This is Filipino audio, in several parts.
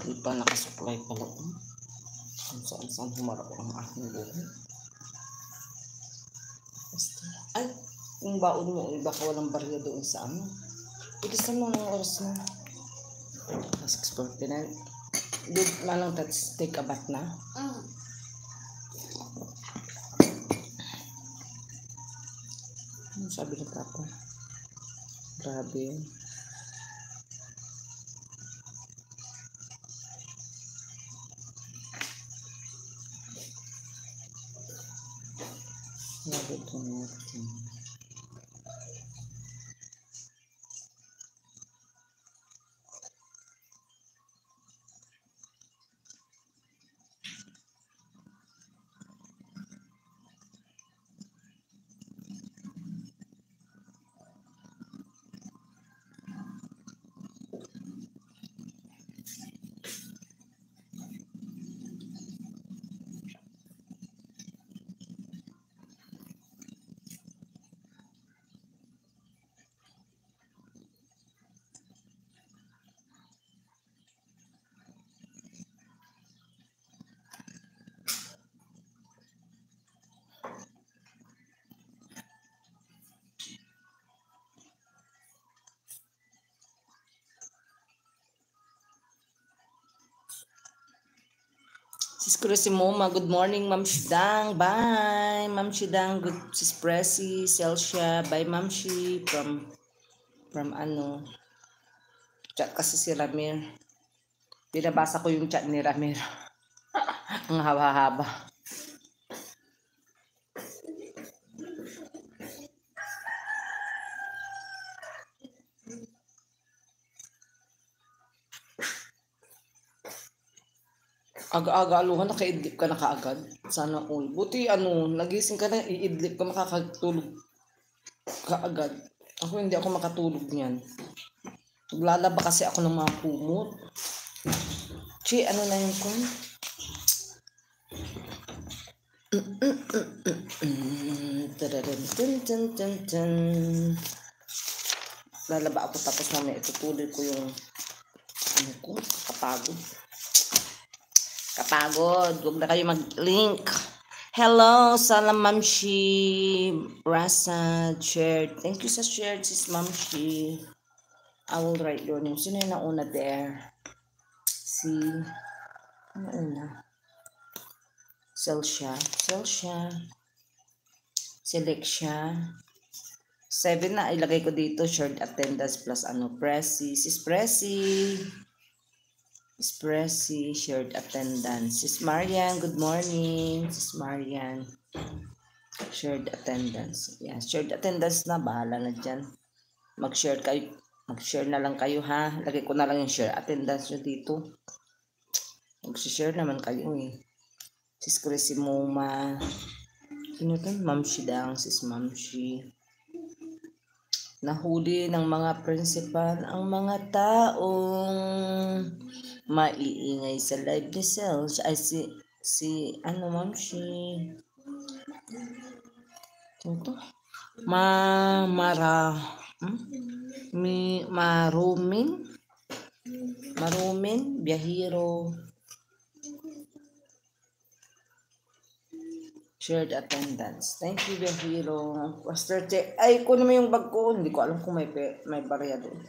Hindi pa nakasupply pala. Saan humarap ang aking buhay. Ay, yung baon mo, baka walang barya doon sa ano. Itisan mo ng oras na. 6:49. Doon malang take a bath na. Ano sabi ng papa? Grabe yun. Grabe ito natin. Sis Crusimoma, good morning, Ma'am Shidang. Bye, Ma'am Shidang. Good, Sis Pressy, Celsia. Bye, Ma'am Shi. From ano, chat kasi si Ramir. Binabasa ko yung chat ni Ramir. Ang haba-haba. Aga-aga aluhan, nakaidlip ka na kaagad. Sana all. Buti ano, nagising ka na, iidlip ka, makakatulog kaagad. Ako hindi ako makatulog niyan. Naglalaba kasi ako ng mga kumot. Chi, ano na yung kun? Lalaba ako tapos mamaya itutuloy ko yung ano ko, kapagod. Huwag na kayo mag-link. Hello, Salam Mamshi, Rasa, shared. Thank you sa shared, sis Mamshi. I will write your name. Sino yung nauna there? Si, ano una? Celsia. Selexia. 7 na, ilagay ko dito, short attendance plus ano, Pressy. Sis Pressy, shared attendance. Sis Marian, good morning. Sis Marian, shared attendance. Yeah, shared attendance na, bahala na dyan. Mag-share na lang kayo ha. Lagay ko na lang yung share attendance nyo dito. Mag-share naman kayo eh. Sis Crusimoma. Sino ito? Ma'am Shidang, sis Ma'am Shi. Nahuli ng mga principal ang mga taong maiingay sa live ni Cells. Ay si ano Ma'am Shi. Ito? Marumin, Biyahiro. Shared attendance. Thank you, Biyahiro. Pastor Che. Ay, kunin mo yung bag ko. Hindi ko alam kung may barya doon.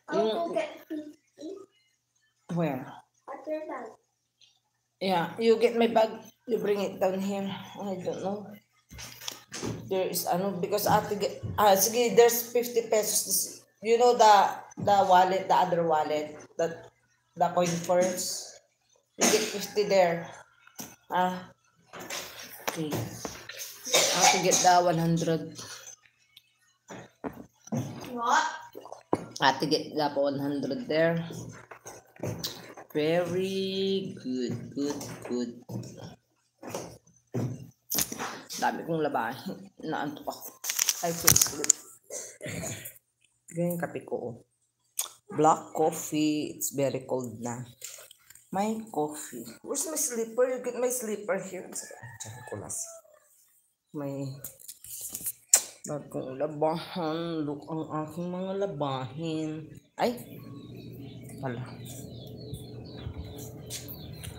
Where? At your bag. Yeah, you get my bag. You bring it down here. I don't know. There is because sige, there's 50 pesos. You know the wallet, the other wallet, the coin first. You get 50 there. Okay. I have to get the 100. What? I have to get the 100 there. Very good. Dami kong labahin. Naantok ako. I feel sleep. Ganyan kape ko. Black coffee. It's very cold na. My coffee. Where's my slipper? You get my slipper here. May bagong labahan. Look ang aking mga labahin. Ay! Wala.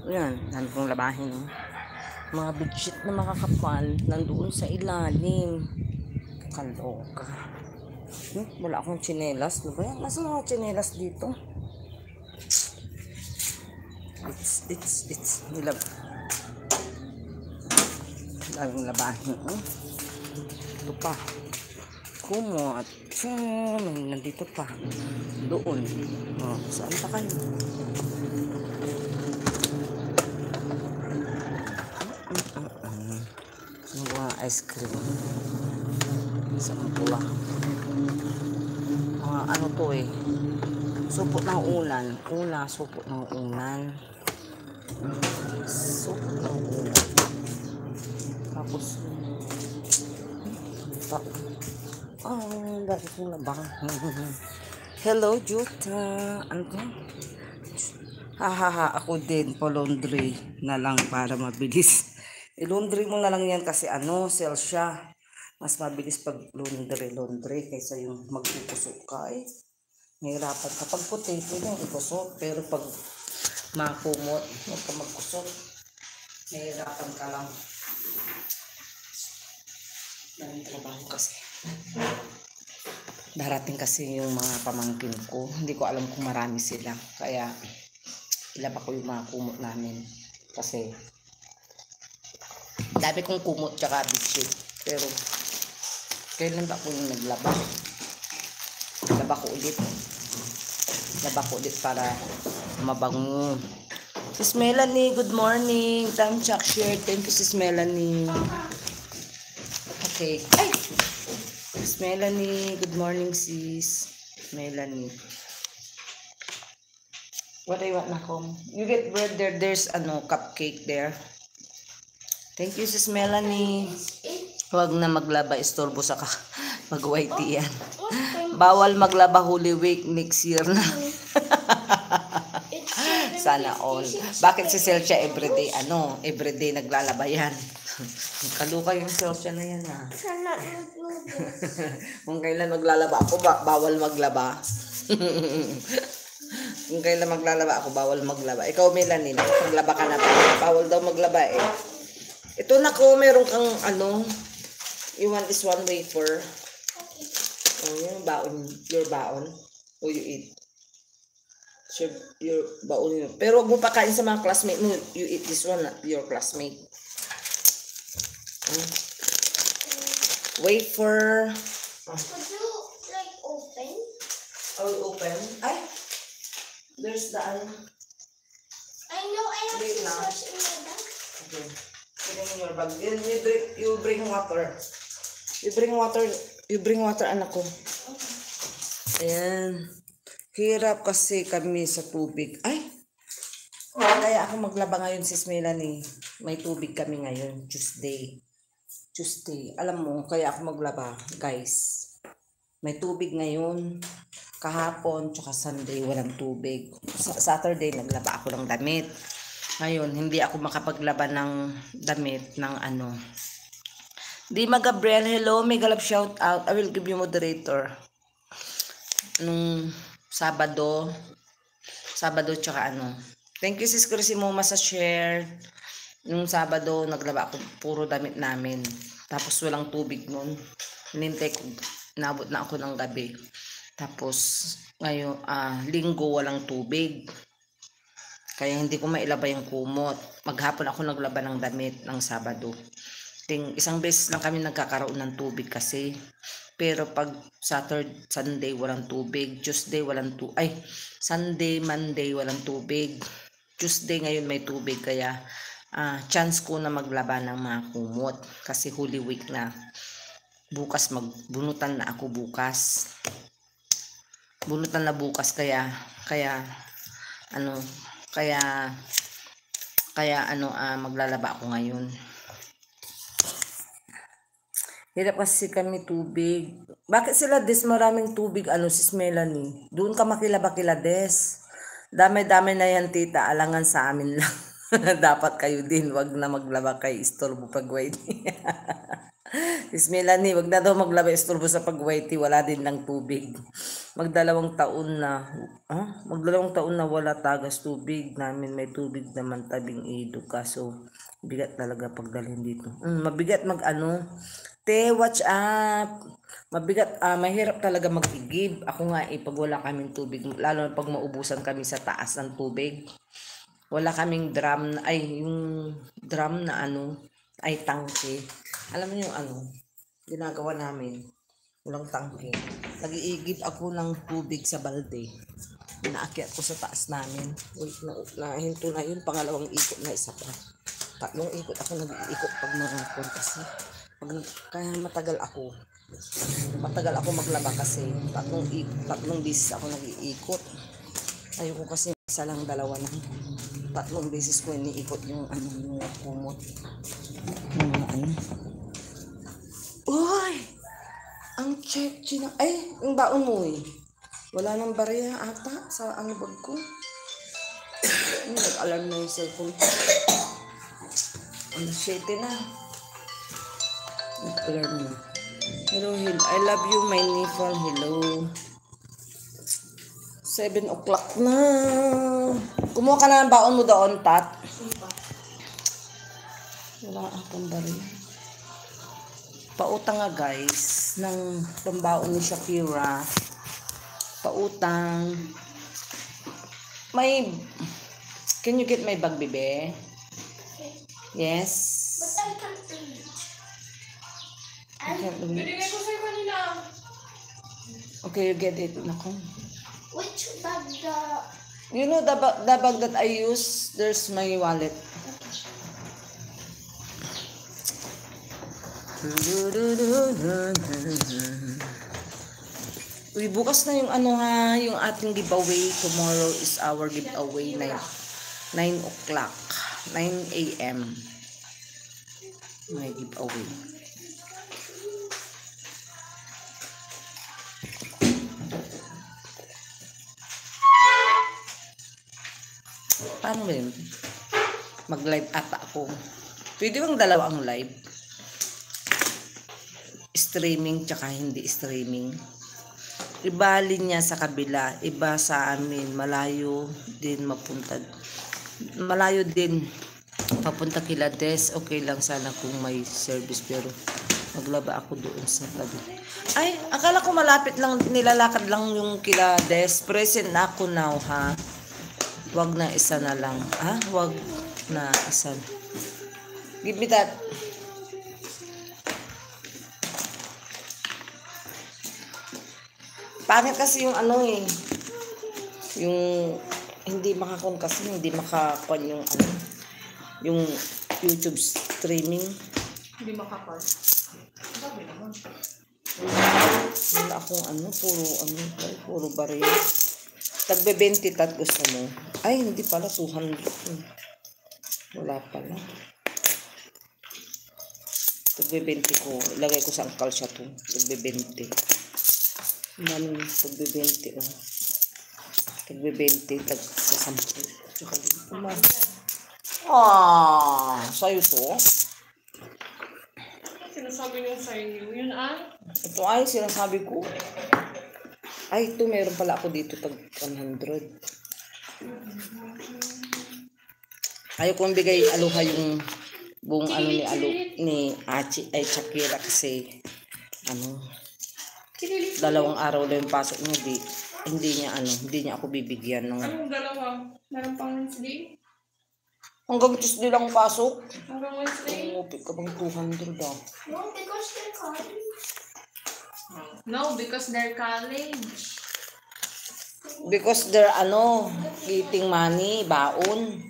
Yan, ano kong labahin. Mga bedsheet na makakapal, nandoon sa ilalim. Kaloka. Wala akong tsinelas. Ano ba yan? Nasaan mga tsinelas dito? It's nilab. Daming labahin. Ito pa. Kumot. May nandito pa. Doon. Oh, saan pa kayo? Ano ba ice cream? Saan pula? Ano to eh? Supot ng ulan. Supot ng ulan. Supot ng ulan. Tapos, dati kong labang. Hello, Juta. Ano to? Hahaha, ako din po laundry na lang para mabilis. I-laundry mo na lang yan kasi sale siya. Mas mabilis pag laundry kaysa yung magpukusok ka eh. Nahirapan kapag puti, pwede yung ikusok. Pero pag makumot, huwag ka magkusok. Nahirapan ka lang. Daming trabaho kasi. Darating kasi yung mga pamangkin ko. Hindi ko alam kung marami sila. Kaya ilaba ko yung mga kumot namin. Kasi dami kong kumot tsaka bedsheet. Pero kailan ba ako yung naglaba? Laba ko ulit para mabango. Sis Melanie, good morning. Time check share. Thank you, Sis Melanie. Okay. Ay! Sis Melanie, good morning, Sis Melanie. What do you want na kom? You get bread there. There's cupcake there. Thank you, Sis Melanie. Huwag na maglaba, istorbo sa mag-white yan. Bawal maglaba Holy Week next year na. Sana all. Bakit si Celsia everyday, everyday naglalaba yan? Kaluka yung Celsia na yan ha. Kung kailan maglalaba ako, bawal maglaba. Kung kailan maglalaba ako, bawal maglaba. Ikaw, Melanie, maglaba ka na ba? Bawal daw maglaba eh. Ito na ko, meron kang you want this one wafer. Yung baon, your baon. O you eat. Sure, your baon yun. Pero huwag mo pakain sa mga classmate mo. You eat this one, your classmate. Wafer. Could you like open? I will open. Ay! There's the I know I have scissors in my bag. Okay. Put them in your bag. You bring water. You bring water, anak ko. Okay. Ayan. Hirap kasi kami sa tubig. Ay! Kaya ako maglaba ngayon, Sis Melanie. May tubig kami ngayon, Tuesday. Alam mo, kaya ako maglaba, guys. May tubig ngayon. Kahapon, tsaka Sunday, walang tubig. Saturday, naglaba ako ng damit. Ngayon, hindi ako makapaglaba ng damit ng Dima Gabriel, hello, mega love shout out. I will give you moderator. Nung Sabado tsaka Thank you, Sis Crisimoma sa share. Nung Sabado, naglaba ako, puro damit namin. Tapos walang tubig nun. Hinintay ko, nabot na ako ng gabi. Tapos, ngayon, Linggo, walang tubig. Kaya hindi ko mailaba yung kumot. Maghapon ako naglaba ng damit ng Sabado. Isang beses lang kami nagkakaroon ng tubig kasi. Pero pag Sunday, walang tubig. Tuesday, Sunday, Monday, walang tubig. Tuesday ngayon may tubig. Kaya, chance ko na maglaba ng mga kumot. Kasi Holy Week na. Bukas, magbunutan na ako bukas. Bunutan na bukas. Kaya maglalaba ako ngayon. Hirap kasi kami tubig. Bakit sila maraming tubig, Sis Melanie? Doon ka makilaba kila Des. Dami-dami na yan, tita. Alangan sa amin lang. Dapat kayo din. Wag na maglaba kay istorbo pag white. Sis Melanie, wag na daw maglaba istorbo sa pag-whitey, wala din ng tubig. Magdalawang taon na wala tagas tubig namin, may tubig naman tabing ilog, kaso bigat talaga pagdalhin dito. Mabigat te, watch up. Mabigat, mahirap talaga mag-igib. Ako nga pag wala kaming tubig, lalo na pag maubusan kami sa taas ng tubig. Wala kaming drum, yung drum na ay tangke. Alam mo yung ginagawa namin, walang tangke. Nag-iigib ako ng tubig sa balde. Inaakyat ko sa taas namin. Wait, nahinto na yun. Pangalawang ikot na isa pa. Tatlong ikot ako nag-iikot pag nakakon kasi. Kaya matagal ako maglaba kasi tatlong beses ako nag-iikot. Ayoko kasi isa lang, dalawa lang. Tatlong beses ko iniikot yung kumot. Uy! Ang check na. Yung baon mo wala nang barya ata sa bag ko. Nag-alarm na yung cellphone ko. 7 na. Nag-alarm na. Hello. I love you, my nipple. Hello. 7 o'clock na. Kumuha ka na ng baon mo doon, Tat. Wala akong barya. Pautang nga guys ng pambaon ni Shakira. Pautang. Can you get my bag, bebe? Yes. But I can't reach. I can't reach. Binigay ko sa'yo kanina. Okay, you get it. Nako. Which bag You know the bag that I use? There's my wallet. Uy, bukas na yung yung ating giveaway. Tomorrow is our giveaway, 9 o'clock, 9 a.m. My giveaway. Paano ba yun? Mag-live ata ako. Pwede bang dalawa ang live? Streaming tsaka hindi streaming. Iba linya sa kabila, iba sa amin, malayo din mapunta. Malayo din papunta kila Des. Okay lang sana kung may service, pero maglaba ako doon sa tabi. Ay, akala ko malapit lang, nilalakad lang yung kila Des. Present na ako now, ha? Wag na isa na lang. Wag na isa. Give me that. Pangit kasi yung yung hindi makakon kasi, hindi makakon yung YouTube streaming. Hindi makapal. Sabi naman. Wala akong puro baril. Tagbe-20 tat gusto mo. Ay, hindi pala, 200. Wala pala. Tagbe-20 ko. Ilagay ko sa angkal siya to. Tagbe-20. Daming tagbe-20 Tagbe-20, sa 10. Tsaka dito man. Sa'yo to? Sinasabi niyo sa inyo. Yun Ito ay sinasabi ko. Ay, ito meron pala ako dito tag 100. Ayaw kong bigay aluha yung buong ni Shakira kasi dalawang araw lang yung pasok niya, hindi niya ako bibigyan ng Anong dalawa? Meron pang Wednesday? hanggang Tuesday lang pasok. Hanggang Wednesday? Umupit ka bang 200 daw? No, because they're college. No, because they're college. Because they're getting money, baon.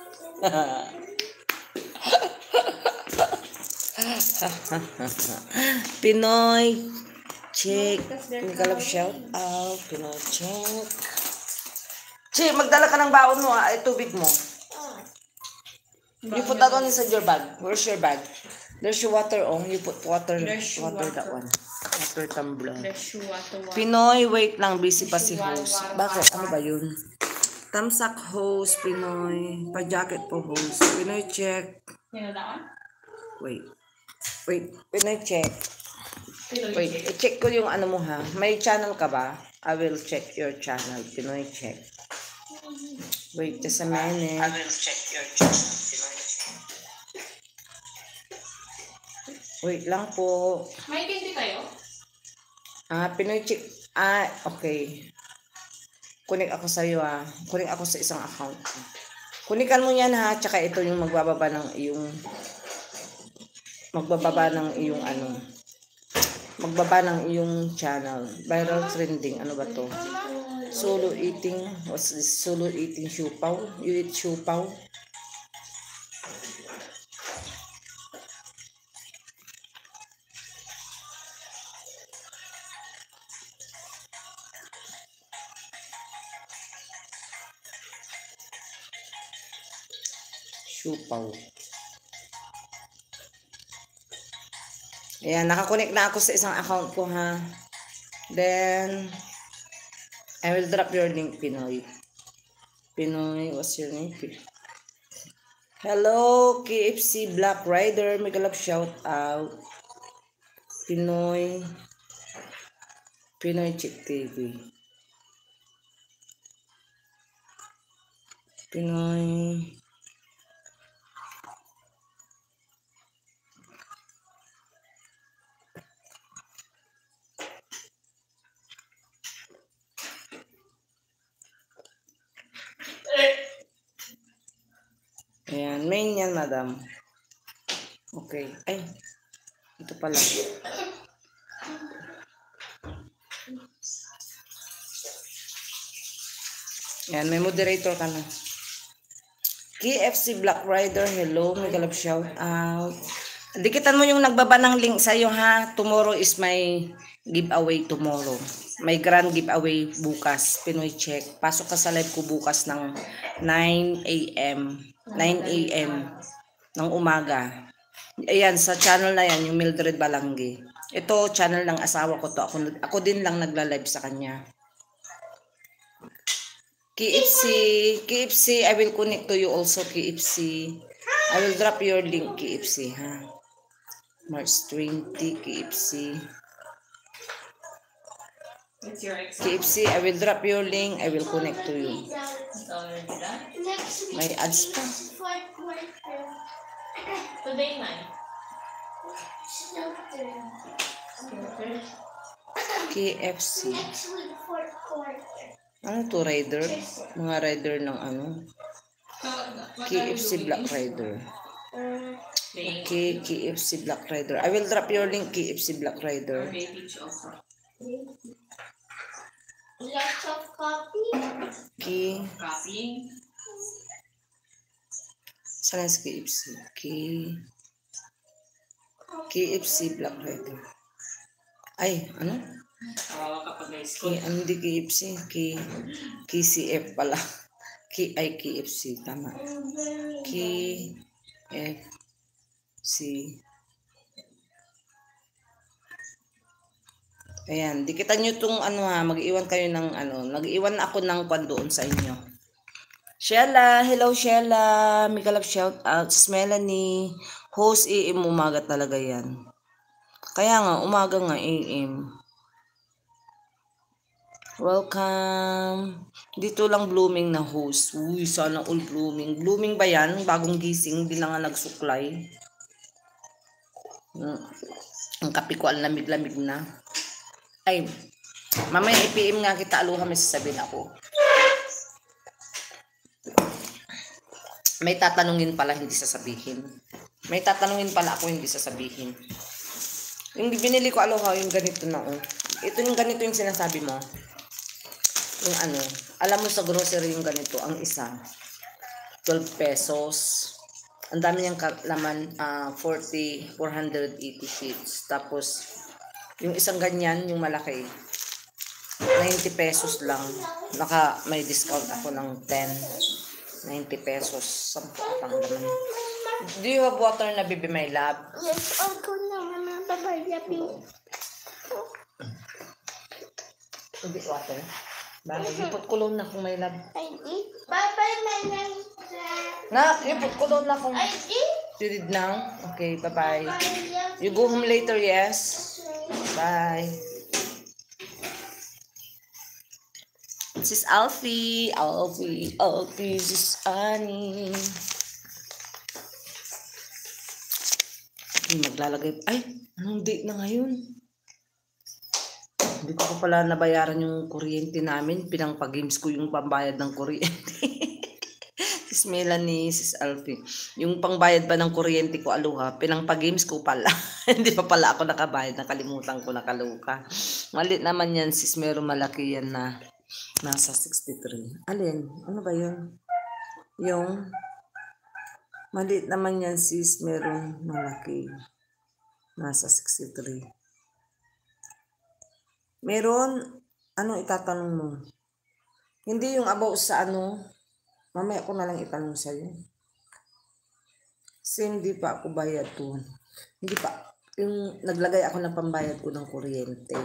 Pinoy check. Nikalab shout out. Pinoy check. Che, magdala ka ng baon mo, tubig mo. You put that one inside your bag. Where's your bag? There's your water You put water that one. Water tumbler. Pinoy, wait lang. Busy pa si host. Bakit? Ano ba yun? Tamsak host, Pinoy. Pa-jacket po host. Pinoy check. Yan na. Wait. Wait, check. Pinoy Wait, check. i-check ko yung ano mo ha. May channel ka ba? I will check your channel. Pinoy check. Wait just a minute. I will check your channel. Pinoy check. Wait lang po. May hindi kayo? Pinoy check. Okay. Kunik ako sa iyo ha. Kunik ako sa isang account. Kunikan mo yan ha. Tsaka ito yung magbababa ng iyong channel. Viral trending. Ano ba to? Solo eating. What's this? Solo eating siupaw. You eat siupaw. Siupaw. Ayan, nakakonect na ako sa isang account ko ha. Then, I will drop your link, Pinoy. Pinoy, what's your name? Hello, KFC Black Rider. Mega love shout out. Pinoy Chick TV. Pinoy. Ayan, main yan, madam. Okay. Ay, ito pala. Ayan, may moderator ka na. KFC Black Rider, hello. Mega love shout out. Dikitan mo yung nagbaba ng link sa'yo ha. Tomorrow is my giveaway tomorrow. May grand giveaway bukas. Pinoy check. Pasok ka sa live ko bukas ng 9 a.m. 9 a.m. ng umaga. Ayan, sa channel na yan, yung Mildred Balanggi. Ito, channel ng asawa ko to. Ako din lang nagla-live sa kanya. KFC, I will connect to you also, KFC. I will drop your link, KFC, ha? March 20, KFC. KFC, I will drop your link. I will connect to you. Next week. May ads pa. Fourth quarter. Today, man. Snowter. KFC. Next week, fourth quarter. Ano to, rider? Mga rider ng ano? KFC Black Rider. Okay, KFC Black Rider. I will drop your link, KFC Black Rider. Lots of coffee. Okay. Copying. Saan sa KFC? KFC Black Rider. Ay, ano? Kawawa kapag may school. Ano di KFC? KCF pala. KFC, tama. KFC. Ayan, dikitan nyo itong ano ha, mag-iwan kayo ng ano, nag-iwan ako ng kwan doon sa inyo. Sheila, hello Sheila, mega love shout out. Melanie, host AM umaga talaga yan. Kaya nga, umaga nga AM. Welcome. Dito lang blooming na host. Uy, sana all blooming. Blooming ba yan? Bagong gising, hindi lang nga nagsuklay. Ang kape ko, ang lamig-lamig na. Ay, mamaya i-PM nga kita, aluha may sasabihin ako. May tatanungin pala, hindi sasabihin. May tatanungin pala ako, hindi sasabihin. Yung binili ko, aluha, yung ganito na, oh. Ito yung ganito yung sinasabi mo. Yung ano, alam mo sa grocery yung ganito, ang isa, 12 pesos. Ang dami niyang laman, 480 sheets. Tapos, yung isang ganyan, yung malaki, 90 pesos lang. May discount ako ng 10. 90 pesos. 10 pang laman. Do you have water na, baby, my love? Yes, ako naman ang babayapin. Hindi water. Bakit? Ipot ko lang na kung may love. I did. Bye-bye, my name. Na, ipot ko lang na kung... I did. You did now? Okay, bye-bye. Bye, You go home later, yes? Bye. Sis Alfie, Sis Annie. Maglalagay. Ay, anong date na ngayon? Hindi ko pa pala nabayaran yung kuryente namin. Pinangpag-games ko yung pambayad ng kuryente. Sis Melanie, Sis Alfie. Yung pangbayad pa ng kuryente ko, aluha, pinangpag-games ko pala. Hindi pa pala ako nakabayad. Nakalimutan ko, nakaluka. Malit naman yan, sis. Meron malaki yan na nasa 63. Alin? Ano ba yun? Yung maliit naman yan, sis. Meron malaki. Nasa 63. Meron, ano itatanong mo? Hindi yung about sa ano. Mamaya ko na lang itanong sa'yo. Kasi hindi pa ako bayad to. Hindi pa. Yung naglagay ako ng pambayad ko ng kuryente.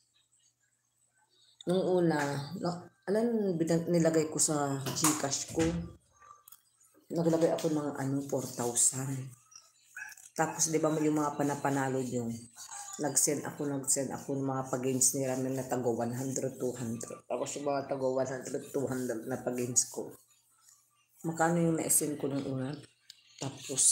Nung una, alam, nilagay ko sa Gcash ko. Naglagay ako ng 4,000. Tapos, di ba yung mga panapanalo yun? Nag-send ako ng mga pag-games ni Ramel na tago 100, 200. Tapos yung mga tago 100, 200 na pag-games ko. Magkano yung na-send ko nung una? Tapos,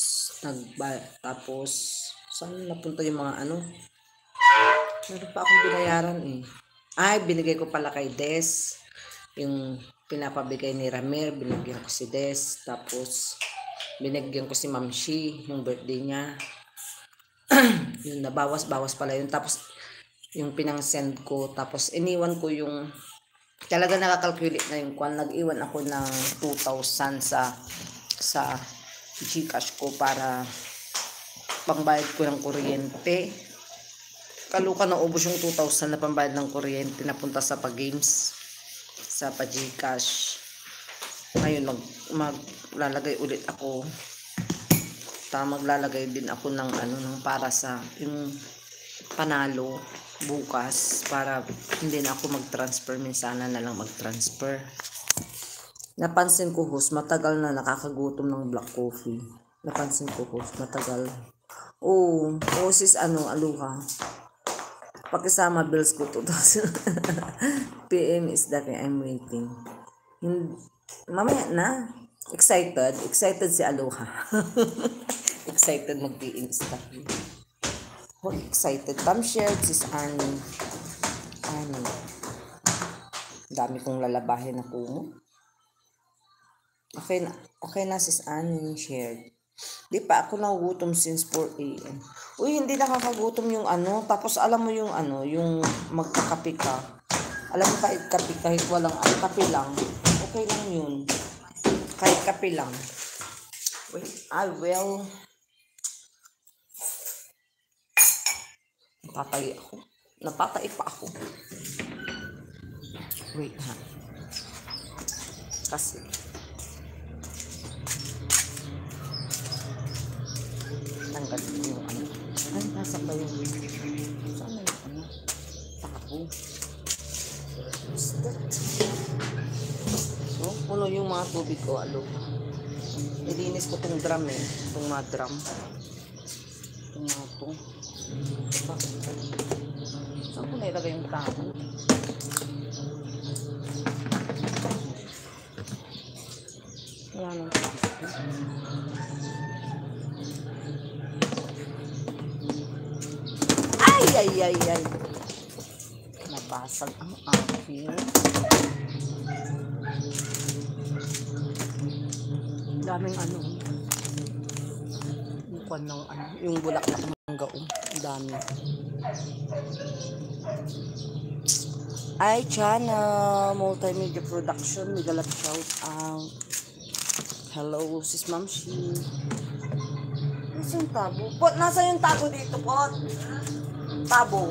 saan napunta yung mga ano? Meron pa akong binayaran eh. Ay, binigay ko pala kay Des. Yung pinapabigay ni Ramel, binigyan ko si Des. Tapos, binigyan ko si Ma'am Shi, yung birthday niya. Yun, nabawas-bawas pala yun. Tapos, yung pinang-send ko. Tapos, iniwan ko yung, talaga nakakalculate na yung kwan. Nag-iwan ako ng 2,000 sa Gcash ko para pangbayad ko ng kuryente. Kaluka na ubos yung 2,000 na pambayad ng kuryente napunta sa pag-games sa pa-Gcash. Ngayon maglalagay ulit ako. Maglalagay din ako ng ng para sa yung panalo bukas para hindi na ako mag-transfer, minsan na lang mag-transfer. Napansin ko, host, matagal na nakakagutom ng black coffee. Napansin ko, host, matagal. Oh, sis aluha. Pakisama bills ko 2,000. PM is that I'm waiting. Mamaya na. Excited si Aloha. Excited mag-i-insta. Oh, excited. Come share, sis Annie. Dami kong lalabahin na kumo. Okay na sis Annie, shared. Di pa ako nagugutom since 4 AM. Uy, hindi nakakagutom yung tapos alam mo yung yung magkakape ka. Alam mo kahit kape, kahit walang kape lang. Okay lang yun. Kahit kape lang. Wait, I will. Napatay pa ako. Wait ha. Kasi tanggal yung ay, nasa ba yung saan na yung tabo? So, puno yung mga tubig ko, ilinis ko itong drum itong mga drum. Itong mga ito. Saan ko nailagay yung tabo? Wala nang tabo. Ay. Nabasag ang akin. Daming yung bulaklak ng manggaong. Dami. Ay, Chana, multimedia production. Mega love shout out. Hello, sis Ma'am Shi. Nasa yung tabo? Pot, nasa yung tabo dito, Pot? Tabo.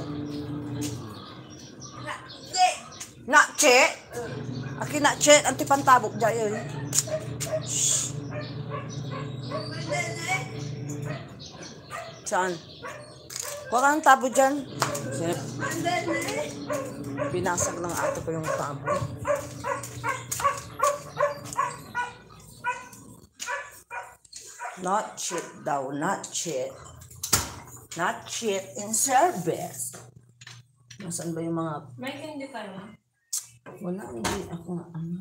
Nakche? Aki nakche, anti pantabok dyan yun. Saan? Huwag kang tabo dyan. Binasag ng ato ko yung tabo. Not shit daw, not shit. Not yet in service. Nasaan ba yung mga... May candy tayo. Wala, hindi ako nga ano.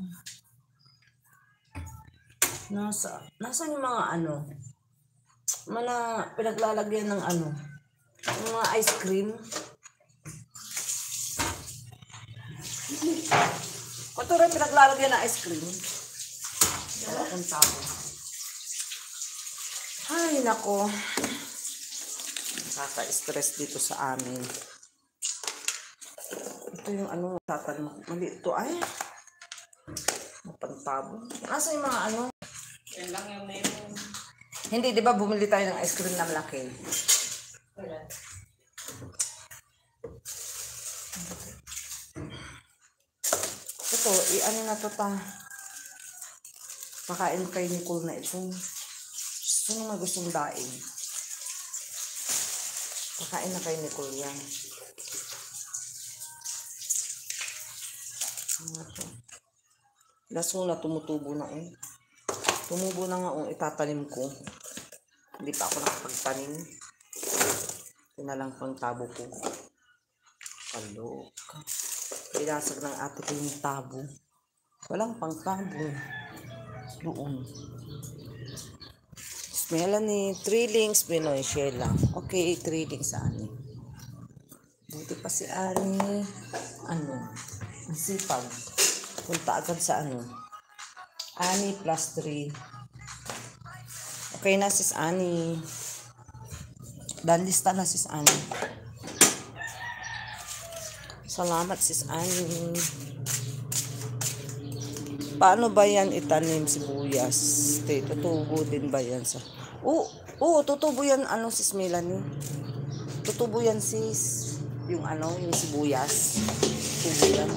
Nasaan yung mga ano? Mga pinaglalagyan ng ano? Yung mga ice cream. Ito rin pinaglalagyan ng ice cream. Wala akong tabo. Ay, nako. Nakaka-stress dito sa amin. Ito yung ano, tatanong. Mali ito ay. Mapantabo. Nasa yung mga ano? Yan lang yung may yung... Hindi, di ba bumili tayo ng ice cream na malaki? Wala. Ito, ano na to ta? Pakain kay Nicole na ito. Sino na gustong daing? Pakain na kay Nicole yan. Ano to? Laso na tumutubo na eh. Tumubo na nga itatanim ko. Hindi pa ako nakapagtanim. Ito na lang pang tabo ko. Kaloka. Pinasag ng ate ko yung tabo. Walang pang tabo. Doon. Melanie, 3 links, Binoy, Sheila. Okay, 3 links sa Ani. Buti pa si Ani. Ano? Ang sipag. Punta agad sa ano. Ani plus 3. Okay na sis Ani. Danlista na sis Ani. Salamat sis Ani. Paano ba yan itanim sibuyas? Tutubo din ba yan sa... Oo, tutubo yan ano sis Melanie. Tutubo yan sis. Yung ano, yung sibuyas. Tutubo yan.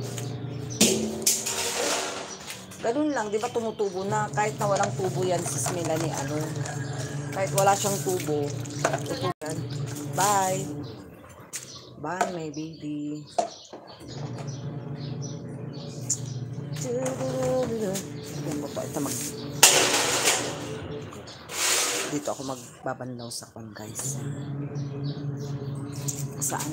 Ganun lang, di ba tumutubo na? Kahit na walang tubo yan sis Melanie, ano. Kahit wala siyang tubo, tutubo yan. Bye. Bye my baby. Yan po ito dito ako magbabanlaw sa kwan guys. Saan?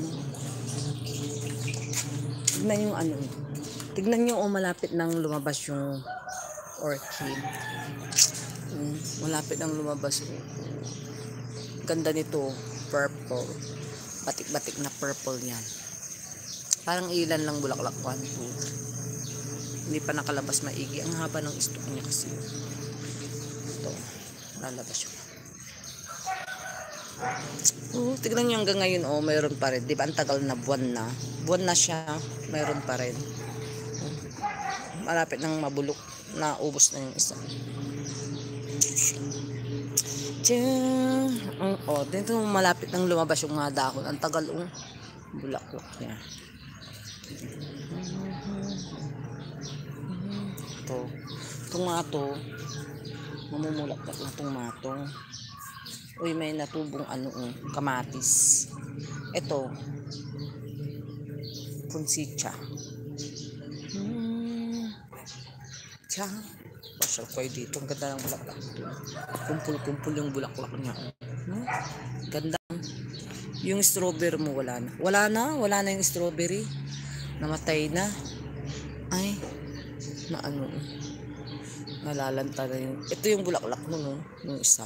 Tignan yung ano. Tignan nyo malapit nang lumabas yung orchid. Malapit nang lumabas yung ganda nito. Purple. Batik-batik na purple yan. Parang ilan lang bulaklak. 1, 2. Hindi pa nakalabas maigi. Ang haba ng stock niya kasi. Ito. Lalabas yun. Tignan nyo hanggang ngayon. Mayroon pa rin. Diba ang tagal na buwan na. Buwan na siya. Mayroon pa rin. Malapit nang mabulok. Naubos na yung isa. Dito malapit nang lumabas yung mga dahon. Ang tagal bulaklak niya. Tomato. Mamumulaklak ng tomato. Uy, may natubong kamatis. Ito. Punsitsa. Tsa. Pasyal ko dito. Ang ganda ng bulaklak. Kumpul-kumpul yung bulaklak niya. Ganda. Yung strawberry mo wala na. Wala na yung strawberry. Namatay na. Ay. Nalalanta na yun. Ito yung bulaklak nun, yung isa.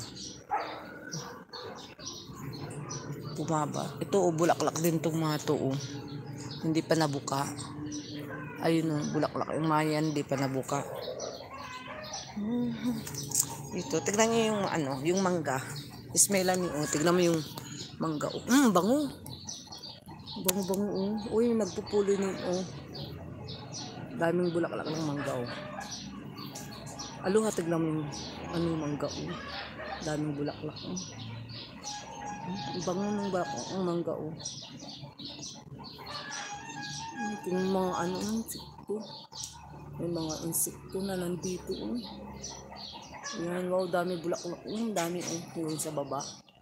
Bumaba. Ito, bulaklak din itong mga to. Hindi pa nabuka. Ayun, bulaklak. Yung mga yan, hindi pa nabuka. Ito, tignan nyo yung yung mangga. Ismela niyo, tignan mo yung mangga. Bango. Bango. Uy, nagpupulo niyo. Daming bulaklak ng mangga. Alo, tignan mo yung mangga. Daming bulaklak. Bango ng bulaklak ng mangga. Yung mga insekto. May mga insekto na nandito. Yan, wow, dami bulaklak. Dami yung sa baba.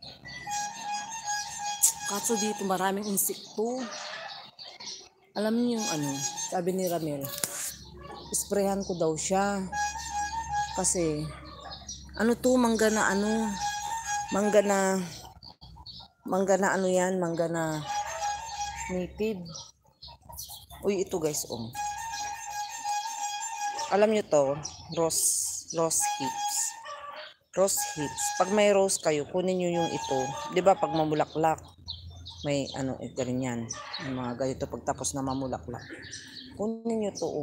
Kaso dito maraming insekto. Alam niyo yung sabi ni Ramel, isprehan ko daw siya. Kasi, mangga na Mangga na ano yan, mangga na native. Uy, ito guys, alam nyo to, rose hips. Rose hips. Pag may rose kayo, kunin nyo yung ito. 'Di ba pag mamulaklak, may ano, ganyan. Yung mga ganito pagtapos na mamulaklak. Kunin nyo to,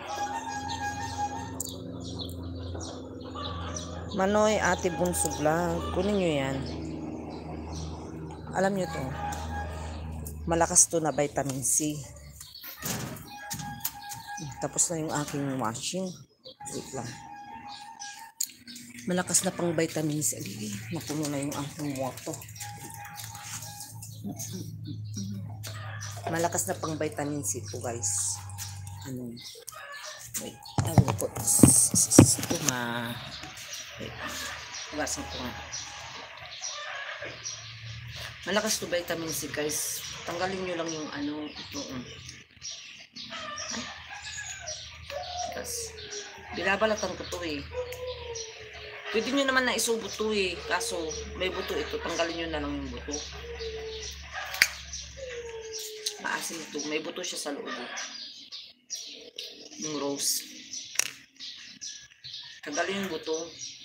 Manoy, Ate Bunso Vlog. Kunin nyo yan. Alam nyo to. Malakas to na vitamin C. Tapos na yung aking washing. Wait lang. Malakas na pang vitamin C. Napuno na yung aking water. Malakas na pang vitamin C to guys. Ano? Wait. Tawag ko. Wait. Iwasan ko nga. Malakas to vitamin C guys. Tanggalin nyo lang yung ano. Ito. Ay. Kasi binabalatan ko to eh. Pwede nyo naman na isubo to eh. Kaso may buto ito. Tanggalin nyo na lang yung buto. Maasim ito. May buto siya sa loob. Yung rose. Tanggalin yung buto.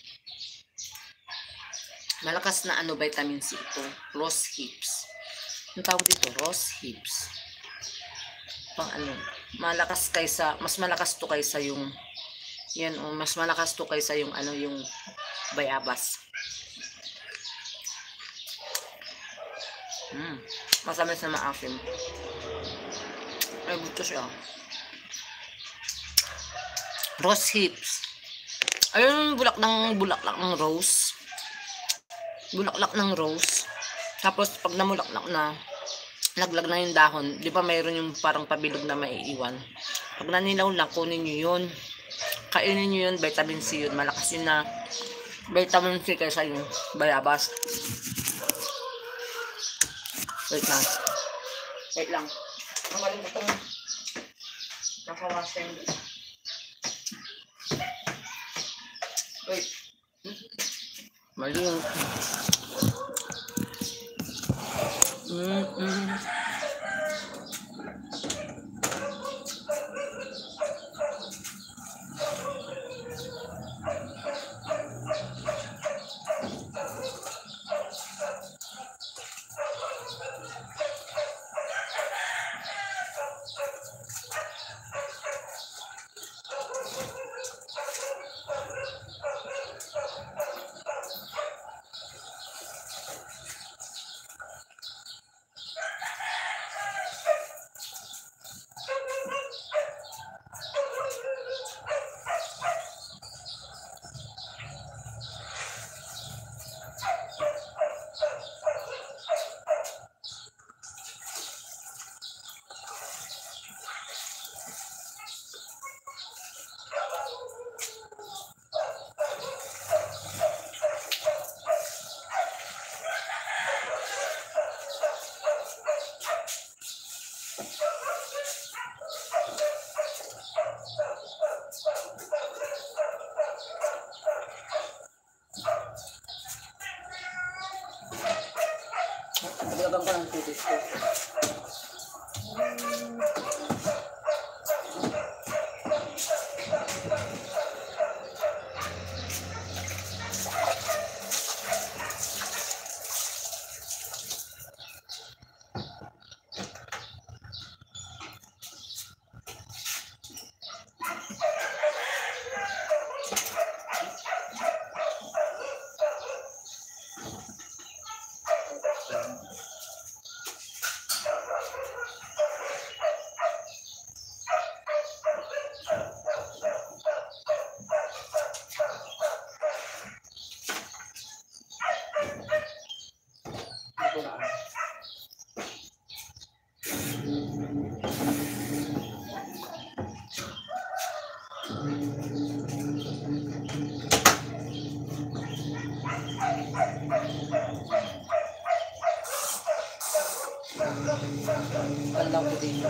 Malakas na ano vitamin C ito. Rose hips. Ang tawag dito, rose hips. Pang ano, malakas kaysa, mas malakas to kaysa yung, yan mas malakas to kaysa yung ano, yung bayabas. Masamis na maasim. Ay, buto siya. Rose hips. Ayun, bulaklak ng rose. Bulaklak ng rose. Tapos pag namulaklak na, laglag na yung dahon. Di ba mayroon yung parang pabilog na maiiwan? Pag nanilaw na, kunin nyo yun. Kainin nyo yun, vitamin C yun. Malakas yun na vitamin C kaysa yung bayabas. Wait lang. Wait lang. Ang malimutong nakawasin. Wait. Mali yung Naglagang ka ng tubig ko. Panlaw ko din.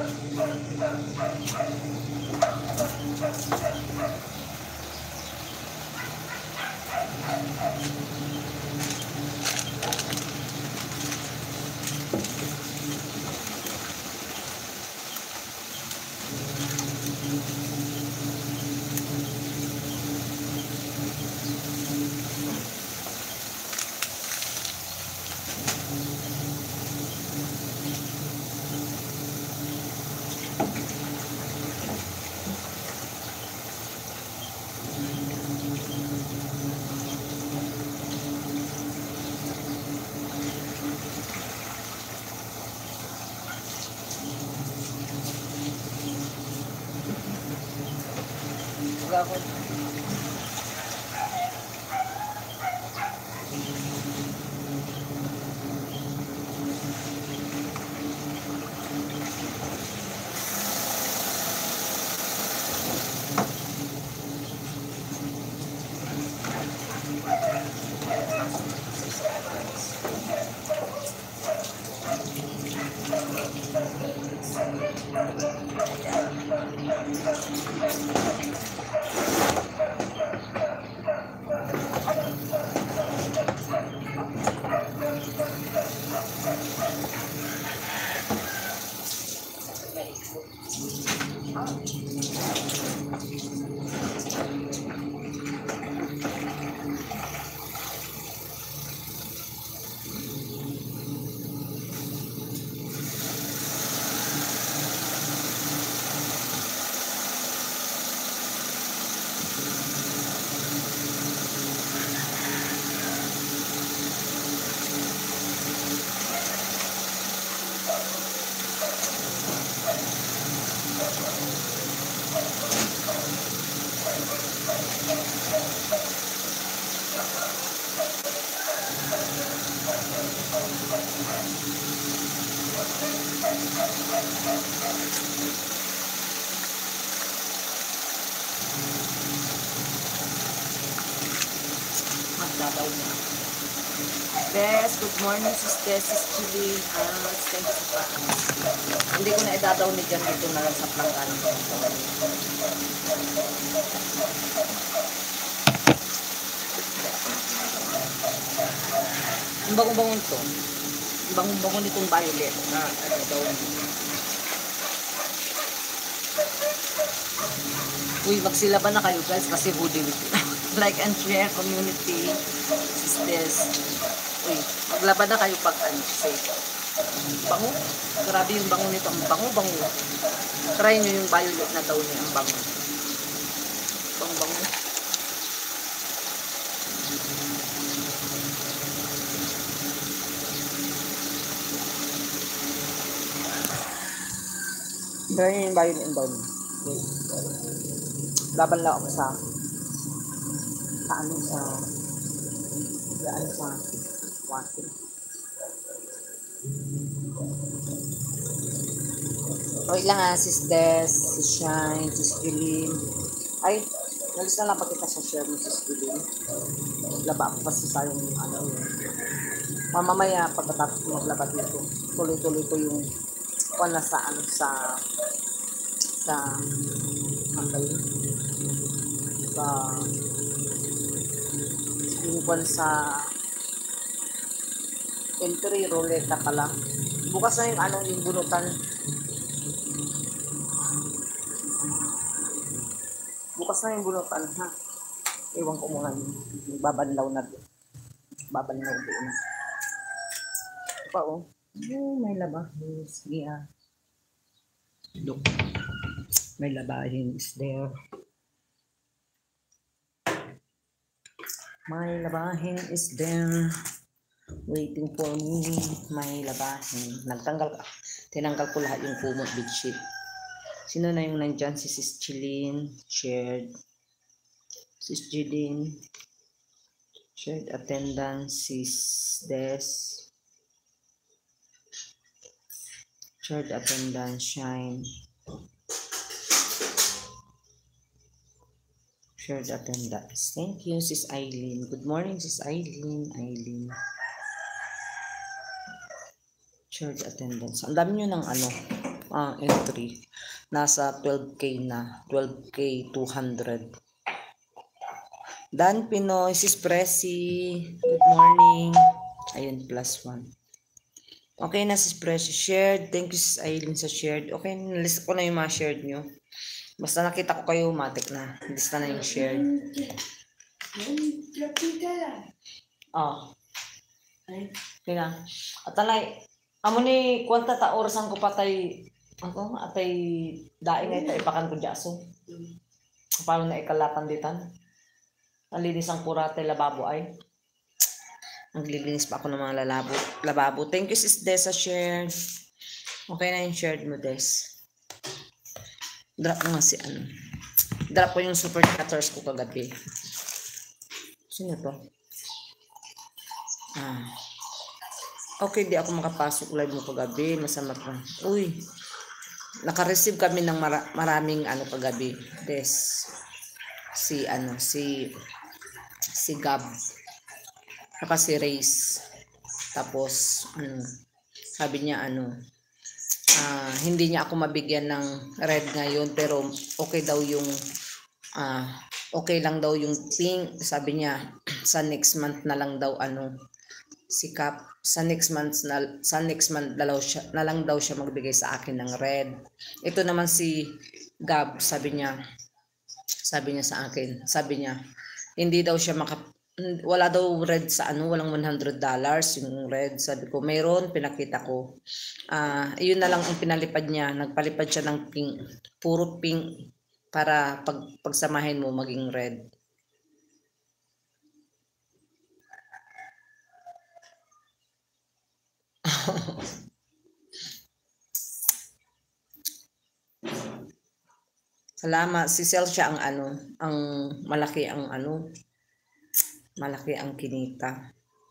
talaga ako. Magdadaw na. Des, good morning sis Des, sis Chili. Thank you sa hindi ko na idadaw ni dyan dito na lang sa plangkan. Ang bango-bango ito. Ang bango-bango nitong violet na idadaw niyo. Uy, magsilaban na kayo guys kasi Holy Week. Like and share community. Sis Des. Uy, maglaban na kayo pag ano, safe. Bango. Grabe yung bango nito. Ang bango-bango. Try nyo yung violet na daw niya. Ang bango. Bango-bango. Try nyo yung violet daw niya. Laban lang ako sa water. Okay lang sis Des, sis Shine, sis Julin. Ay, nalis na lang pagkita sa share mo sis Julin. Laba ako kasi sayang yung ano yun. Mamamaya pagkatapos ko maglaba dito, tuloy-tuloy ko yung kung nasa ano sa entry ruleta pala. Bukas na yung ano yung bunutan. Bukas na yung bunutan ha. Iwan ko muna yung babanlaw na doon. Babanlaw doon. Ito pa oh. May labahin. Sige ah. Look. May labahin is there. My labahin is there. Waiting for me. May labahin. Tinanggal ko lahat yung kumot bedsheet. Sino na yung nandyan? Si Sis Chilin. Shared. Sis Jilin. Shared attendance. Sis Des. Shared attendance. Shine. Shared attendance. Thank you, Sis Eileen. Good morning, Sis Eileen. Shared attendance. Ang dami nyo ng ano, entry. Nasa 12K na. 12K 200. Dan Pinoy, Sis Presi. Good morning. Ayun, +1. Okay na, Sis Presi. Shared. Thank you, Sis Eileen sa shared. Okay, nalist ko na yung mga shared nyo. Basta nakita ko kayo, matik na. Lista na yung shared. Okay na. At alay, amo ni kwanta ta orasan ko patay ako atay daing ay taipakan ko jaso. Paano na ikalatan ditan? Nalinis ang kurate lababo ay. Naglilinis pa ako ng mga lababo. Thank you sis Des sa share. Okay na yung shared mo Des. Drop mo nga si ano. Drop ko yung super chatters ko kagabi. Sino to? Okay, di ako makapasok live mo kagabi. Masama pa. Uy. Naka-receive kami ng maraming kagabi. Si Gab. Saka si Race. Tapos, sabi niya hindi niya ako mabigyan ng red ngayon, pero okay daw yung okay lang daw yung pink. Sabi niya sa next month na lang daw si Cap, sa next month na lang daw siya magbigay sa akin ng red. Ito naman si Gab, sabi niya sa akin, hindi daw siya wala daw red sa walang $100 yung red. Sabi ko, mayroon, pinakita ko. Yun na lang ang pinalipad niya. Nagpalipad siya ng pink. Puro pink para pagsamahin mo maging red. Salamat. Si Celsia ang malaki malaki ang kinita.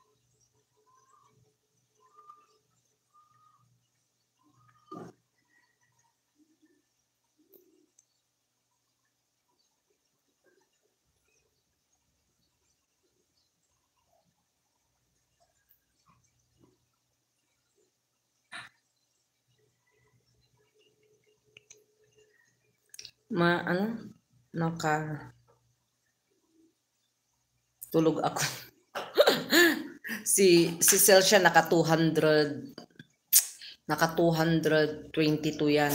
Tulog ako. si Celsia naka 222 yan.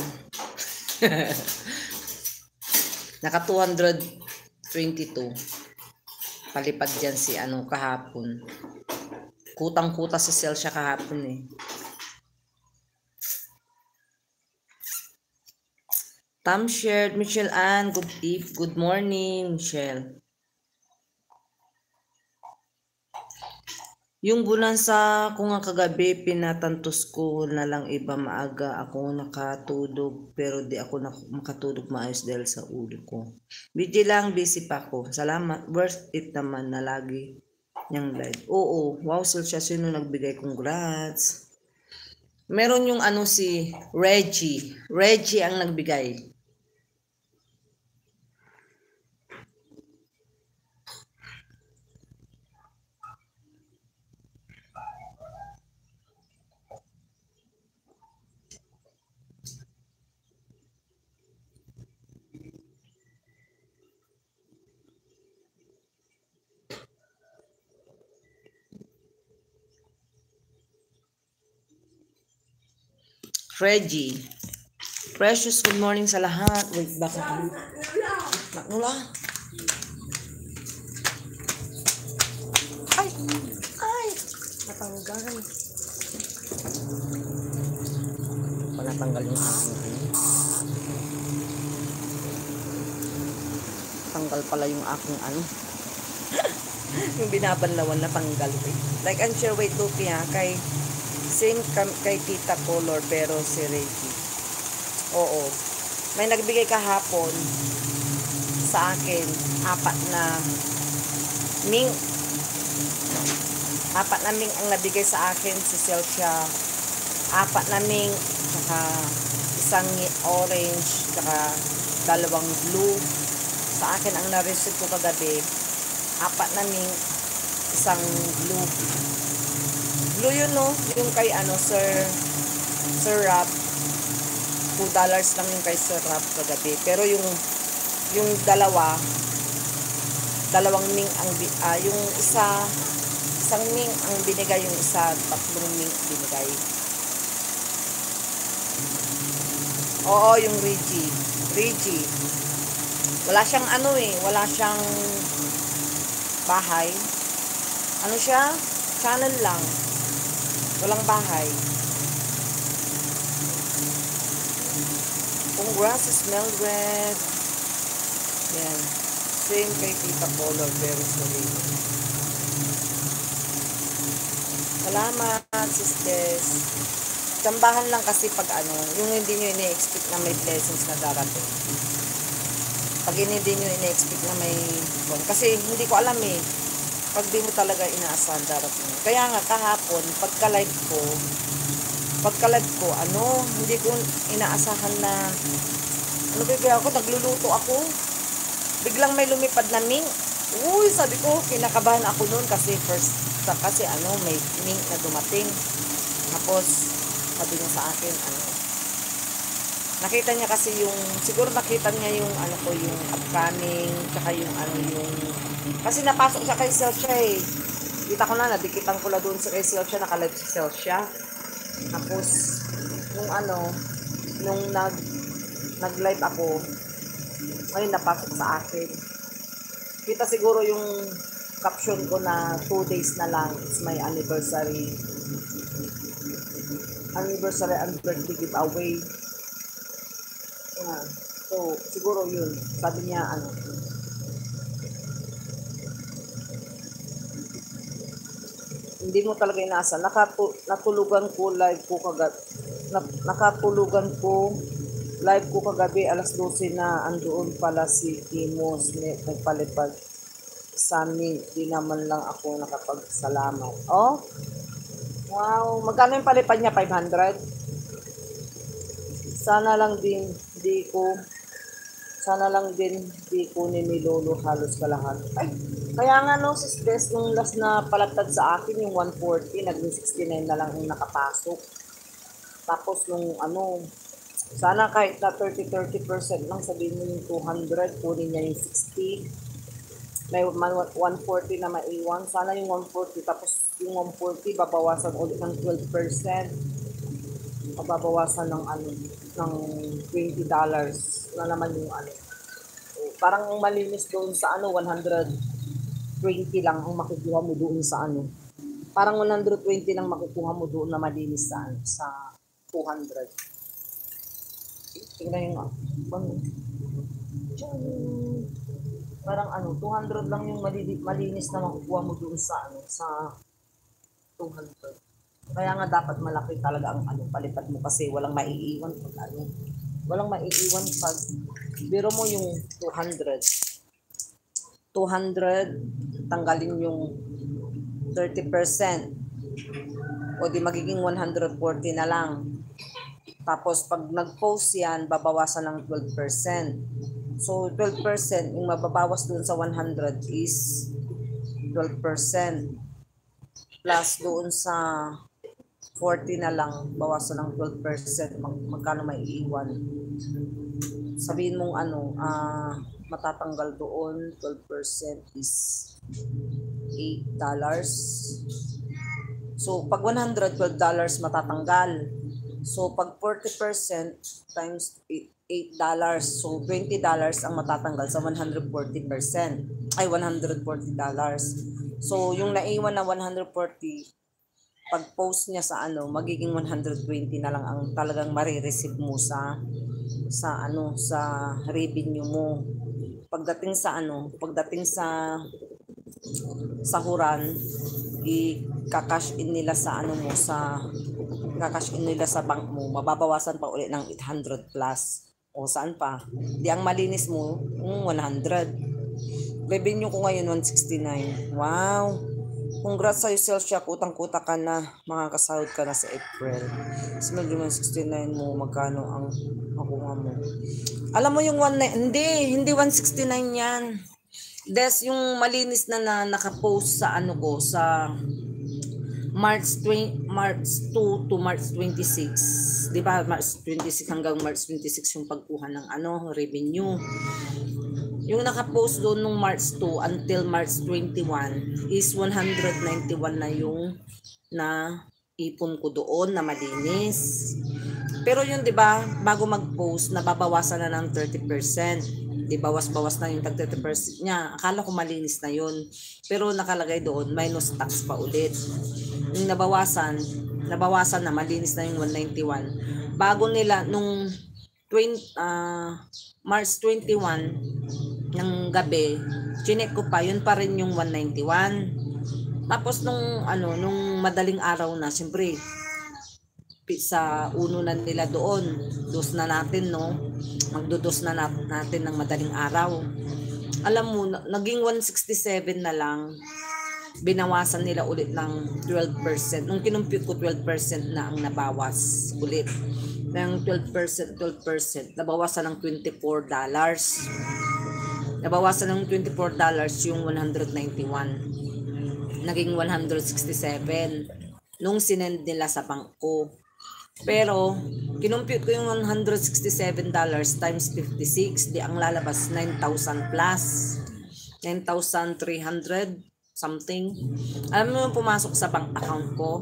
Naka 222. Palipad dyan si kahapon. Kutang-kuta si Celsia kahapon eh. Tam shared, Michelle Ann, good morning, Michelle. Yung bonanza ko nga kagabi, pinatantos ko na lang iba maaga ako nakatulog, pero di ako makatulog maayos dahil sa ulo ko. Busy lang, busy pa ako. Salamat, worth it naman na lagi niyang live. Oo, wow, Celsia, sino nagbigay? Congrats. Meron yung si Reggie. Reggie ang nagbigay. Reggie. Precious, good morning sa lahat. Wait, baka Magnula. Ay! Natanggal. Natanggal yung aking tanggal pala yung aking yung binabanlawan na tanggal. Like and share, wait, Luki ha, same kay Tita Color, pero si Reggie. Oo. May nagbigay kahapon sa akin, 4 na ming. 4 na ming ang nabigay sa akin, si Celsia. 4 na ming, saka isang orange, saka 2 blue. Sa akin, ang na-receive ko kagabi, 4 na ming, isang blue. Blue yun, no? Yung kay Sir Rob. $2 lang yung kay Sir Rob kagabi. Pero yung 2 ming ang yung isang ming ang binigay, yung isa 3 ming binigay. Oo, yung Reggie. Wala siyang wala siyang bahay. Siya? Channel lang. Walang bahay. Congrats, smell red. Yan. Same kay Tita Color, pero sorry. Salamat, sisters. Tsambahan lang kasi pag yung hindi nyo ini-expect na may blessings na darating. Pag hindi nyo ina-expect na may, kasi hindi ko alam eh, pag di mo talaga inaasahan darating. Kaya nga kahapon, pagka-live ko, hindi ko inaasahan na, bigla ako, nagluluto ako. Biglang may lumipad na mink. Uy, sabi ko, kinakabahan ako noon kasi may mink na dumating. Tapos, sabi niya sa akin, nakita niya kasi siguro nakita niya yung yung upcoming, tsaka yung kasi napasok siya kay Celsia eh. Kita ko na, nadikitan ko na doon sa kay Celsia, nakalive si Celsia. Tapos, nung nag-live ako, ngayon napasok sa akin. Kita siguro yung caption ko na 2 days na lang, it's my anniversary and birthday giveaway. So, siguro yun. Sabi niya, hindi mo talaga inaasahan. Natulugan ko live ko kagabi, alas 12 na, andoon pala si Kimos, nagpalipad sa amin, di naman lang ako nakapagsalamat. Oh, wow, magkano yung palipad niya? 500? Sana lang din di ko nilolo halos kalahat. Ay, kaya nga no, sis Bes, nung last na palagtad sa akin, yung 140, naging 69 na lang yung nakapasok. Tapos nung sana kahit na 30% lang, sabihin mo yung 200, kunin niya yung 60. May 140 na maiwan. Sana yung 140, tapos yung 140, babawasan ulit ng 12%. Babawasan ng ng $20 na naman yung parang malinis doon sa 120 lang ang makukuha mo doon sa Parang 120 lang makukuha mo doon na malinis sa 200. Tingnan yung parang 200 lang yung malinis na makukuha mo doon sa 200. Kaya nga dapat malaki talaga ang palipad mo kasi walang maiiwan pag walang maiiwan pag biro mo yung 200 tanggalin yung 30% o di magiging 140 na lang. Tapos pag nag-post yan, babawasan ng 12%. So 12%, yung mababawas dun sa 100 is 12%. Plus doon sa 40 na lang, bawasan ng 12%, magkano may iiwan. Sabihin mong matatanggal doon, 12% is $8. So pag 100, $12 matatanggal. So pag 40% times $8, so $20 ang matatanggal sa 140%. Ay, $140. So yung naiwan na 140, pag post niya sa magiging 120 na lang ang talagang marireceive mo sa revenue mo. Pagdating sa sahuran, i-cash in nila sa kakash in nila sa bank mo, mababawasan pa ulit ng 800 plus. O saan pa? Di ang malinis mo, 100. Revenue ko ngayon 169. Wow! Congrats sa'yo, Celsia. Kutang-kuta ka na. Makakasahod ka na sa April. Kasi maging 169 mo, magkano ang makuha mo. Alam mo yung hindi 169 yan. Des, yung malinis na nakapost sa sa March 2 to March 26. Di ba? March 26 hanggang March 26 yung pagkuha ng revenue. Yung nakapost doon nung March 2 until March 21 is 191 na yung na ipon ko doon na malinis. Pero yun, di ba, bago mag-post, nababawasan na ng 30%. Di bawas-bawas na yung tag 30% niya. Akala ko malinis na yun. Pero nakalagay doon, minus tax pa ulit. Yung nabawasan na, malinis na yung 191. Bago nila, nung March 21, ng gabi, chinek ko pa, yun pa rin yung 191. Tapos nung madaling araw na, siyempre, sa uno na nila doon. Dos na natin, no? Magdudos na natin ng madaling araw. Alam mo, naging 167 na lang. Binawasan nila ulit ng 12%. Nung kinumpute ko, 12% na ang nabawas ulit. Ng 12%, nabawasan ng $24. Nabawasan ng $24 yung 191. Naging 167 nung sinend nila sa bangko. Pero, kinumpute ko yung $167 times 56, di ang lalabas 9,000 plus. 9,300 something. Alam mo yung pumasok sa bank account ko?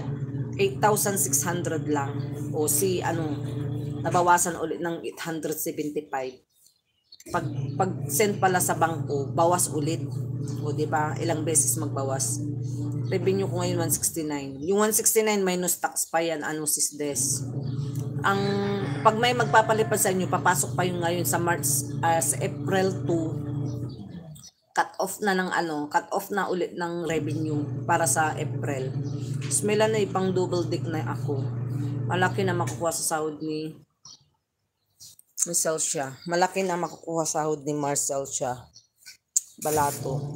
8,600 lang. O nabawasan ulit ng 875. Pag send pala sa bangko, bawas ulit. O di ba? Ilang beses magbawas. Revenue ko ngayon 169. Yung 169 minus tax pa yan, sis des. Pag may magpapalipad sa inyo, papasok pa yung ngayon sa March, sa April 2, cut off na ulit ng revenue para sa April. Smela na ipang double dick na ako. Malaki na makukuha sa sahod ni Celsia. Malaki na makukuha sa sahod ni Marcel siya. Balato.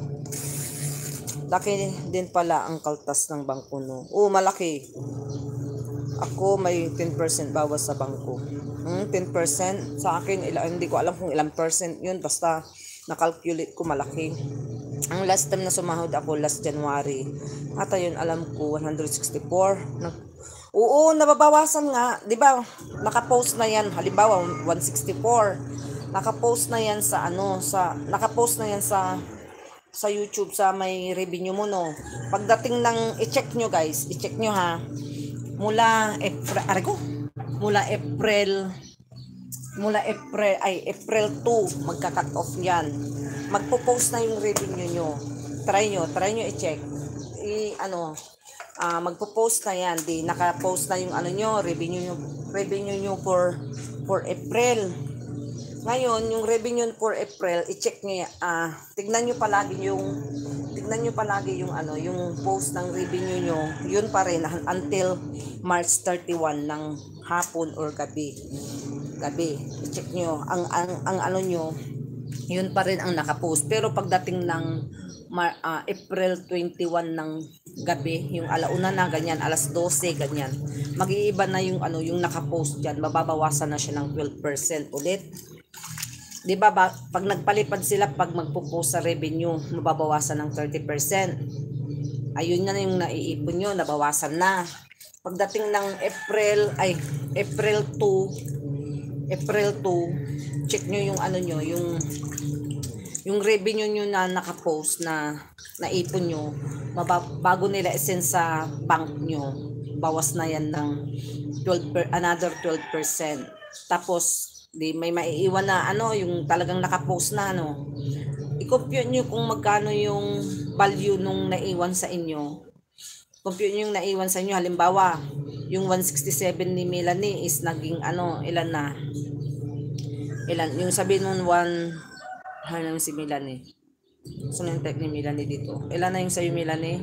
Laki din pala ang kaltas ng bangko, no? Oo, malaki. Ako may 10% bawas sa bangko. 10% sa akin, hindi ko alam kung ilang percent yun. Basta nakalculate ko malaki. Ang last time na sumahod ako, last January. At ayun, alam ko, 164. Oo, nababawasan nga. Di ba? Nakapost na yan. Halimbawa, 164. Nakapost na yan sa YouTube, sa may revenue mo, no. Pagdating ng i-check nyo, guys, i-check nyo ha. Mula April 2 magka-cut off yan. Magpo-post na yung revenue nyo. Try nyo i-check. Magpo-post na yan. Di naka-post na yung revenue nyo for April. Ngayon, yung revenue for April, i-check niyo, tignan niyo palagi yung post ng revenue nyo, yun pa rin until March 31 ng hapon or gabi. I-check niyo ang nyo, yun pa rin ang nakapost. Pero pagdating ng April 21 ng gabi, yung alauna na ganyan, alas 12 ganyan, mag-iiba na yung nakapost diyan, mababawasan na siya ng 12% ulit. 'Di ba, pag nagpalipad sila, pag magpo-post sa revenue, mababawasan ng 30%. Ayun na yung naiipon nyo, nabawasan na. Pagdating ng April 2, check nyo yung yung revenue nyo na nakapost na naipon nyo, bago nila isend sa bank nyo, bawas na yan ng another 12%. Tapos may maiiwan na yung talagang nakapost na i-compute nyo kung magkano yung value nung naiwan sa inyo. Compute nyo yung naiwan sa inyo. Halimbawa, yung 167 ni Melanie is naging ilan na? Ilan? Yung sabihin nung si Melanie. Saan yung type ni Melanie dito? Ilan na yung sa'yo, Melanie?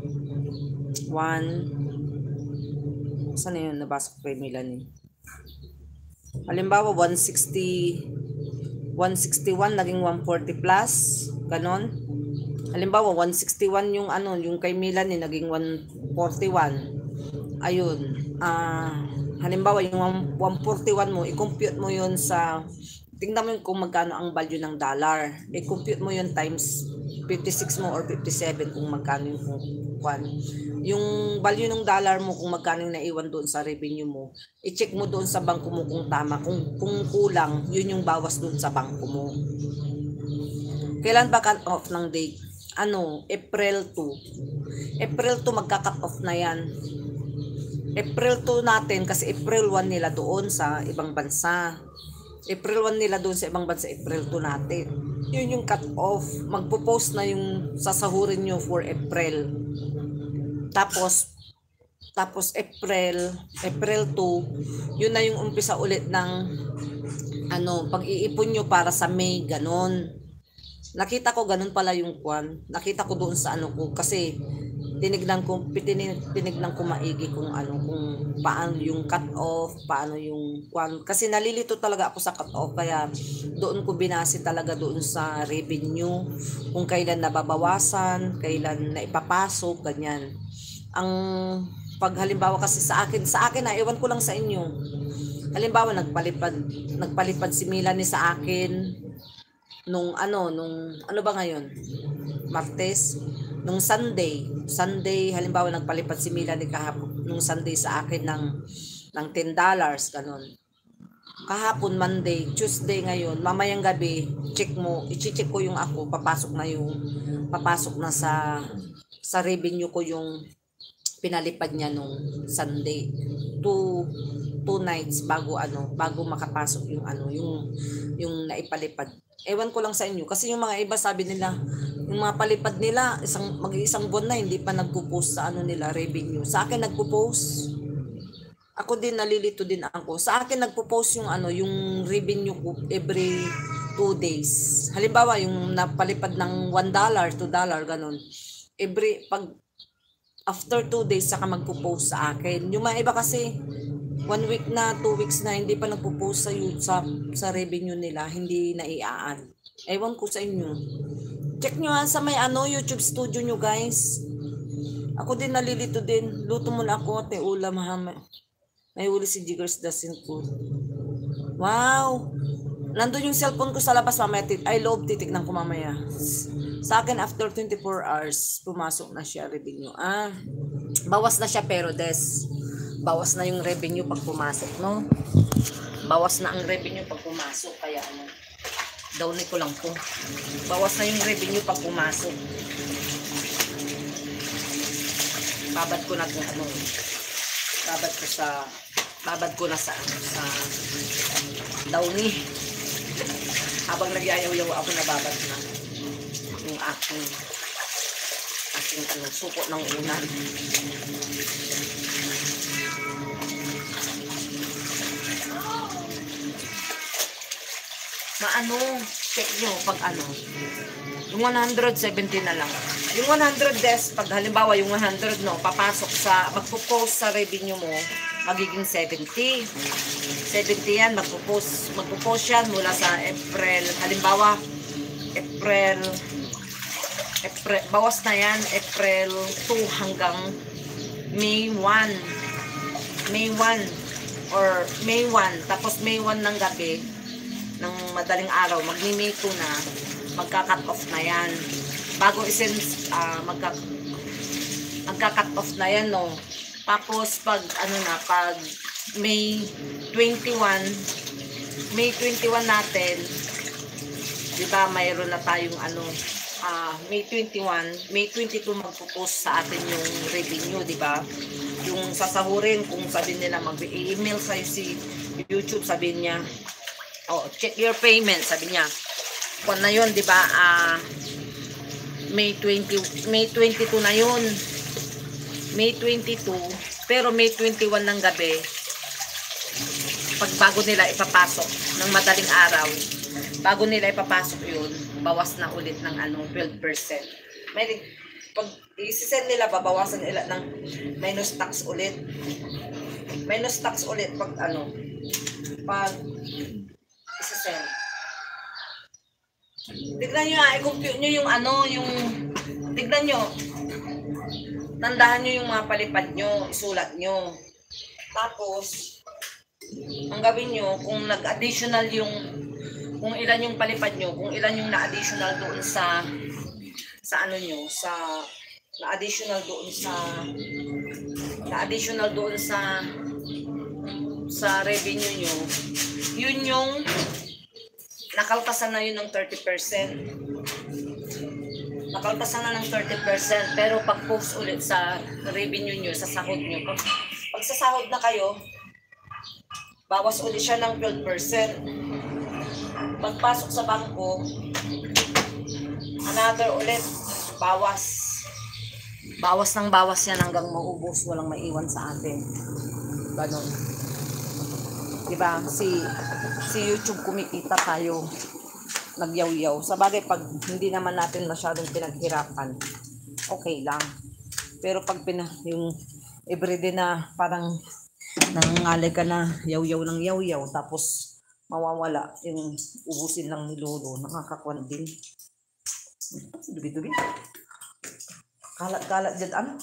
1. Saan na yun? Nabasa ko kay Melanie. Halimbawa 161 naging 140 plus, ganon. Halimbawa 161 yung yung kay Melanie naging 141. Ayun. Halimbawa yung 141 mo, i-compute mo yun tingnan mo kung magkano ang value ng dollar. I-compute mo yun times 56 mo or 57 kung magkano yung value ng dollar mo, kung magkano yung naiwan doon sa revenue mo. I-check mo doon sa bangko mo kung tama. Kung kulang, yun yung bawas doon sa bangko mo. Kailan ba cut off ng date? April 2. April 2 magka-cut off na yan. April 2 natin kasi April 1 nila doon sa ibang bansa. April 1 nila doon sa ibang bansa, April 2 natin. Yun yung cut off. Magpo-post na yung sasahurin nyo for April. Tapos April 2, yun na yung umpisa ulit ng pag-iipon nyo para sa May, ganon. Nakita ko ganon pala yung nakita ko doon sa ko, kasi tinignan ko maigi kung kung paano yung cut off, paano yung kasi nalilito talaga ako sa cut off, kaya doon ko binase talaga doon sa revenue, kung kailan nababawasan, kailan na ipapasok, ganyan. Ang pag halimbawa kasi sa akin na ewan ko lang sa inyo. Halimbawa nagpalipad si Milanie sa akin nung ano ba ngayon? Martes, nung Sunday, halimbawa nagpalipad si Milanie kahapon nung Sunday sa akin ng $10, ganun. Kahapon Monday, Tuesday ngayon, mamayang gabi, i-check ko yung papasok na sa revenue ko yung pinalipad niya nung Sunday. Two nights bago makapasok yung naipalipad. Ewan ko lang sa inyo kasi yung mga iba sabi nila yung mga palipad nila mag-iisang buwan na hindi pa nagpo-post sa nila revenue. Sa akin nagpo-post. Ako din nalilito din ako. Sa akin nagpo-post yung revenue ko every 2 days. Halimbawa yung napalipad ng $1, $2 ganun. After 2 days saka magpo-post sa akin. Yung mga iba kasi 1 week na, 2 weeks na, hindi pa nagpo-post sa revenue nila, hindi na i-add. Ewan ko sa inyo. Check nyo sa may YouTube studio nyo, guys. Ako din nalilito din. Luto muna ako, ate ulam, may uli si Jiggers Dasin ko. Wow! Nandun yung cellphone ko sa labas, mamaya. Titignan ko mamaya. Sa akin, after 24 hours, pumasok na siya revenue. Bawas na siya pero bawas na yung revenue pag pumasok, no? Bawas na ang revenue pag pumasok, kaya downy ko lang po. Bawas na yung revenue pag pumasok. Babad ko na itong babad ko na sa downy. Habang nagyayaw-yaw ako, nababad na yung aking suko ng unan. Check nyo pag yung 170 na lang. Yung 100 pag halimbawa yung 100 papasok magpo-post sa revenue mo, magiging 70. 70 yan, magpo-post yan mula sa April. Halimbawa, April, bawas na yan, April 2 hanggang May 1. Or May 1. Tapos May 1 ng gabi, ng madaling araw, magni-May 2 na, magka-cut off na yan. Bago magka-cut off na yan, no. Tapos pag pag May 21 natin, di ba mayroon na tayong May 21, May 22 magpo-post sa atin yung revenue, di ba? Yung sasahurin, kung sabihin nila mag-email sa'yo si YouTube, sabihin niya, check your payment, sabi niya. Kung na yun, di ba? May 22 na yun. May 22, pero May 21 ng gabi, bago nila ipapasok ng madaling araw, bago nila ipapasok yun, bawas na ulit ng 12%. Pag i-send nila, babawasan nila ng minus tax ulit. Minus tax ulit pag pag i-send. Tignan nyo i-compute nyo yung tignan nyo. Tandaan nyo yung mga palipad nyo, isulat nyo. Tapos, ang gawin nyo, kung nag-additional kung ilan yung palipad nyo, kung ilan yung na-additional doon sa na-additional doon sa revenue nyo, yun yung nakaltasan na yun ng 30%. Nakaltasan na ng 30%, pero pag post ulit sa revenue nyo, sa sahod nyo, pag sa sahod na kayo, bawas ulit siya ng 12%. Pagpasok sa bangko, another ulit, bawas. Bawas ng bawas yan hanggang maubos, walang maiwan sa atin. Ganon. Diba? Si YouTube kumikita tayo, nagyaw-yaw. Sa bagay, pag hindi naman natin masyadong pinaghirapan, okay lang. Pero pag yung everyday na parang nangangalay ka na yaw-yaw ng yaw-yaw, tapos mawawala yung ubusin lang ni Lolo, nakakakuan din. Dubi-dubi. Kalat-kalat dyan, ano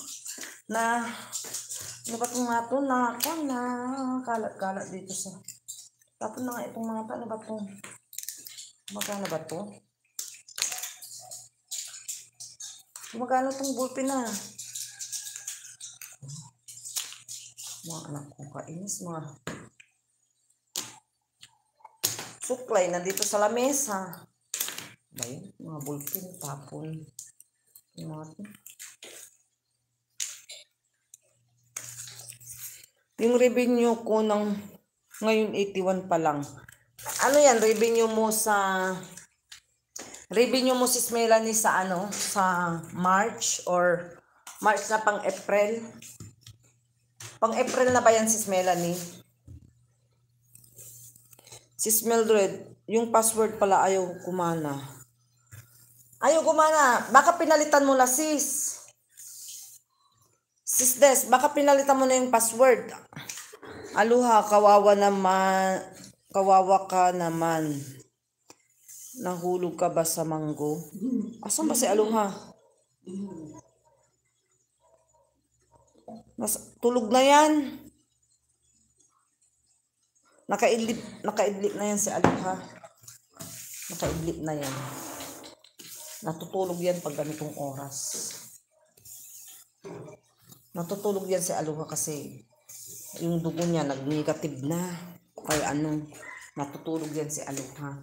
ba itong mga ito, na kalat-kalat dito sa, tapos na nga itong mga ito, ano ba ito, magkano ba ito? Magkano itong bulpin na? Mga anak kong kainis, mga suklay nandito sa lamesa. Ayun, mga bulpin, tapon. Yung revenue ko ng ngayon 81 pa lang. Ano yan, revenue mo Sis Melanie sa ano, sa March or March na pang April? Pang April na ba yan, Sis Melanie? Sis Mildred, yung password pala ayaw kumana. Ayaw kumana. Baka pinalitan mo na, sis. Sis Des, baka pinalitan mo na yung password. Aluha, kawawa naman. Kawawa ka naman. Nahulog ka ba sa manggo? Asan ba si Aluha? Tulog na yan. Nakaidlip na yan si Aluha. Nakaidlip na yan. Natutulog yan pag ganitong oras. Natutulog yan si Aluha kasi yung dugo niya nag-negative na. Kaya natutulog yan si Aluha.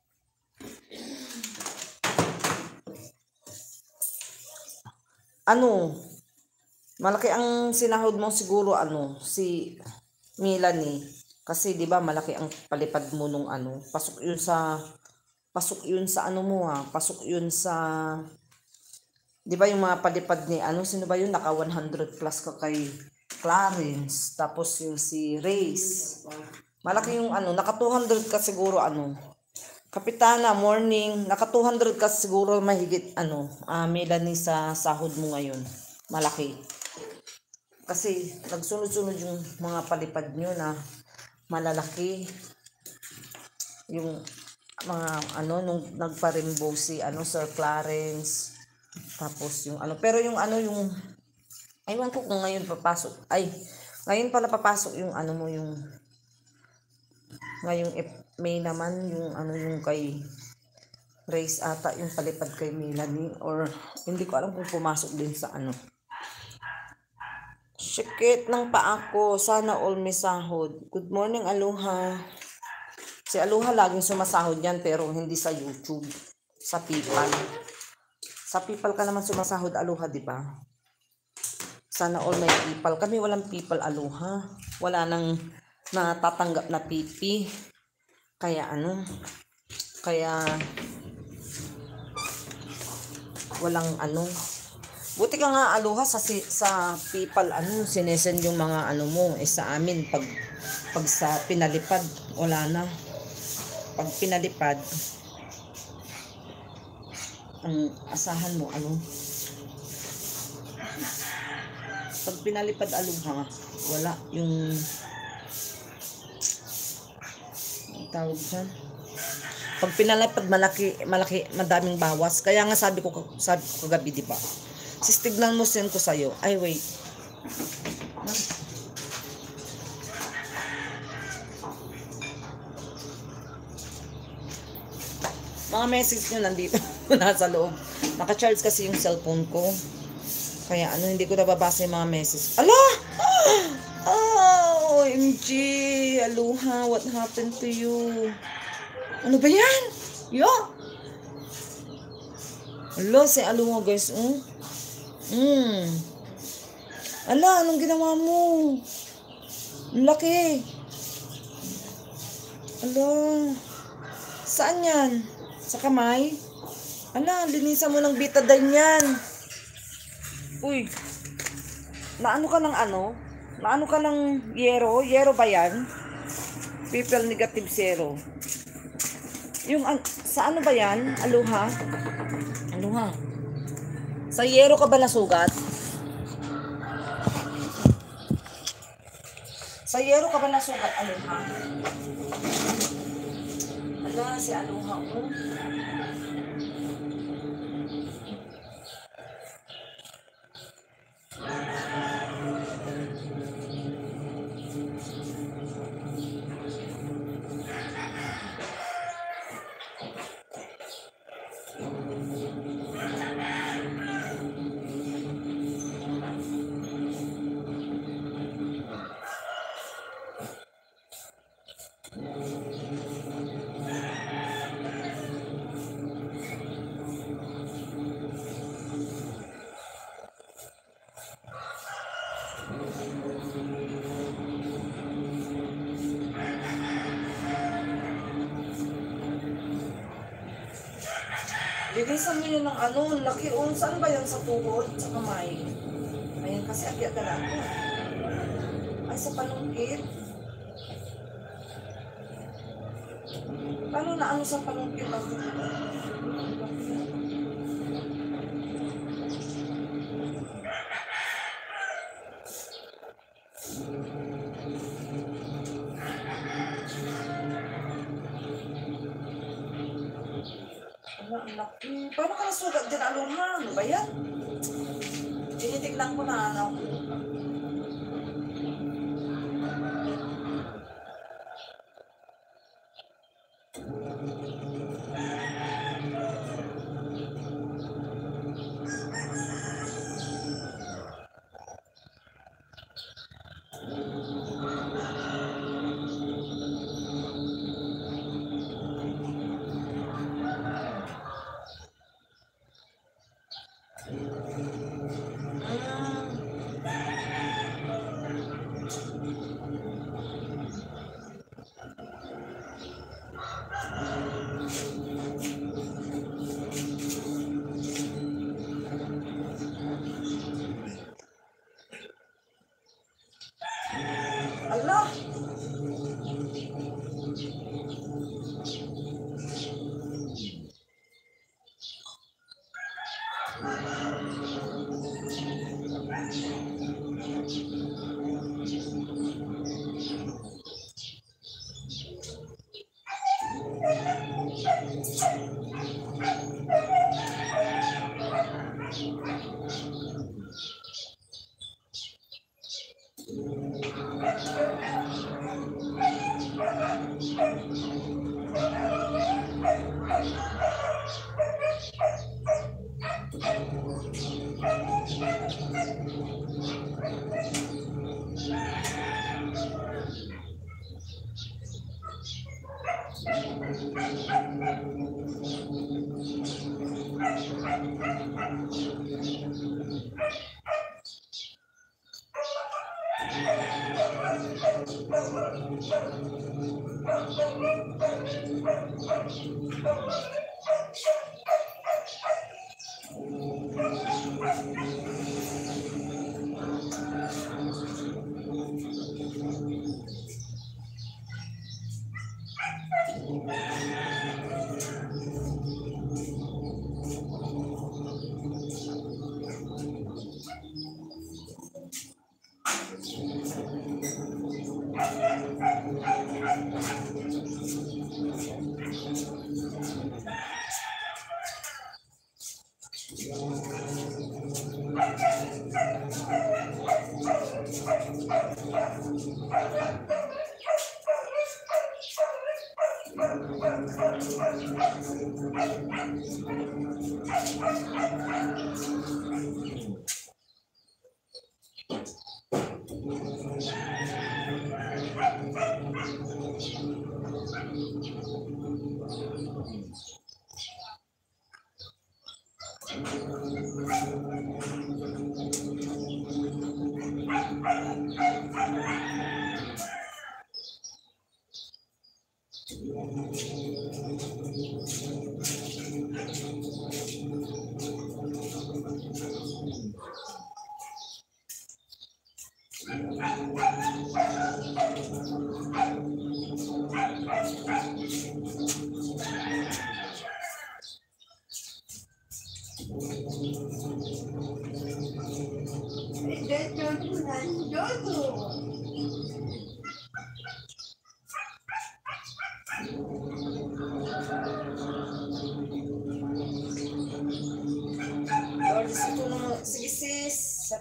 Malaki ang sinahod mo siguro si Melanie. Kasi 'di ba malaki ang palipad mo nung pasok yun sa pasok yun sa 'di ba yung mga palipad ni sino ba yun, naka 100 plus ka kay Clarence, tapos yung si Reyes. Malaki yung naka 200 ka siguro Kapitana, morning, naka 200 ka siguro mahigit Melanie sa sahod mo ngayon. Malaki. Kasi nagsunod-sunod yung mga palipad nyo na malalaki. Yung mga nung nagpa-rembo si Sir Clarence. Tapos yung pero yung yung aywan ko kung ngayon papasok. Ngayon pala papasok yung mo yung ngayong May naman yung yung kay Race ata yung palipad kay Melanie, or hindi ko alam kung pumasok din sa Shikit ng paa ko. Sana all may sahod. Good morning, Aluha. Si Aluha laging sumasahod yan, pero hindi sa YouTube. Sa PayPal. Sa PayPal ka naman sumasahod, Aluha, di ba? Sana all may PayPal. Kami walang PayPal, Aluha. Wala nang natatanggap na PP. Kaya kaya walang buti ka nga, Aluha, sa PayPal sinesend yung mga mo sa amin pag sa pinalipad wala na. Pag pinalipad ang asahan mo pag pinalipad, Aluha, wala yung tawag dyan. Pag pinalipad, malaki, madaming bawas. Kaya nga sabi ko kagabi, di ba? Sis, tignan mo, send ko sa'yo. Ay, wait. Mga message nyo nandito. Nasa loob. Naka-charge kasi yung cellphone ko. Kaya hindi ko nababasa yung mga message. Ala! OMG! Aluha, what happened to you? Ano ba yan? Yo! Ala, si Aluha, guys. Ala, anong ginawa mo? Ang laki. Ala. Saan yan? Sa kamay? Ala, linisan mo ng betadine yan. Uy. Naano ka ng yero? Yero ba yan? People negative 0. Yung sa ba yan? Aluha? Sa yero ka ba nasugat? Sa yero ka ba nasugat, Aloha? Ala, si Aloha ko. Linisan mo yun ng ano, laki o. Saan ba yan? Sa tuhod? Sa kamay? Ayan kasi akyat ka lang. Ay, sa panungkit. Paano na ano sa panungkit? Paano ka nasugat din, Aloha? Ano ba yan? Tinitignan ko na, ano. Allah!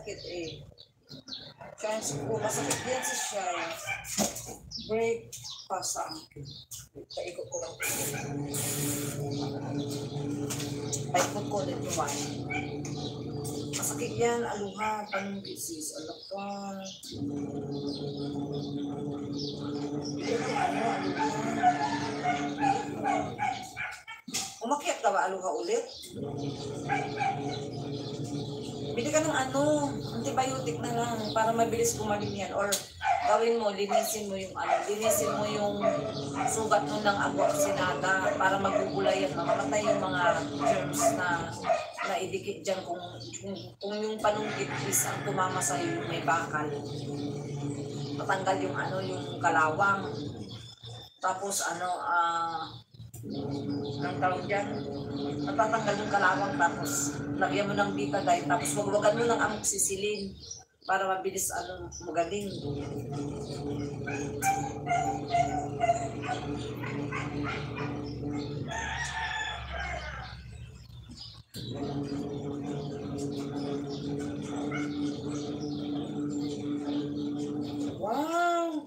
masakit eh. Chance ko, masakit din si Shai. Break pasa. Paikot ko lang. Paikot ko din tuwan. Masakit yan, aluhan, panunggit sis, alapan. Aluhan. Umakyat ka ba aluha ulit? Bili ka ng antibiotic na lang para mabilis gumaling yan. Or gawin mo, linisin mo yung sugat mo ng agua-oxinada para magugulay yan, mamamatay yung mga germs na naidikit dyan kung yung panunggit is ang tumama sa yung may bakal. Matanggal yung yung kalawang. Tapos ang tawag dyan, natatanggal yung kalawang, tapos lagyan mo ng Betadine, tapos magwagan mo ng amoxicillin para mabilis magaling. Wow!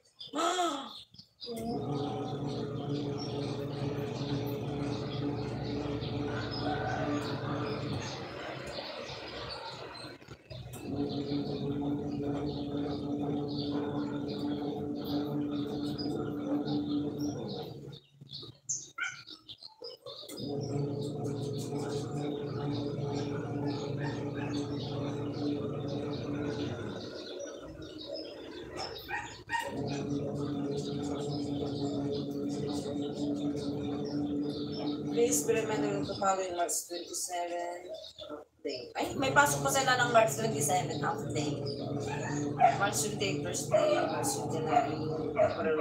Please be reminded to follow in March 27 day. Ay, may pasok pa sila ng March 27 half day. March 28 Thursday, March 29,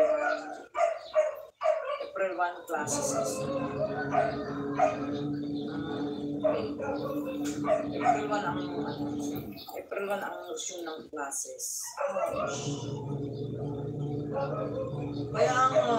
April 1 classes. April 1 ang resume ng classes. Kaya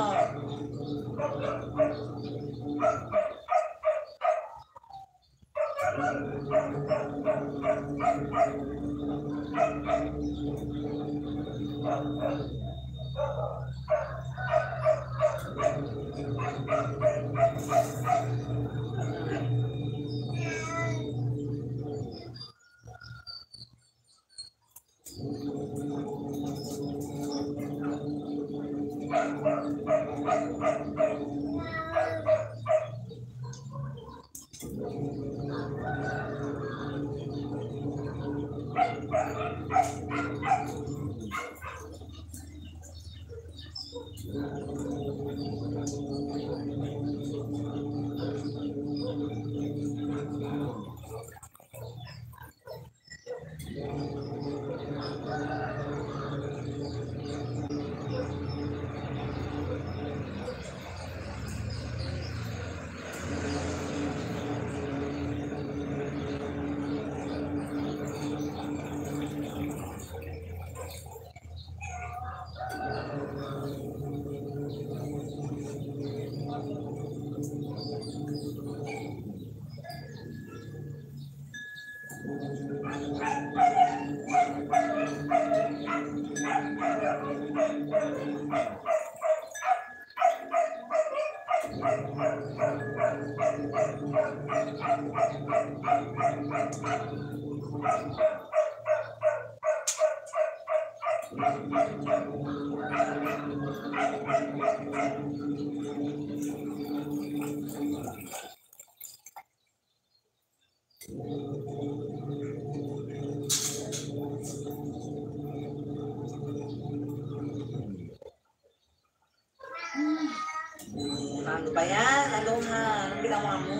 ano ba yan? Aloha, anong ginawa mo?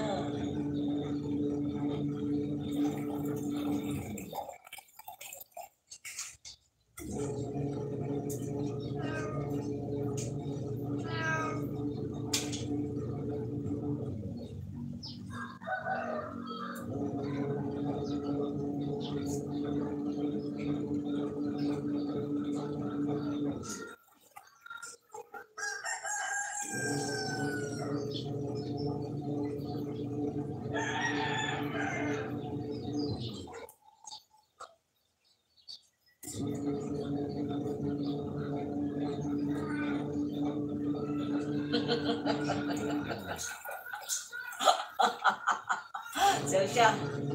Siya.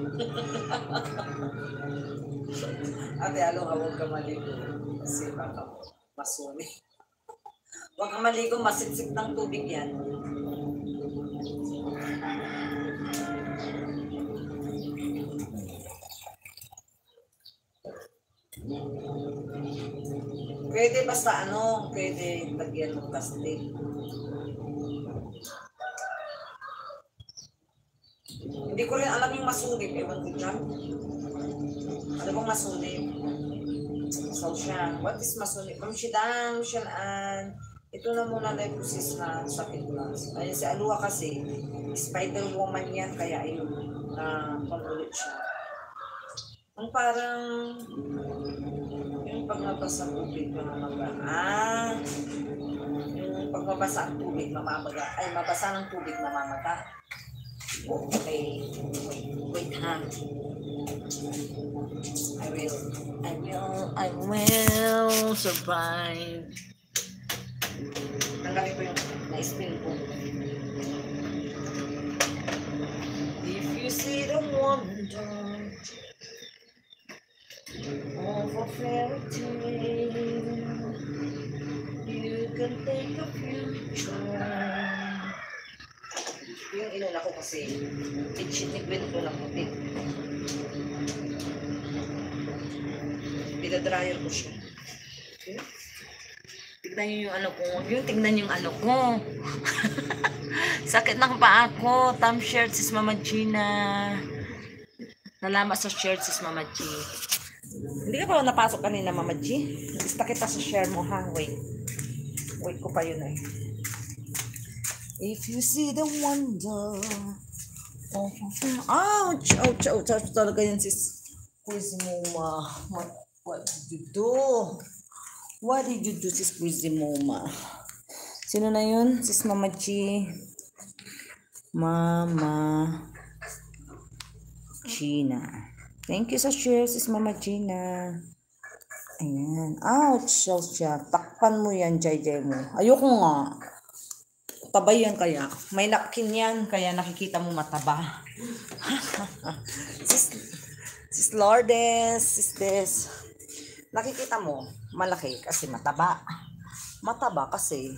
Ate, huwag ka maligo. Kasi baka masuni. Huwag ka maligo, masitsik ng tubig yan. Pwede basta pwede lagyan ng plastic. Hindi ko rin alam yung masunib. Ewan ko dyan. Ano bang masunib? So siya, what is masunib? Mamshidang, siyaan. Ito na muna na yung process na sakit na. Ayun si Alua kasi, spider woman yan, kaya ayun, ulit siya. Ang parang, yung pagbabasa ng tubig, mamamaga. Yung pagbabasa ng tubig, mamamaga. Ay, mabasa ng tubig, mamamaga. Okay, wait ha. I will survive. Tanggalin ko yung na-spin ko. If you see the wonder of a fairy tale, you can take a future. Yung inuna ko kasi, itchinigwin ko ng puti. Pinadryer ko siya. Okay. Tignan nyo yung ano ko. Tignan yung ano ko. Sakit ng paa ko. Thumb shirt sis Mama Gina. Nalama sa shirt sis Mama G. Hindi ka pa napasok kanina Mama G? Lista kita sa share mo ha. Wait ko pa yun eh. If you see the wonder of ouch, ouch, ouch, ouch talaga yan sis Quizimoma. What did you do? What did you do sis Quizimoma? Sino na yun? Sis Mama G. Mama Gina. Thank you sa share sis Mama Gina. Ayan. Ouch, ouch siya. Takpan mo yan, jay mo. Ayoko nga. Tabay yan kaya. May napkin yan, kaya nakikita mo mataba. sis Lourdes, sis Des. Nakikita mo, malaki kasi mataba. Mataba kasi,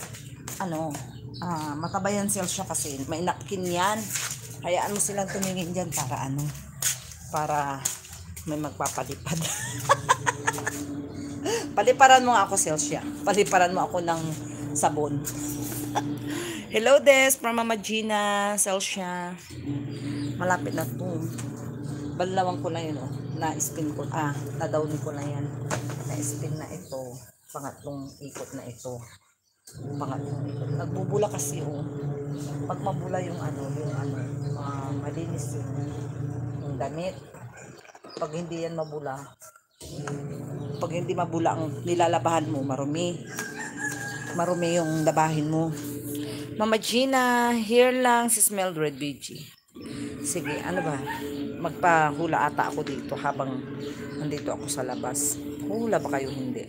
mataba yan siya kasi may napkin yan. Hayaan mo silang tumingin dyan para para may magpapalipad. Paliparan mo nga ako, Celsia. Paliparan mo ako ng sabon. Hello Des, from Mama Gina, Celsia. Malapit na to. Balawang ko na yun, na-spin ko, na-down ko na yan. Na-spin na ito. Pangatlong ikot na ito. Pangatlong ikot. Nagbubula kasi, pag mabula yung malinis yung damit. Pag hindi yan mabula, pag hindi mabula ang nilalabahan mo, marumi. Marumi yung labahin mo. Mama Gina, here lang si Mildred BG. Sige, ano ba? Magpahula ata ako dito habang nandito ako sa labas. Hula ba kayo? Hindi.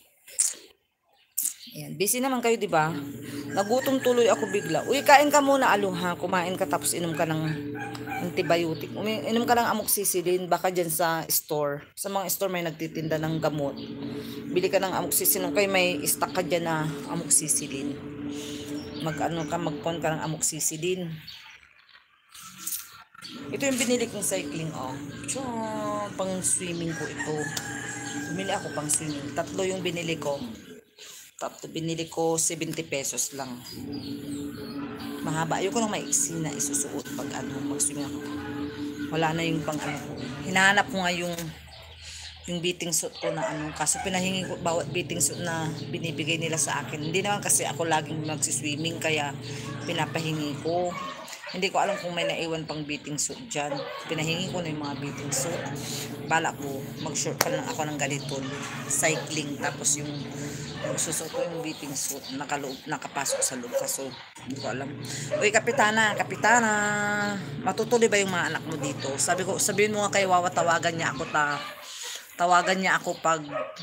Ayan, busy naman kayo, di ba? Nagutom tuloy ako bigla. Uy, kain ka muna, Aluha. Kumain ka tapos inom ka ng antibiotic. Inom ka ng amoxicillin, baka dyan sa store. Sa mga store may nagtitinda ng gamot. Bili ka ng amoxicillin. Kaya may stock ka dyan na amoxicillin. Magpon ka ng amoxicillin. Ito yung binili kong cycling, pang swimming ko ito. Bumili ako pang swimming. Tatlo yung binili ko. Binili ko 70 pesos lang. Mahaba. Ayoko nang maiksi na isusuot pag mag-swimming ako. Wala na yung pang hinahanap ko nga yung beating suit ko na kaso pinahingi ko bawat beating suit na binibigay nila sa akin. Hindi naman kasi ako laging magsiswimming kaya pinapahingi ko. Hindi ko alam kung may naiwan pang beating suit dyan. Pinahingi ko na yung mga beating suit. Bala ko, mag-short pa lang ako ng ganito. Cycling. Tapos yung susuot ko yung beating suit. Nakapasok sa loob. Kaso, hindi ko alam. Uy, kapitana. Matutuloy ba yung mga anak mo dito? Sabihin mo nga kayo, wawatawagan niya ako Tawagan niya ako pag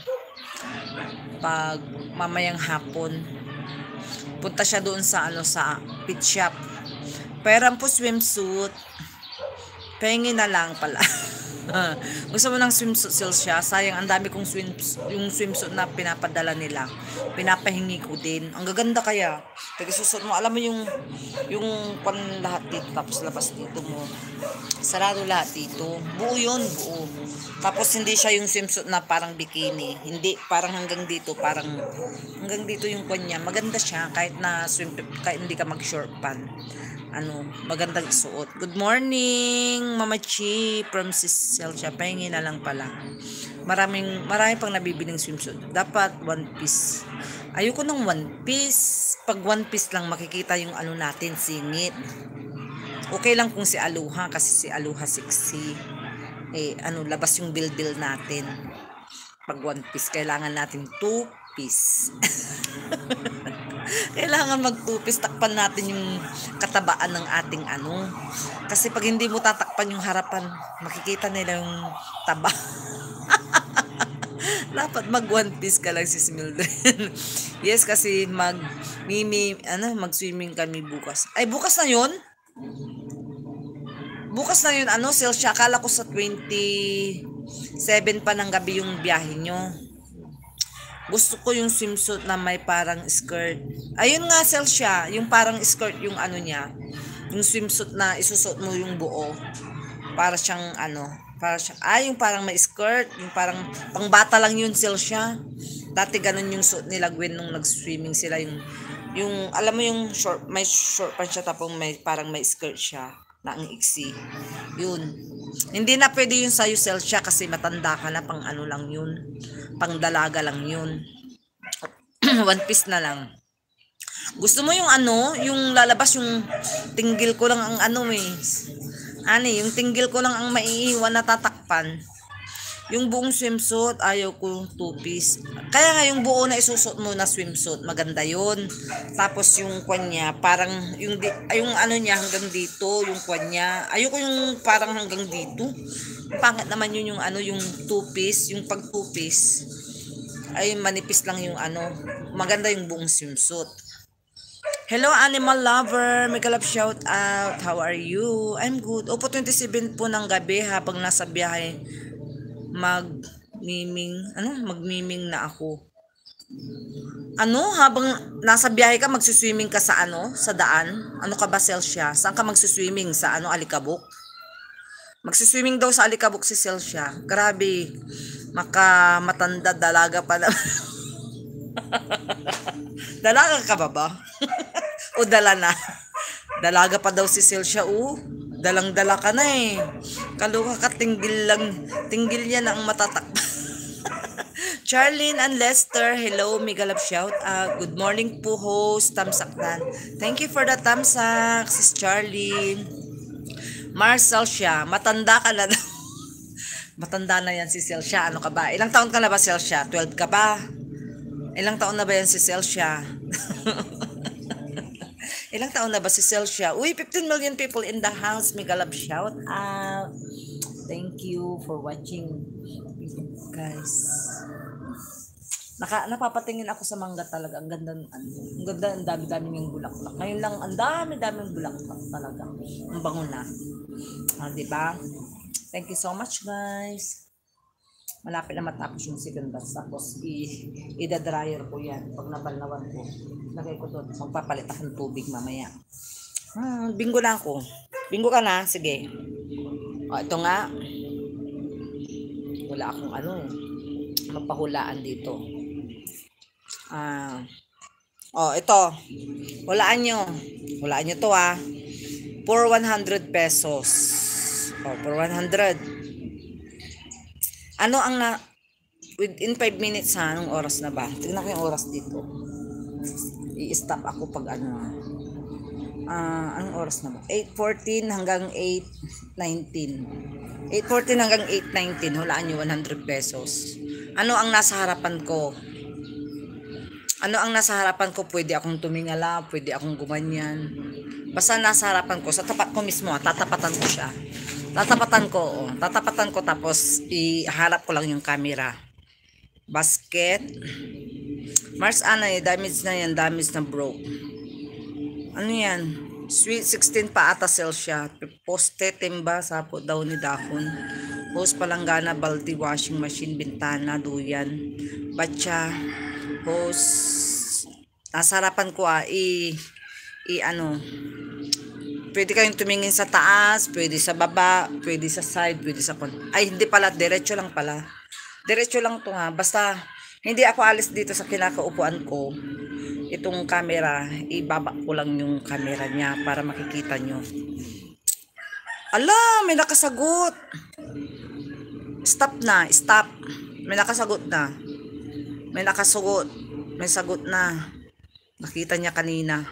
mamayang hapon. Punta siya doon sa sa pit shop. Pairan po swimsuit. Pahingin na lang pala. Gusto mo ng swimsuit siya? Sayang, ang dami kong yung swimsuit na pinapadala nila. Pinapahingi ko din. Ang gaganda kaya. Tagasusot mo. Alam mo yung pan lahat dito. Tapos labas dito mo. Sarado lahat dito. Buo yun, buo. Tapos hindi siya yung swimsuit na parang bikini. Hindi, parang hanggang dito. Parang hanggang dito yung kanya. Maganda siya kahit na kahit hindi ka mag-short pan. Magandang isuot. Good morning, Mama Chi from Celsia. Pahingi na lang pala. Marami pang nabibiling swimsuit. Dapat one piece. Ayoko ng one piece. Pag one piece lang makikita yung natin, singit. Okay lang kung si Aloha kasi si Aloha sexy. Labas yung bil-bil natin. Pag one piece, kailangan natin two piece. Kailangan mag-two-piece, takpan natin yung katabaan ng ating Kasi pag hindi mo tatakpan yung harapan, makikita nila yung taba. Dapat mag one piece ka lang, sis Mildred. Yes, kasi mag-swimming kami bukas. Ay, bukas na yun? Bukas na yun, Celsia. Akala ko sa 27 pa ng gabi yung biyahe nyo. Gusto ko yung swimsuit na may parang skirt. Ayun nga, Celsia, yung parang skirt yung niya. Yung swimsuit na isusot mo yung buo. Para siyang yung parang may skirt, yung parang pangbata lang yun, Celsia. Dati ganun yung suot nila Gwen nung nag-swimming sila, yung alam mo yung short, may short pa siya tapos parang may skirt siya na ang iksi. Yun. Hindi na pwede yun sa'yo, Celsia, kasi matanda ka na, pang lang yun. Pang dalaga lang yun. One piece na lang. Gusto mo yung yung lalabas yung tinggil ko lang ang yung tinggil ko lang ang maiiwan na tatakpan. Yung buong swimsuit, ayaw ko two-piece. Kaya nga yung buo na isusot mo na swimsuit, maganda yun. Tapos yung kanya, parang yung niya hanggang dito, yung kanya. Ayoko yung parang hanggang dito. Pangit naman yun yung yung two-piece, yung pag two-piece. Ay manipis lang yung maganda yung buong swimsuit. Hello animal lover, mega love shout out. How are you? I'm good. Opo 27 po ng gabi habang nasa biyahe. Magmiming na ako. Habang nasa biyahe ka, magsuswimming ka sa sa daan? Ano ka ba, Celsia? Saan ka magsuswimming? Sa Alikabok? Magsuswimming daw sa Alikabok si Celsia. Grabe. Matanda, dalaga pa na. Dalaga ka ba? O dala na? Dalaga pa daw si Celsia, dalang-dala ka na eh. Kaluka ka, tinggil yan ang matatakpan. Charlene and Lester, hello, mega love shout out. Good morning po, host, Tamsakdan. Thank you for the tamsak, sis Charlene. Marcel siya, matanda ka na daw. Matanda na yan si Celsia, ano ka ba? Ilang taon ka na ba, Celsia? 12 ka ba? Ilang taon na ba yan si Celsia? Ilang taon na ba si Celsia? 15 million people in the house. Mega love shout out. Thank you for watching, guys. Napapatingin ako sa mangga talaga. Ang ganda, ang dami-dami ng bulaklak. Ngayon lang, ang dami-daming bulaklak talaga. Ang bango na. Diba? Thank you so much, guys. Malapit na matapos yung second batch. Tapos, ida-dryer ko yan. Pag nabalnawan ko, lagay ko doon. Magpapalit ako ng tubig mamaya. Bingo na ako. Bingo ka na? Sige. Ito nga. Wala akong mapahulaan dito. Ito. Hulaan nyo. Hulaan nyo to For 100 pesos. For 100. Within 5 minutes anong oras na ba? Tignan ko yung oras dito. I-stop ako pag anong oras na ba? 8:14 hanggang 8:19. 8:14 hanggang 8:19. Hulaan nyo 100 pesos. Ano ang nasa harapan ko? Pwede akong tumingala, pwede akong gumanyan. Basta nasa harapan ko, sa tapat ko mismo, tatapatan ko siya. Tatapatan ko, oh. Tatapatan ko tapos iharap ko lang yung camera. Basket. Mars ano damage na yan, damage na broke. Ano yan? Sweet 16 pa ata sell siya. Poste, timba, sapo daw ni dahon. Hose palanggana, baldi, washing machine, bintana, duyan. Batya, hose. Nasa harapan ko ano. Pwede kayong tumingin sa taas, pwede sa baba, pwede sa side, pwede sa ay hindi pala, diretso lang pala. Diretso lang to ha. Basta hindi ako alis dito sa kinakaupuan ko. Itong camera, ibaba ko lang yung camera niya para makikita nyo. Ala, may nakasagot. Stop na, stop. May nakasagot na. May nakasagot. May sagot na. Nakita niya kanina.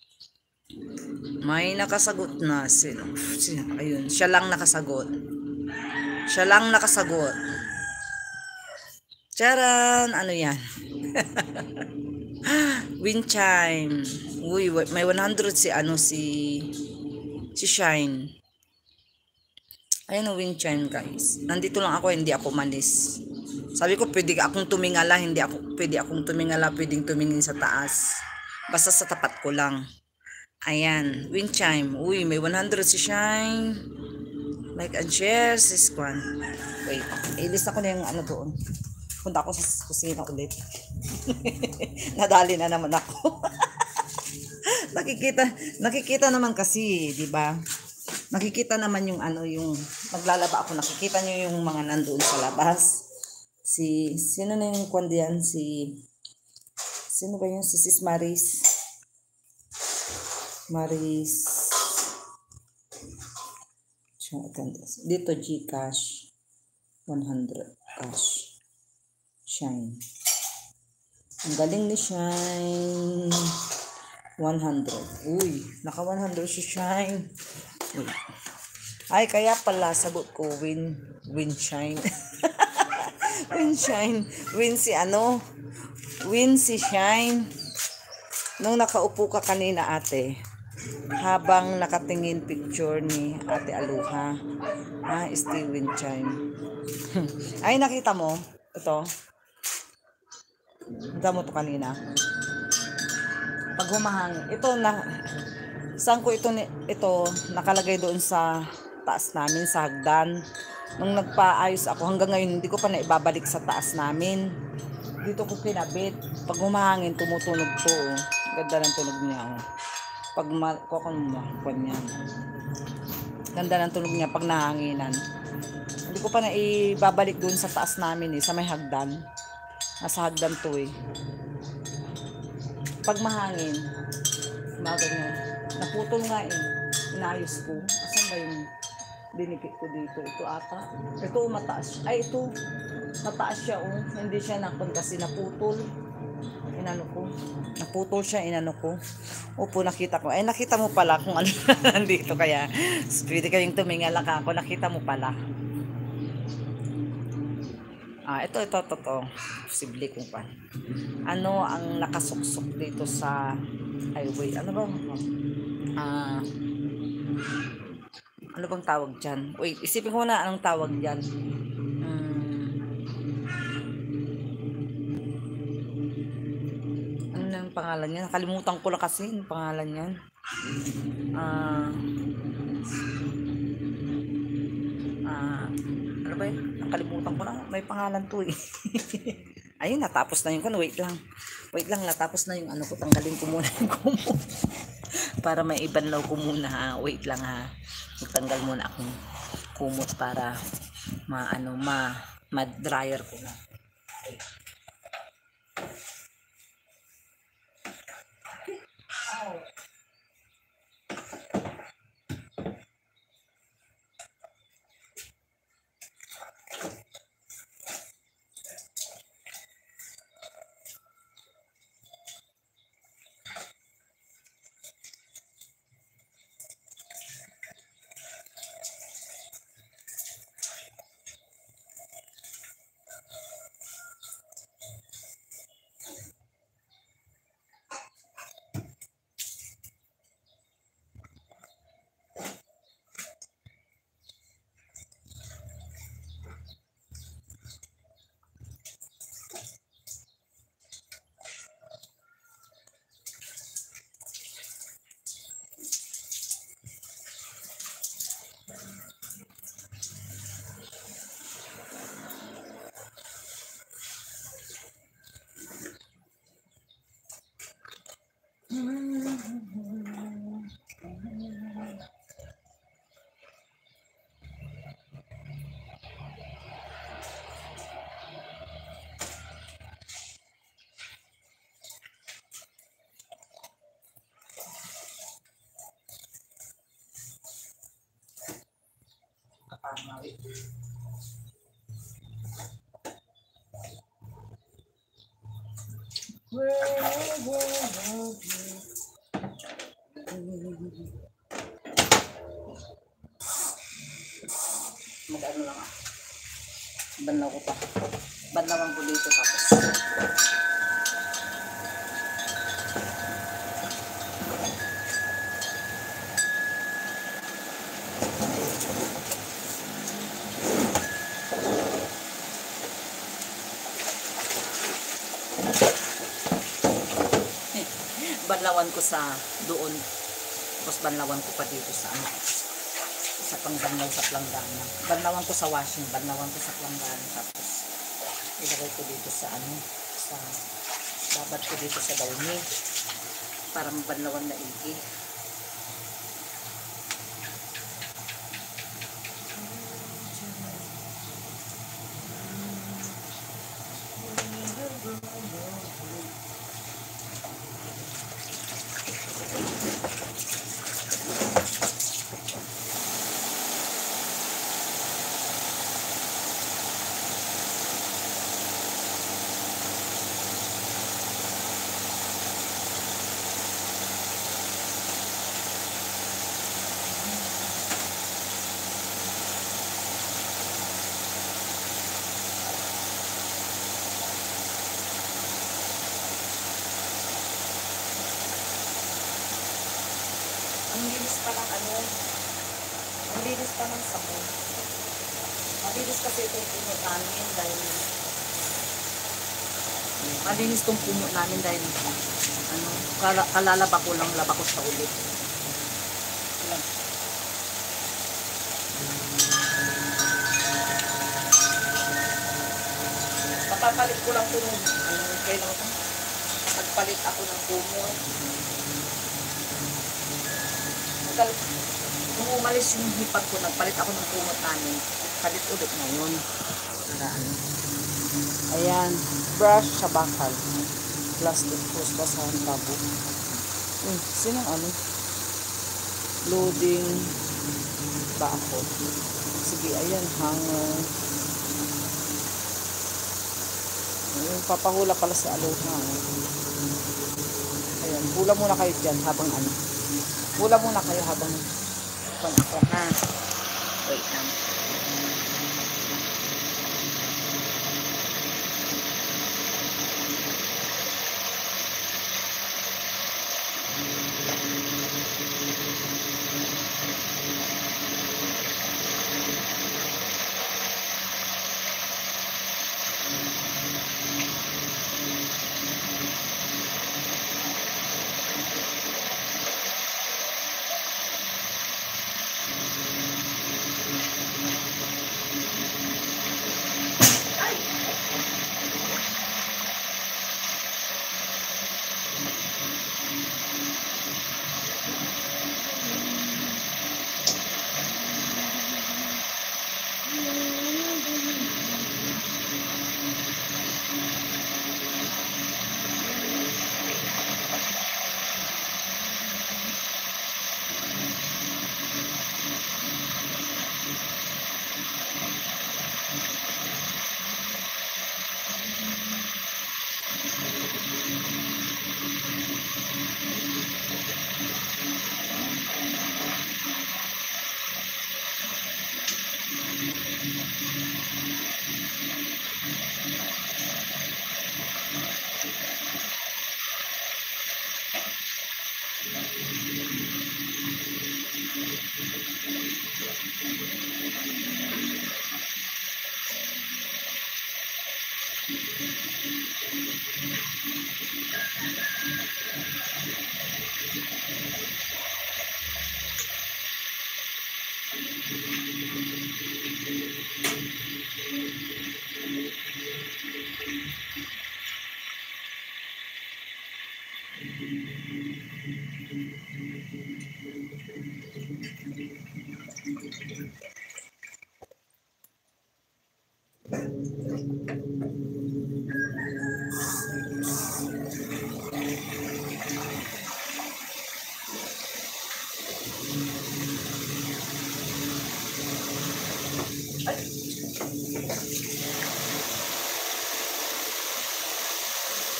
May nakasagot na. Sino? Ayun, siya lang nakasagot. Siya lang nakasagot. Charan! Ano yan? Wind chime. Uy, may 100 si ano si Shine. Ayan ang wind chime guys. Nandito lang ako, hindi ako malis. Sabi ko pwede akong tumingala, hindi ako pwede akong tumingala, pwedeng tumingin sa taas. Basta sa tapat ko lang. Ayan, wind chime. Uy, may 100 si Shine. Like and share sis Kwan. Wait, ilista ko na yung ano doon. Punta ako sa kusina ulit. Nadali na naman ako. nakikita naman kasi, di ba? Nakikita naman yung ano, yung maglalaba ako. Nakikita nyo yung mga nandoon sa labas. Sino na yung kwan diyan? Sino ba yun? Si Sis Maris. Dito Gcash 100 cash. Shine. Ang galing ni Shine. 100. Uy, naka 100 si Shine. Uy. Ay, kaya pala sagot ko win Shine. Win Shine. Win si ano? Win si Shine. Nung nakaupo ka kanina ate, habang nakatingin picture ni Ate Aluha. Stay win Shine. Ay, nakita mo? Ito. Nakita mo to kanina. Pag humahangin. Saan ko ito nakalagay doon sa taas namin, sa hagdan. Nung nagpaayos ako, hanggang ngayon hindi ko pa naibabalik sa taas namin. Dito ko kinabit. Pag humahangin, tumutunog to. Ganda ng tunog niya. Pag yan. Ganda ng tunog niya pag nahanginan. Hindi ko pa naibabalik doon sa taas namin sa may hagdan. Nasa hagdan to Pag mahangin, ganyan. Naputol nga inayos ko. Asan ba yung dinikit ko dito? Ito ata. Ito mataas. Ay ito. Mataas siya Hindi siya kasi naputol. Naputol siya, ko. Opo, nakita ko. Ay, nakita mo pala kung ano nandito kaya. Pwede kayong tumingala ka ako. Nakita mo pala. Ito. Posible kung pa. Ano ang nakasuksok dito sa highway? Ano ba? Ano bang tawag dyan? Wait, isipin ko na anong tawag dyan. Ano na yung pangalan niya? Nakalimutan ko lang kasi yung pangalan niya. Ano ba yun? Nakalimutan ko na. May pangalan to Ayun, natapos na yung Wait lang, natapos na yung ano ko. Tanggalin ko muna yung kumot. Para may ibanlaw ko muna Wait lang Magtanggal muna akong kumot para ma-dryer ko na. mawit. Mag-ano lang ako. Banlaw ko pa. Banlawan ko dito tapos. Banlawan ko sa doon. Tapos banlawan ko pa dito sa ano. Sa pangbanlaw sa planggana. Banlawan ko sa washing, banlawan ko sa planggana. Tapos ilagay ko dito sa ano, sa babad ko dito sa dawni para mabanlawan na igi. Ang linis pa ng ano, ang linis pa ng sabon. Malinis kasi itong puno namin dahil malinis itong puno namin dahil ano, kalalaba ko lang, laba ko sa ulit. Ilang. Papapalit ko lang ito nung kailangan ko. Nagpalit ako ng kumot. Nung umalis yung hipag ko, nagpalit ako ng kumot namin. Palit ulit ngayon. Ayan, brush sa bakal. Plastic hose pa sa tabo. Sinong ano? Loading ba ako? Sige, ayan, hanger. Ayun, papahula pala sa aloha. Ayan, hula muna kayo dyan habang ano. Hula muna kayo habang ako na. Wait lang.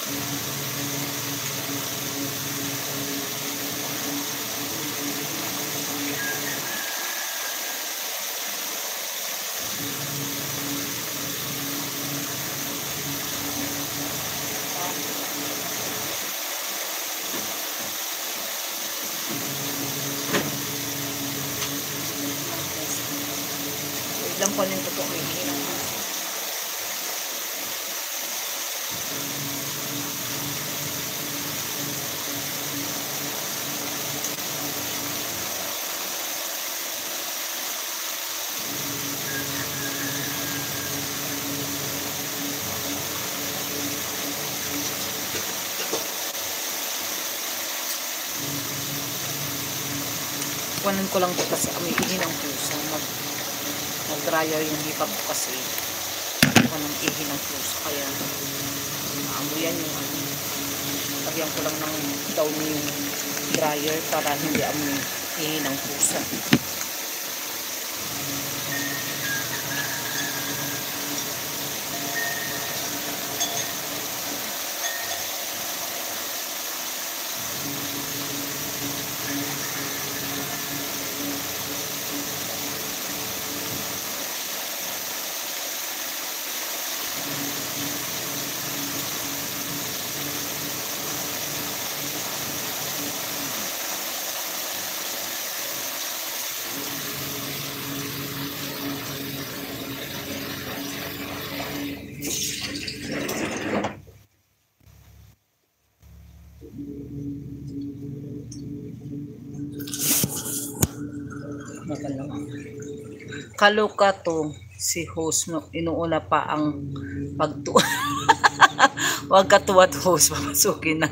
Lang ko yung totoo may hinang puso. Kunin ko lang ito kasi amoy hinang puso. Mag-dryer yung hipag ko kasi ako ng ihi ng puso kaya maamoyan yung ano. Lagyan ko lang ng downy yung dryer para hindi amoy ihi ng puso. Kaloka to si host mo. Inuuna pa ang pagtuwa. Huwag katuwat host. Papasukin na.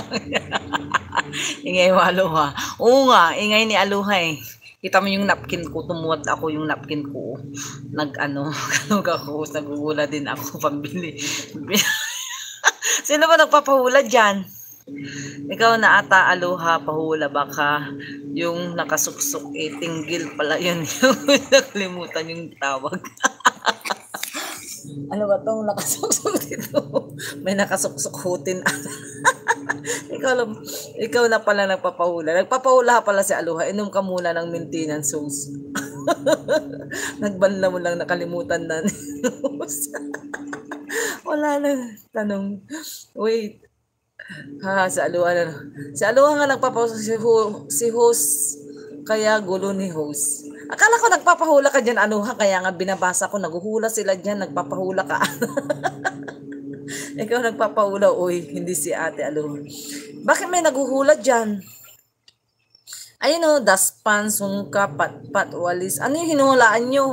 Ingay mo Aloha. Oo nga. Ingay ni Aloha eh. Kita mo yung napkin ko. Tumuwat ako yung napkin ko. Kaloka host. Nagugula din ako. Pambili. Sino ba nagpapahula dyan? Ikaw na ata Aloha, pahula baka yung nakasuksok tinggil pala yun. Nakalimutan yung tawag. Ano ba itong nakasuksok dito? May nakasuksukutin. ikaw na pala nagpapahula. Nagpapahula pala si Aloha. Inom ka muna ng maintenance sauce. Nagbanla mo lang nakalimutan na. Wala na tanong. Wait. Si Aloha na. Si Aloha nga nagpapahula si host. Kaya gulo ni host. Akala ko nagpapahula ka dyan, Aloha. Kaya nga binabasa ko, naguhula sila dyan, nagpapahula ka. Ikaw nagpapahula, uy, hindi si ate Aloha. Bakit may naguhula dyan? Ayun o, daspan, sungka, pat, walis. Ano yung hinuhulaan nyo?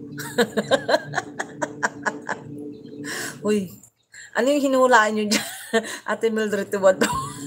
Uy, ano yung hinuhulaan nyo dyan? Ate Mildred Tuwad.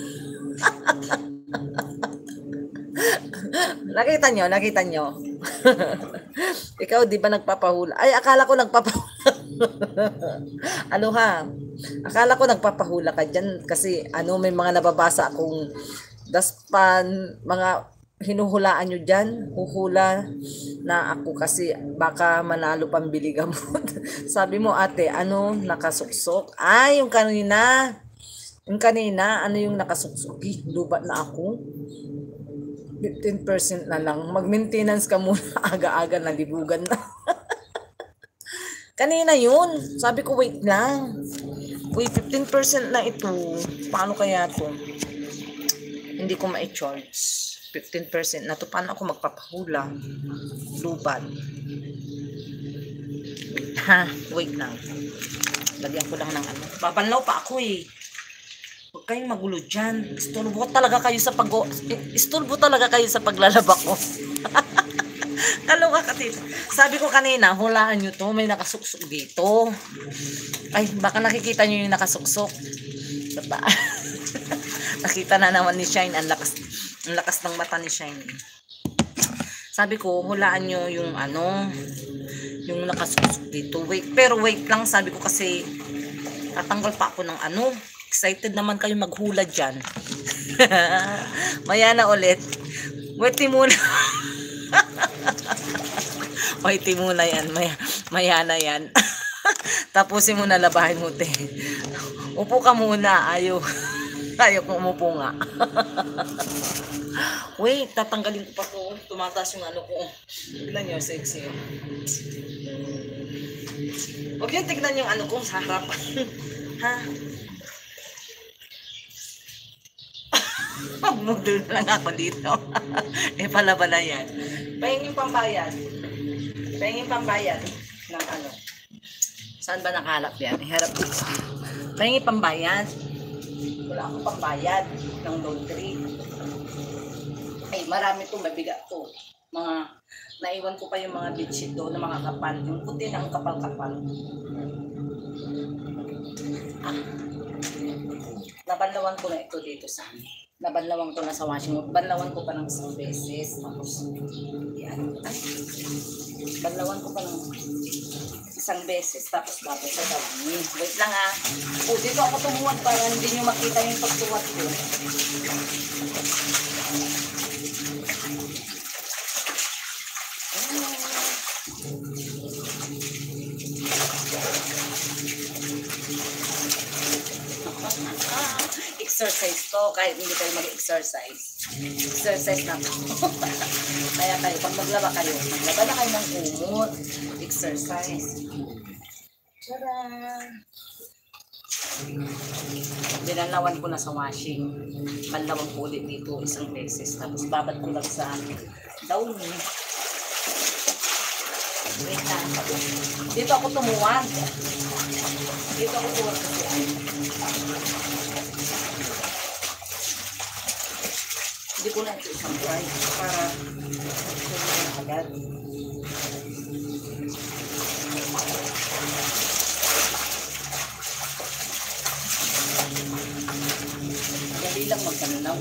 Nakita nyo. Ikaw di ba nagpapahula? Ay, akala ko nagpapahula. Aloha, akala ko nagpapahula ka dyan kasi may mga nababasa akong daspan, mga hinuhulaan nyo dyan. Huhula na ako kasi baka manalo pambili gamot. Sabi mo ate, nakasuksok? Ay, yung kanina, ano yung nakasuksok? Lubat na ako. 15% na lang. Mag-maintenance ka muna. Aga-aga na libugan na. Kanina yun. Sabi ko, wait lang. Uy, 15% na ito. Paano kaya to? Hindi ko ma-charge. 15% na to. Paano ako magpapahula? Lubat. Wait lang. Lagyan ko lang ng Babanlaw pa ako eh. Huwag kayong magulo dyan. Istulbo talaga kayo sa paglalaba ko. Kaloka kasi. Sabi ko kanina, hulaan nyo to. May nakasuksok dito. Ay, baka nakikita nyo yung nakasuksok. Diba? Nakita na naman ni Shine. Ang lakas ng mata ni Shine. Sabi ko, hulaan nyo yung yung nakasuksok dito. Pero wait lang. Sabi ko kasi, tatanggal pa ako ng Excited naman kayo maghula dyan. Maya na ulit. Wait muna. Wait muna yan. Maya na yan. Tapusin mo na, labahin mo, te. Upo ka muna. Ayaw. Ayaw kong umupo nga. Wait, tatanggalin ko pa to. Tumataas yung ano ko. Tignan nyo, sexy. Huwag yung tignan yung ano ko sa harap. Ha? Magmudol na lang ako dito. Pala yan. Pahingin pambayad. Pahingin pambayad ng ano. Saan ba nakalap yan? Iharap dito. Pahingin pambayad. Wala akong pambayad ng laundry. Ay, marami to, mabigat to. Naiwan ko pa yung mga bedsheet doon na mga kapal. Yung puti na ang kapal-kapal. Nabanlawan ko na ito dito sa nabanlawan ko na sa washing machine. Banlawan ko pa ng isang beses. Tapos, yan. Banlawan ko pa ng isang beses. Tapos, dapat sa dami. Wait lang ah. O, dito ako tumuwad para hindi nyo makita yung pagtuwad ko. Exercise to, kahit hindi kayo mag-exercise. Exercise na to. Kaya kayo, pag maglaba na kayo ng kumot. Exercise. Tcharan! Binalawan ko na sa washing. Banlawan ko ulit dito isang beses. Tapos babad ko lang sa downy. Wait na. Dito ako tumuwag. Dito ako tumuwag kasi hindi ko na ito isang fry para agad. Dali lang magkanaw.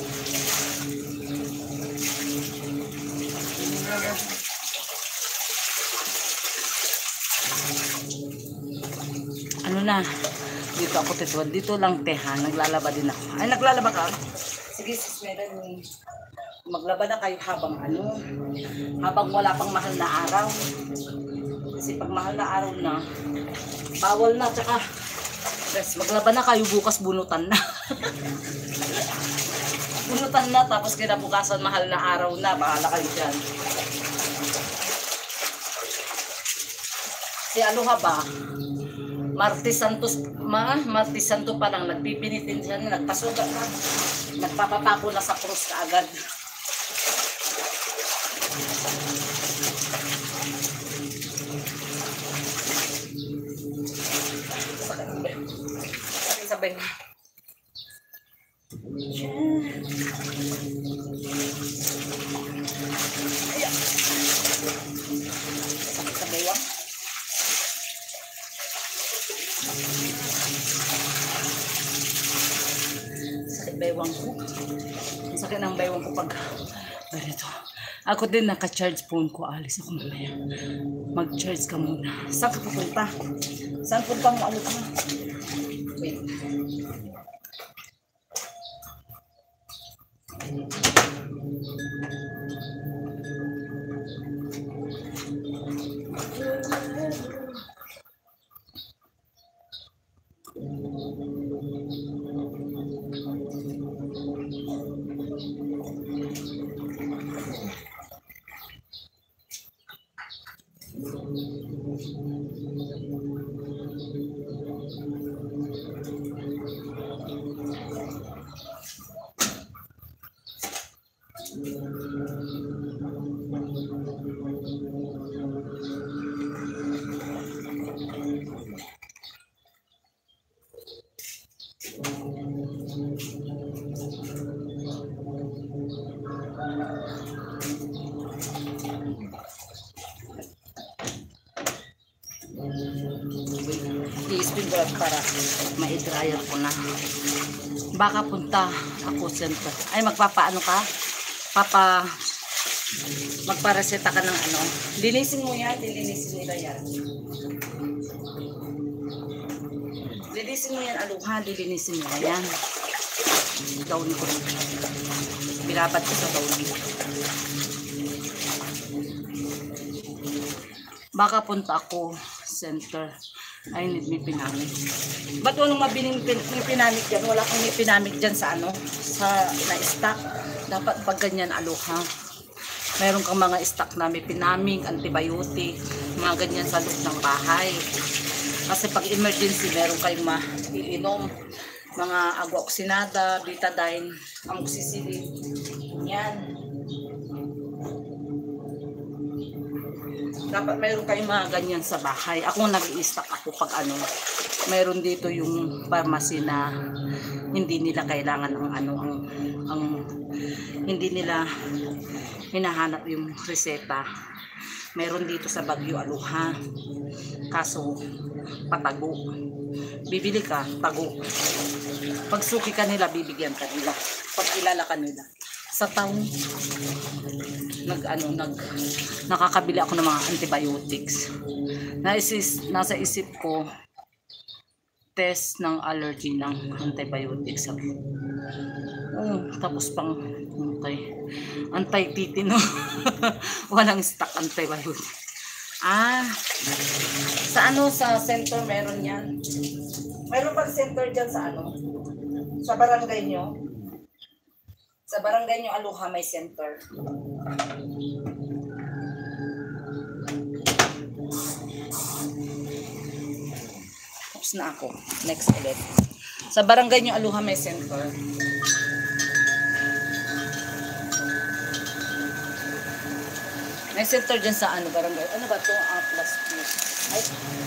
Ano na? Dito ako tituan. Dito lang teha. Naglalaba din ako. Ay, naglalaba ka? Sige, sis, meron. Maglaba na kayo habang wala pang mahal na araw. Kasi pag mahal na araw na, bawal na. Tsaka, guys, maglaba na kayo bukas, bunutan na. Bunutan na, tapos kinabukasan mahal na araw na. Bahala kayo dyan. Si Aloha ba? Martes Santo pa lang, nagpipinitin siya, nagpasugat na. Nagpapapako na sa krus kaagad. Sabay. Ayan. Sabay wang. Sakit baywang ko. Ang sakit ng baywang ko pag ganito. Ako din naka-charge phone ko. Alis ako mamaya. Mag-charge ka muna. Saan ka pupunta? Saan punta mo? Ano ka? Wait. I-spin ko para ma-dryer ko na. Baka punta ako center. Ay, magpapaano ka? Magpareseta ka ng ano. Linisin mo yan. Lilinisin nila yan. Linisin mo yan, Aloha. Lilinisin nila yan. Gawin ko. Birabat ko sa gawin. Baka punta ako center. I need may pinamig. Ba't walang mabiling may pinamig dyan? Wala kang may pinamig dyan sa ano? Sa na-stock. Dapat pag ganyan aloha. Meron kang mga stock na may pinamig, antibiotic, mga ganyan sa loob ng bahay. Kasi pag emergency, meron kayong maiinom. Mga agua oxinada, betadine, amoxicillin. Yan. Dapat meron kayong mga ganyan sa bahay. Ako nag-i-stock ako pag ano. Meron dito yung pharmacy na hindi nila kailangan ng ano ang hindi nila hinahanap yung reseta. Meron dito sa Baguio Aloha. Kaso patago. Bibili ka, tago. Pag suki ka nila, bibigyan ka nila. Pag kilala ka nila. Sa town, nakakabili ako ng mga antibiotics. Nasa isip ko, test ng allergy ng antibiotics. Tapos pang anti-titino. Walang stock antibiotics. Sa center meron yan. Meron pang center dyan sa sa barangay nyo. Sa barangay nyo Aloha may center. Tapos na ako. Next ulit. Sa barangay nyo Aloha may center. May center dyan sa barangay. Ano ba ito? Plus. Ay.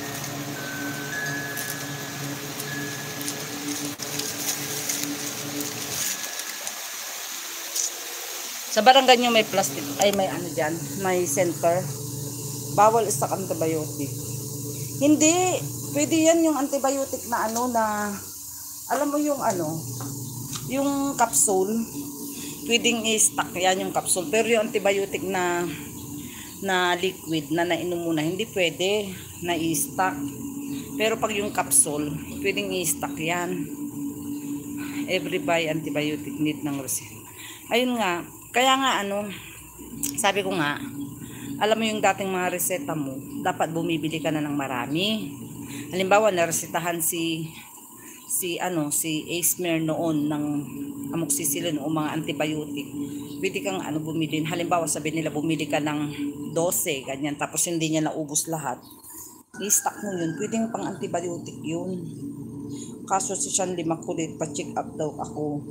Sa barangay nyo may plastic. Ay, may dyan. May center. Bawal stock antibiotic. Hindi. Pwede yan yung antibiotic na na alam mo yung yung capsule. Pwedeng i-stock yan yung capsule. Pero yung antibiotic na liquid na nainom mo na, hindi pwede na i-stock. Pero pag yung capsule, pwedeng i-stock yan. Every buy antibiotic need ng reseta. Ayun nga, kaya nga sabi ko nga, alam mo yung dating mga reseta mo, dapat bumibili ka na ng marami. Halimbawa, naresetahan si Asmer noon ng amoxicillin o mga antibiotic. Pwede kang bumili. Halimbawa, sabi nila bumili ka ng 12, ganyan. Tapos hindi niya naubos lahat. I-stock mo yun. Pwedeng pang antibiotic yun. Kaso si Sean Limakulit, pa-check up daw ako.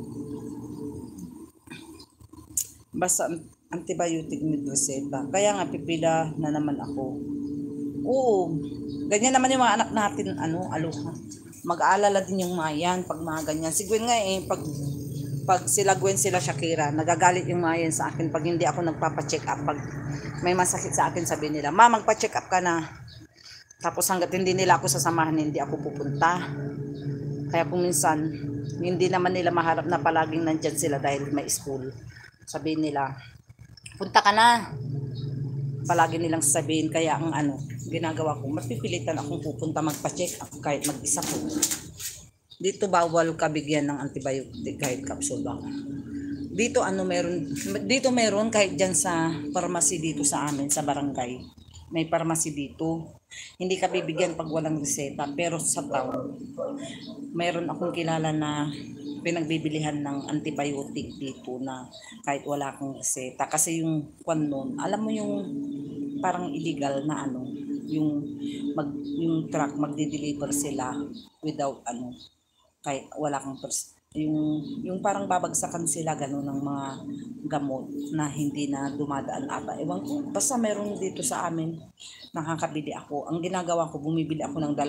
Basta antibiotic with reseta. Kaya nga pipila na naman ako. Oo. Ganyan naman yung mga anak natin, Aloha. Mag-aalala din yung mga yan pag mga ganyan. Si Gwen nga pag sila Gwen, sila Shakira, nagagalit yung mga yan sa akin pag hindi ako nagpapa-check up. Pag may masakit sa akin, sabi nila, Ma, magpa-check up ka na. Tapos hanggat hindi nila ako sasamahan, hindi ako pupunta. Kaya kung minsan, hindi naman nila maharap na palaging nandyan sila dahil may school. Sabihin nila, punta ka na. Palagi nilang sabihin, kaya ang ginagawa ko, mapipilitan akong pupunta magpa-check up kahit mag-isa ko. Dito bawal ka bigyan ng antibiotic kahit capsule ba. Dito meron kahit diyan sa pharmacy dito sa amin sa barangay. May pharmacy dito. Hindi ka bibigyan pag walang reseta, pero sa town meron akong kilala na pinagbibilihan ng antibiotic dito na kahit wala akong reseta. Kasi yung noon, alam mo yung parang illegal na yung truck magde-deliver sila without kahit wala kang yung parang babagsakan sila gano'n ng mga gamot na hindi na dumadaan ata. Ewan ko, basta meron dito sa amin, nakakabili ako. Ang ginagawa ko, bumibili ako ng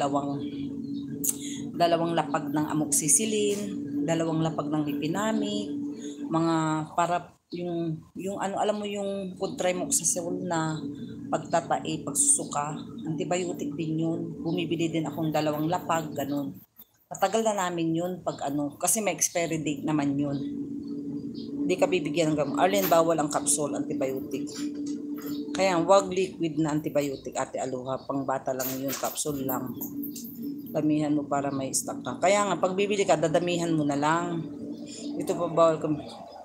dalawang lapag ng amoxicillin, dalawang lapag ng lipinamig, mga para yung alam mo yung Contremoxazole na pagtatae, pagsusuka, antibiotic din yun. Bumibili din akong dalawang lapag, ganun. Matagal na namin yun pag kasi may expiry date naman yun. Hindi ka bibigyan ng gamot. Arlen, bawal ang capsule, antibiotic. Kaya wag liquid na antibiotic, Ate Aloha, pang bata lang yun, capsule lang. Damihan mo para may stock ka. Kaya nga, pag bibili ka, dadamihan mo na lang. Ito pa bawal ka.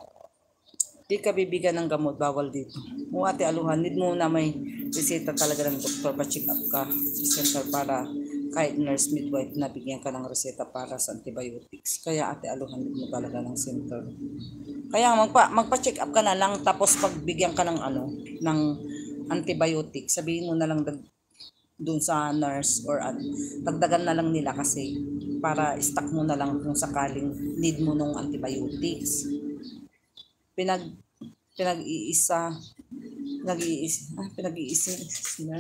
Di ka bibigyan ng gamot, bawal dito. O Ate Aloha, need mo na may reseta talaga ng doktor, pa-check up ka sa center para kahit nurse midwife na bigyan ka ng reseta para sa antibiotics. Kaya ate, aluhan mo talaga ng center. Kaya magpa-check up ka na lang, tapos pagbigyan ka ng ng antibiotics, sabihin mo na lang dun sa nurse or dagdagan na lang nila kasi para stock mo na lang kung sakaling need mo nung antibiotics. Pinag-iisa sila.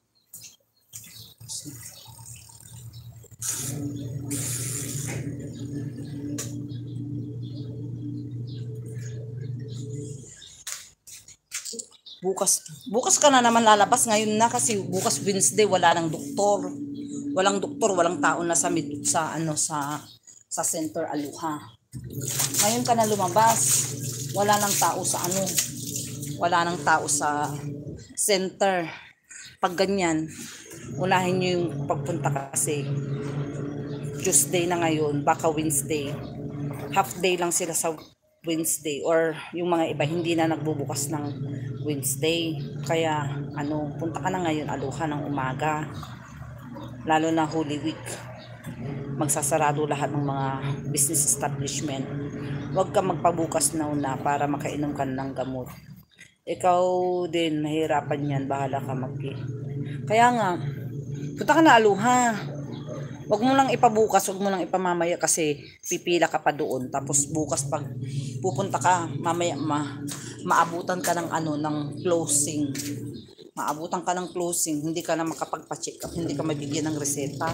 Bukas ka na naman lalabas ngayon na kasi bukas Wednesday wala nang doktor. Walang doktor, walang tao na sa center Aluha. Ngayon ka na lumabas. Wala nang tao sa wala nang tao sa center. Pag ganyan, unahin niyo yung pagpunta kasi Tuesday na ngayon, baka Wednesday. Half day lang sila sa Wednesday or yung mga iba hindi na nagbubukas ng Wednesday. Kaya punta ka na ngayon Aluha ng umaga. Lalo na Holy Week. Magsasarado lahat ng mga business establishment. Huwag ka magpabukas na una para makainom ka ng gamot. Ikaw din nahihirapan yan, bahala ka Kaya nga, punta ka na Aluha. Huwag mo lang ipabukas, huwag mo lang ipamamaya kasi pipila ka pa doon. Tapos bukas pag pupunta ka, mamaya maabutan ka ng ng closing. Maabutan ka ng closing, hindi ka na makapagpa-check up, hindi ka mabigyan ng reseta.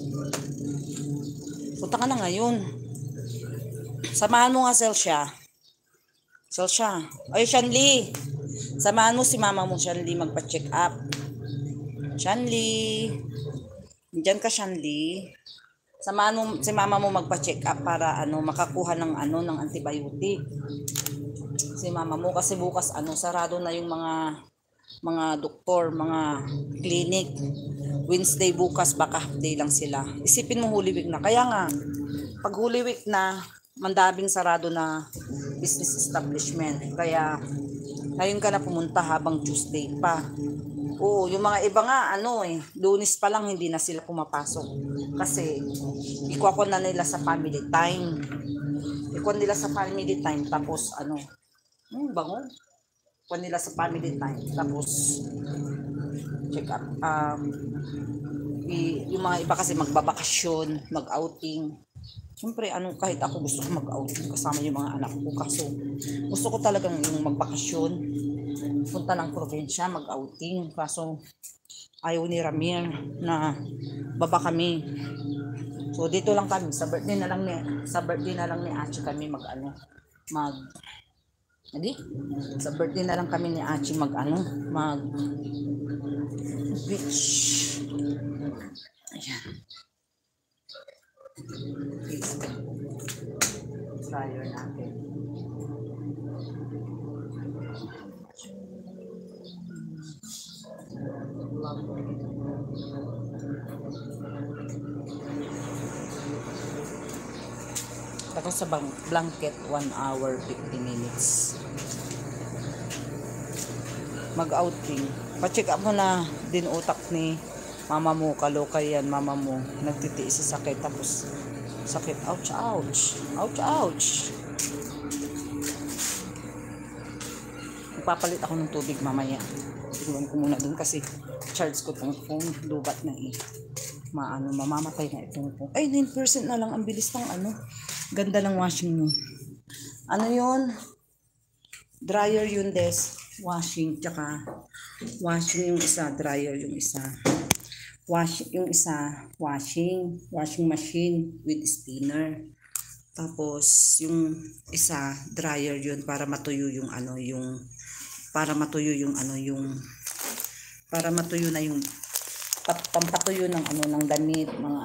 Punta ka na ngayon. Samahan mo nga Celsha. Ay, Shanli. Samahan mo si mama mo, Shanli, magpa-check up. Shanli. Diyan ka, Shanli. Samahan mo si mama mo magpa-check up para makakuha ng ng antibiotic. Si mama mo kasi bukas sarado na yung mga doktor, mga clinic. Wednesday bukas baka half day lang sila. Isipin mo Holy Week na. Kaya nga pag Holy Week na mandabing sarado na business establishment. Kaya ngayon ka na pumunta habang Tuesday pa. Oo, yung mga iba nga Lunes pa lang hindi na sila pumapasok. Kasi ikuha na nila sa family time. Tapos bango. Ikuha nila sa family time. Tapos check up. Yung mga iba kasi magbabakasyon, mag-outing. Siyempre, kahit ako gusto ko mag-outing kasama yung mga anak ko. Kaso, gusto ko talagang yung magbakasyon. Punta ng probinsya, mag-outing. Kaso, ayaw ni Ramir na baba kami. So, dito lang kami. Sa birthday na lang ni Achi kami sa birthday na lang kami ni Achi beach. Ayan. Dryer natin. Tapos sa blanket 1 hour 50 minutes. Mag-outing. Pa-check up mo na din utak ni mama mo, kalokay yan, mama mo, nagtitiis sa sakit, tapos sakit, ouch. Magpapalit ako ng tubig mamaya. Tignan ko muna dun kasi charge ko tong phone, lubat na mamamatay na itong phone. Ay, 9% na lang, ang bilis ng ganda ng washing mo. Yun? Dryer yun, washing, tsaka washing yung isa, dryer yung isa. Washing machine with spinner. Tapos yung isa dryer yun para matuyo pampatuyo ng ng damit, mga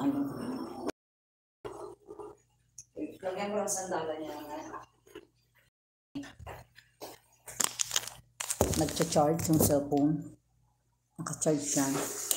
Lagyan ko ng sandala niya. Nagcha-charge yung cellphone. Naka-charge yan.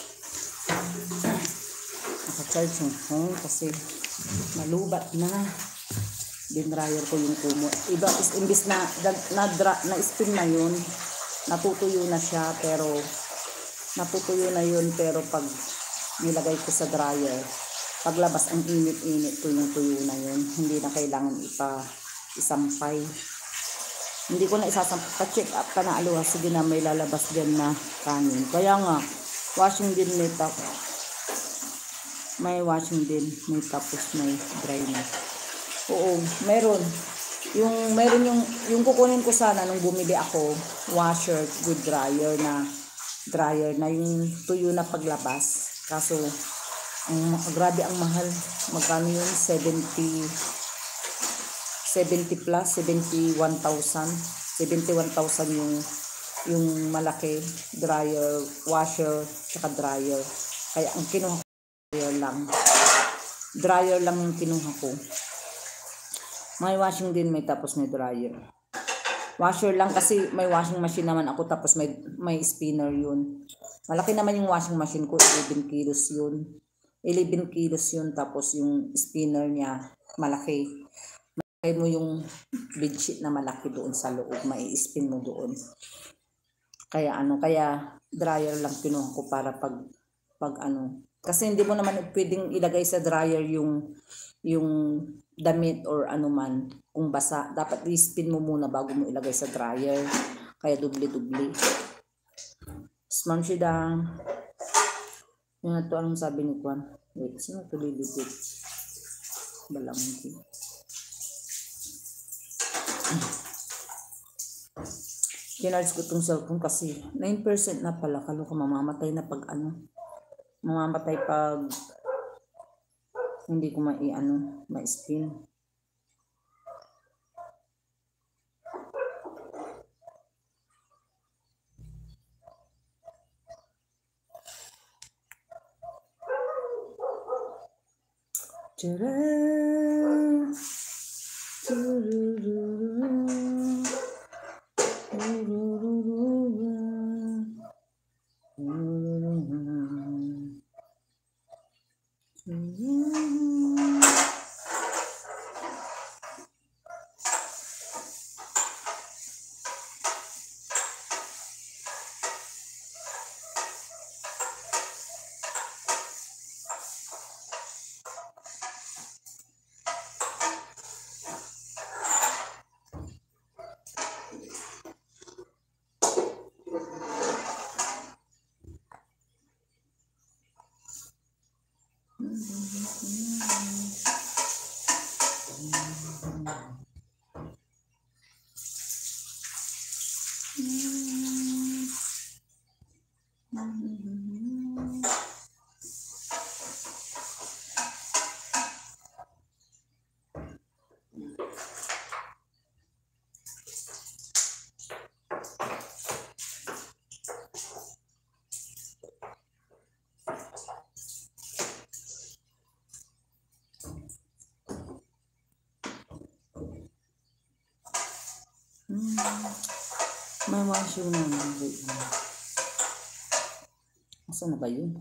Naka-charge yung phone kasi malubat na. Dinryer ko yung kumot. Imbis na spin na yun, natutuyo na siya, pero pag nilagay ko sa dryer. Paglabas, ang init-init, tuyong-tuyo na yun. Hindi na kailangan isampay. Hindi ko na isasampay. Pa-check up ka na, aluha. Sige na, may lalabas dyan na kanin. Kaya nga, washing din may may washing din. May tapos may dry na. Oo, meron. Meron yung kukunin ko sana nung bumili ako, washer with dryer na yung tuyo na paglabas. Kaso, grabe ang mahal. Magkano yun? 70 plus, 71,000. 71,000 yung malaki dryer, washer, tsaka dryer. Kaya ang kinuha ko, dryer lang yung kinuha ko. May washing din, may tapos may dryer. Washer lang kasi may washing machine naman ako, tapos may spinner yun. Malaki naman yung washing machine ko, 11 kilos yun. 11 kilos yun, tapos yung spinner niya malaki. Malaki mo yung bedsheet na malaki doon sa loob, mai-spin mo doon. Kaya dryer lang kinuha ko para pag kasi hindi mo naman pwedeng ilagay sa dryer yung damit or man kung basa. Dapat i-spin mo muna bago mo ilagay sa dryer. Kaya dubli-dubli. Smart siya dang. Yung ito, anong sabi ni Kwan? Wait, sino ito lilipit? Balamang. Kinarge ko itong cellphone kasi 9% na pala. Kalo ko mamamatay na pag mamamatay pag hindi ko ma-spin. May washing na. Asan na ba yun?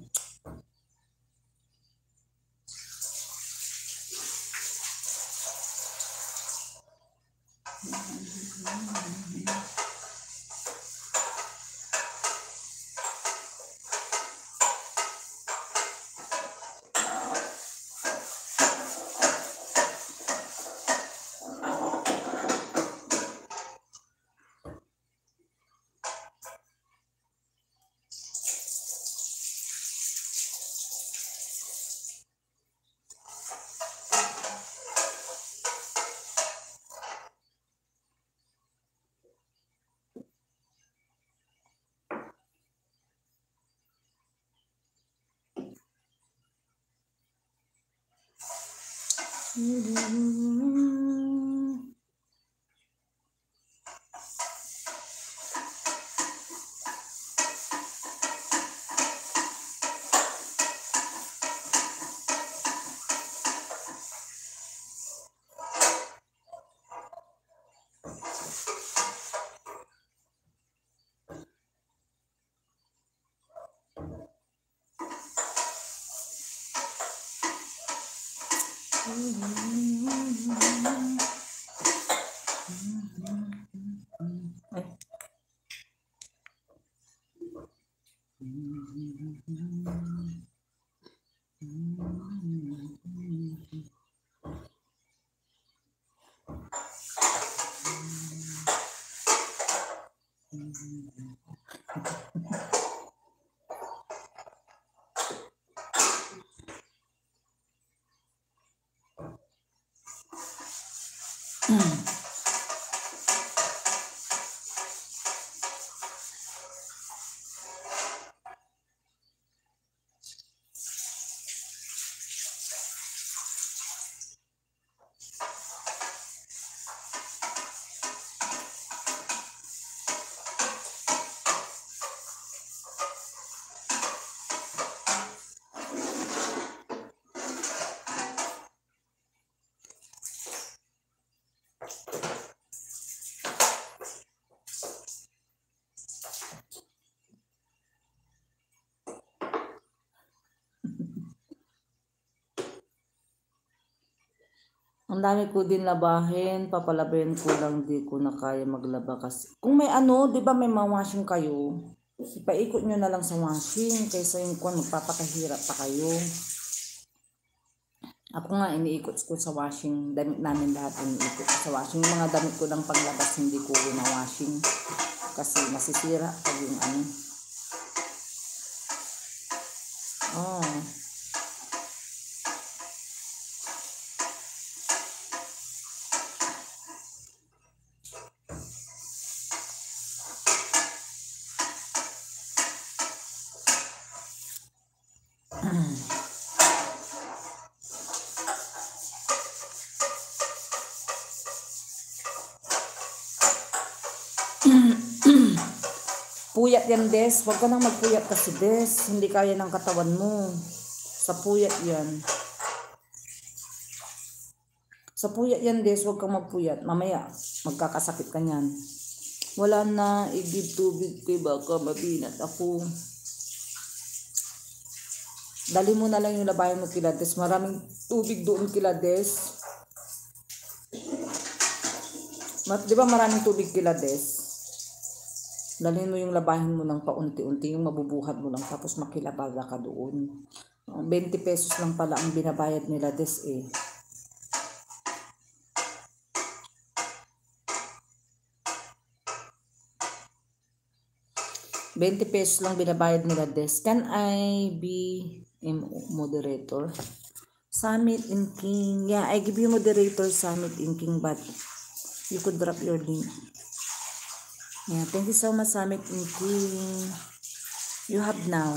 Ang dami ko din labahin, papalabahin ko lang, di ko na kaya maglaba kasi. Kung may ano, di ba may mawashing kayo? Ipaikot nyo na lang sa washing kaysa yung kung magpapakahirap pa kayo. Ako nga, iniikot ko sa washing. Damit namin lahat iniikot ko sa washing. Yung mga damit ko lang panglabas, hindi ko na washing. Kasi masisira pag yung ano. Oh. Puyat yan, Des. Huwag ka nang magpuyat kasi, Des. Hindi kaya ng katawan mo. Sa puyat yan. Sa puyat yan, Des. Huwag kang magpuyat. Mamaya, magkakasakit ka niyan. Wala na. Igib tubig kay baka mabinat ako. Dali mo na lang yung labayan mo kila, Des. Maraming tubig doon kila, Des. Di ba maraming tubig kila, Des? Dalhin mo yung labahin mo ng paunti-unti, yung mabubuhat mo lang, tapos makilabaga ka doon. 20 pesos lang pala ang binabayad nila, Des, eh. $20 lang binabayad nila, Des. Can I be moderator? Summit in King. Yeah, I give you moderator, Summit in King, but you could drop your link. Yeah, thank you so much, Summit in King. You have now.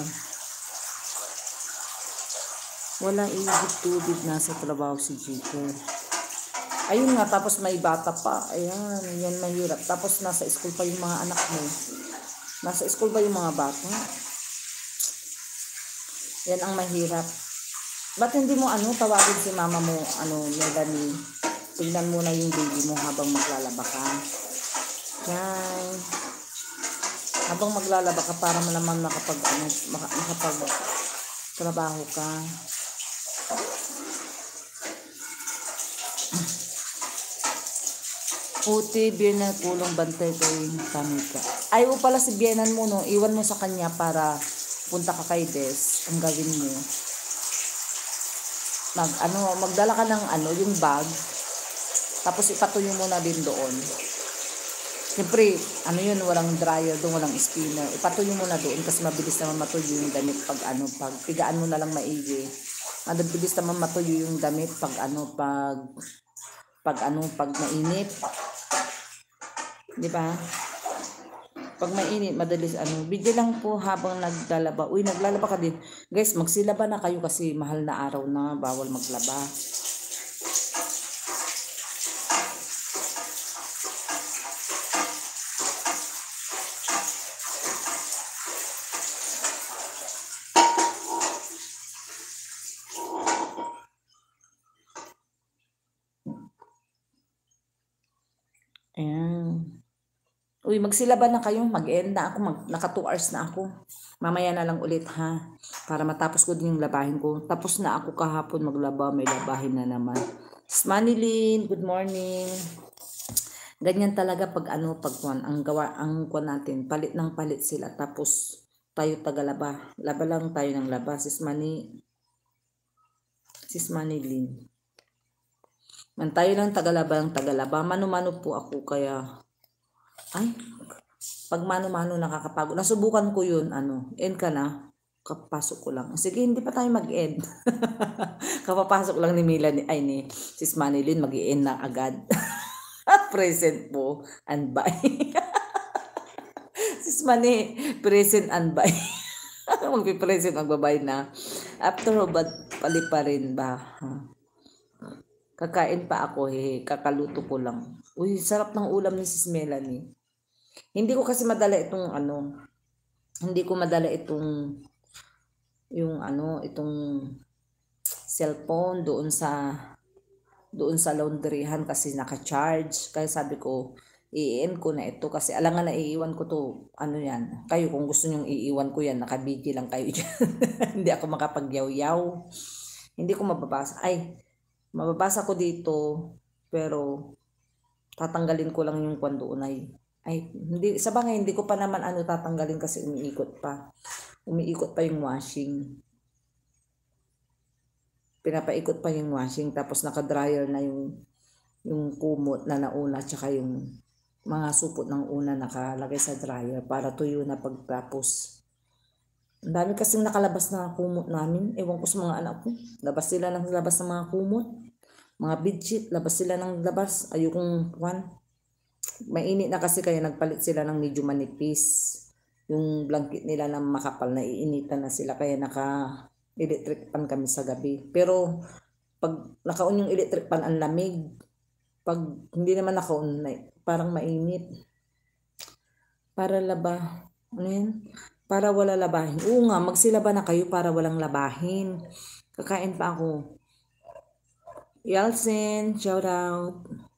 Wala igit tubig, nasa trabaho si Jiko. Ayun nga, tapos may bata pa. Ayan, yan mahirap. Tapos nasa school pa yung mga anak mo. Nasa school ba yung mga bata? Yan ang mahirap. Ba't hindi mo tawagin si mama mo, Melanie? Tignan mo na yung baby mo habang maglalaba ka. Yan. Habang maglalaba ka para mo naman makapag trabaho ka. Uti, Biena, kulong bantay ko yung tamika. Ayaw pala si Bienan mo, no? Iwan mo sa kanya para punta ka kay Des. Ang gawin mo. Magdala ka ng yung bag. Tapos ipatuyo mo na din doon. Siyempre, walang dryer doon, walang spinner. Ipatuyo mo na doon kasi mabilis naman matuyo yung damit pag pigaan mo na lang maigi. Mabilis naman matuyo yung damit pag mainit. Di ba? Pag mainit, madalis video lang po habang naglalaba. Uy, naglalaba ka din. Guys, magsilaba na kayo kasi mahal na araw na, bawal maglaba. Ayan. Uy, magsilaban na kayo. Mag-end na ako. Naka 2 hours na ako. Mamaya na lang ulit, ha? Para matapos ko din yung labahin ko. Tapos na ako kahapon maglaba. May labahin na naman. Manilyn, good morning. Ganyan talaga pag ang kuwan natin. Palit ng palit sila. Tapos tayo tagalaba. Laba lang tayo ng laba. Sis Manilyn. Tayo lang tagalaba. Mano-mano po ako kaya pag mano-mano nakakapagod. Nasubukan ko yun, end ka na, kapasok ko lang. Sige, hindi pa tayo mag-end. Kapapasok lang ni Sis Manilyn, mag-end na agad. Present po and buy. Sis Mani, present and buy. Magpipresent, magbabay na. After hubad, pali pa rin ba? Kakain pa ako, kakaluto ko lang. Uy, sarap ng ulam ni Sis Melanie. Hindi ko kasi madala itong itong cellphone doon sa laundryhan kasi naka-charge. Kaya sabi ko, i-end ko na ito kasi alangan na iiwan ko to, yan. Kayo kung gusto nyong iiwan ko yan, nakabigi lang kayo dyan. Hindi ako makapagyaw-yaw. Hindi ko mababasa. Mababasa ko dito, pero tatanggalin ko lang yung kwan doon hindi, sa bagay, hindi ko pa naman tatanggalin kasi umiikot pa. Umiikot pa yung washing. Pinapaikot pa yung washing, tapos naka-dryer na yung kumot na nauna, tsaka yung mga supot ng una nakalagay sa dryer para tuyo na pagtapos. Ang dami kasing nakalabas na kumot namin. Ewan ko sa mga anak ko. Labas sila ng labas ng mga kumot. Mga bedsheet, labas sila ng labas. Ayokong mainit na kasi kaya nagpalit sila ng medyo manipis. Yung blanket nila na makapal na iinitan na sila kaya naka-electric pan kami sa gabi. Pero pag naka-on yung electric pan ang lamig. Pag hindi naman naka-on, parang mainit. Para para wala labahin. Oo nga, magsilaba na kayo para walang labahin. Kakain pa ako. Yalsen, shout out.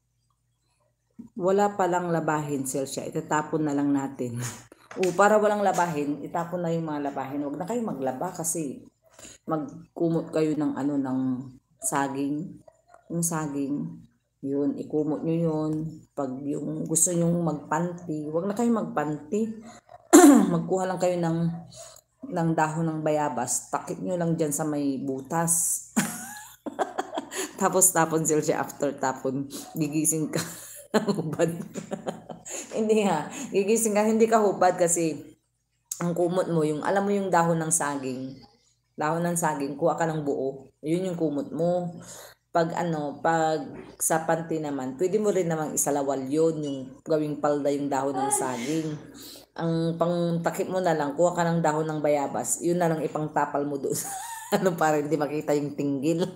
Wala palang labahin, Celsia. Itatapon na lang natin. Para walang labahin, itapon na yung mga labahin. Huwag na kayo maglaba kasi magkumot kayo ng ng saging. Yung saging, yun, ikumot nyo yun. Pag yung gusto nyo magpanty, huwag na kayo magpanty. Magkuha lang kayo ng dahon ng bayabas. Takip nyo lang dyan sa may butas. Tapos tapon siya after tapon. Gigising ka. Hubad. Hindi gigising ka. Hindi ka hubad kasi ang kumot mo, alam mo yung dahon ng saging. Dahon ng saging, kuha ka ng buo. Yun yung kumot mo. Pag sa panty naman, pwede mo rin namang isalawal yun, yung gawing palda yung dahon ng saging. Ang pangtakip mo na lang, kuha ka ng dahon ng bayabas, yun na lang ipangtapal mo doon. Para hindi makita yung tinggil.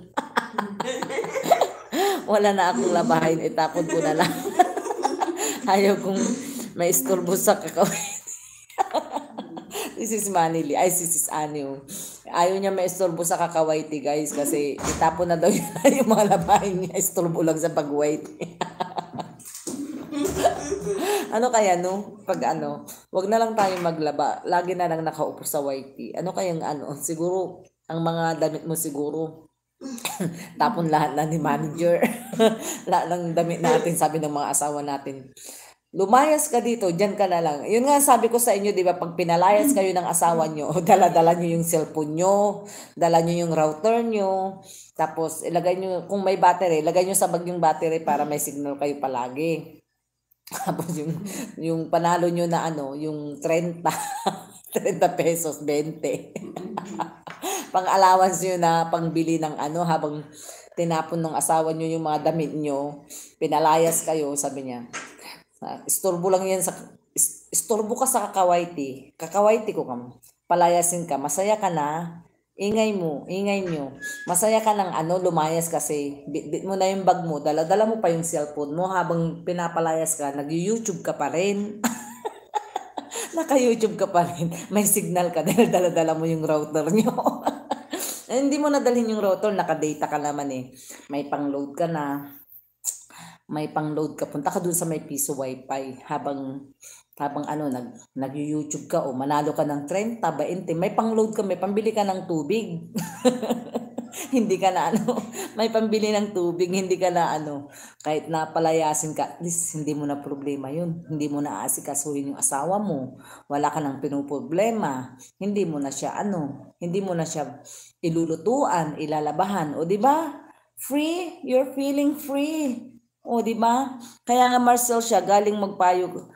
Wala na akong labahin, itapon ko na lang. Ayaw kong may istorbo sa kakawin. This is Manili. This is Anu. Ayaw niya may istorbo sa kakawaiti, guys, kasi itapon na daw yung mga labahin niya. Istorbo lang sa pag-white. Kaya pag wag na lang tayo maglaba. Lagi na lang nakaupo sa whitey. Kayang siguro, ang mga damit mo siguro, tapon lahat na ni manager. Lahat ng damit natin, sabi ng mga asawa natin. Lumayas ka dito, dyan ka na lang. Yun nga sabi ko sa inyo, di ba, pag pinalayas kayo ng asawa nyo, dala-dala nyo yung cellphone nyo, dala nyo yung router nyo, tapos ilagay nyo, kung may battery, ilagay nyo sa bag yung battery para may signal kayo palagi. Tapos yung panalo nyo na yung 30, 30 pesos, 20. Pang-allowance nyo na pangbili ng habang tinapon ng asawa nyo yung mga damit nyo, pinalayas kayo, sabi niya. Istorbo lang yan istorbo ka sa kakawaiti ko kamo. Palayasin ka, masaya ka na, ingay nyo. Masaya ka ng lumayas kasi bit mo na yung bag mo, dala-dala mo pa yung cellphone mo habang pinapalayas ka, nag-YouTube ka pa rin. Naka-YouTube ka pa rin. May signal ka dahil dala-dala mo yung router nyo. Hindi mo nadalhin yung router, naka-data ka naman May pang-load ka na. Punta ka dun sa may piso wifi habang nag-YouTube ka manalo ka ng 30, 20, may pang-load ka, may pambili ka ng tubig. Hindi ka na may pambili ng tubig, hindi ka na kahit napalayasin ka, at least hindi mo na problema yun. Hindi mo na aasikasuhin yung asawa mo. Wala ka nang pinoproblema. Hindi mo na siya hindi mo na siya ilulutuan, ilalabahan. O di ba? Free, you're feeling free. O di ba? Kaya nga Marcel siya galing magpayo.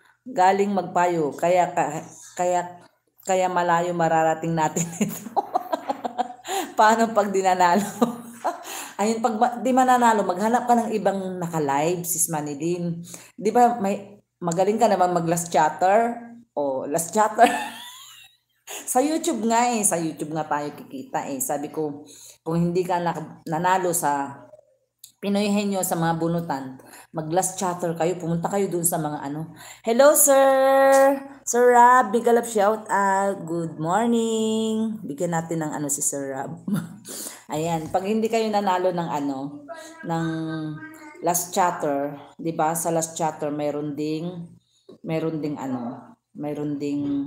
Kaya malayo mararating natin ito. Paano pag dinanalo? Ayun, pag di mananalo, maghanap ka ng ibang naka-live, sis Manilin. Di ba, magaling ka naman mag-last chatter? O, last chatter. Sa YouTube nga eh, sa YouTube nga tayo kikita eh. Sabi ko, kung hindi ka nanalo sa Pinoy Henyo sa mga bunutan, mag-last chatter kayo, pumunta kayo dun sa mga ano. Hello sir! Sir Rab, big love shout out. Good morning. Bigyan natin ng ano si Sir Rab. Ayan, pag hindi kayo nanalo ng ano, ng last chatter, 'di ba? Sa last chatter mayroon ding ano, mayroon ding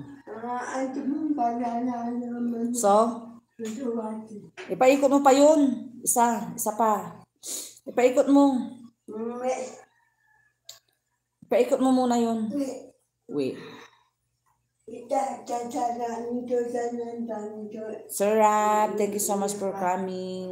So, ipaikot mo pa yun. Isa pa. Ipaikot mo. Ipaikot mo muna yun. Wait. Sir Rab, thank you so much for coming.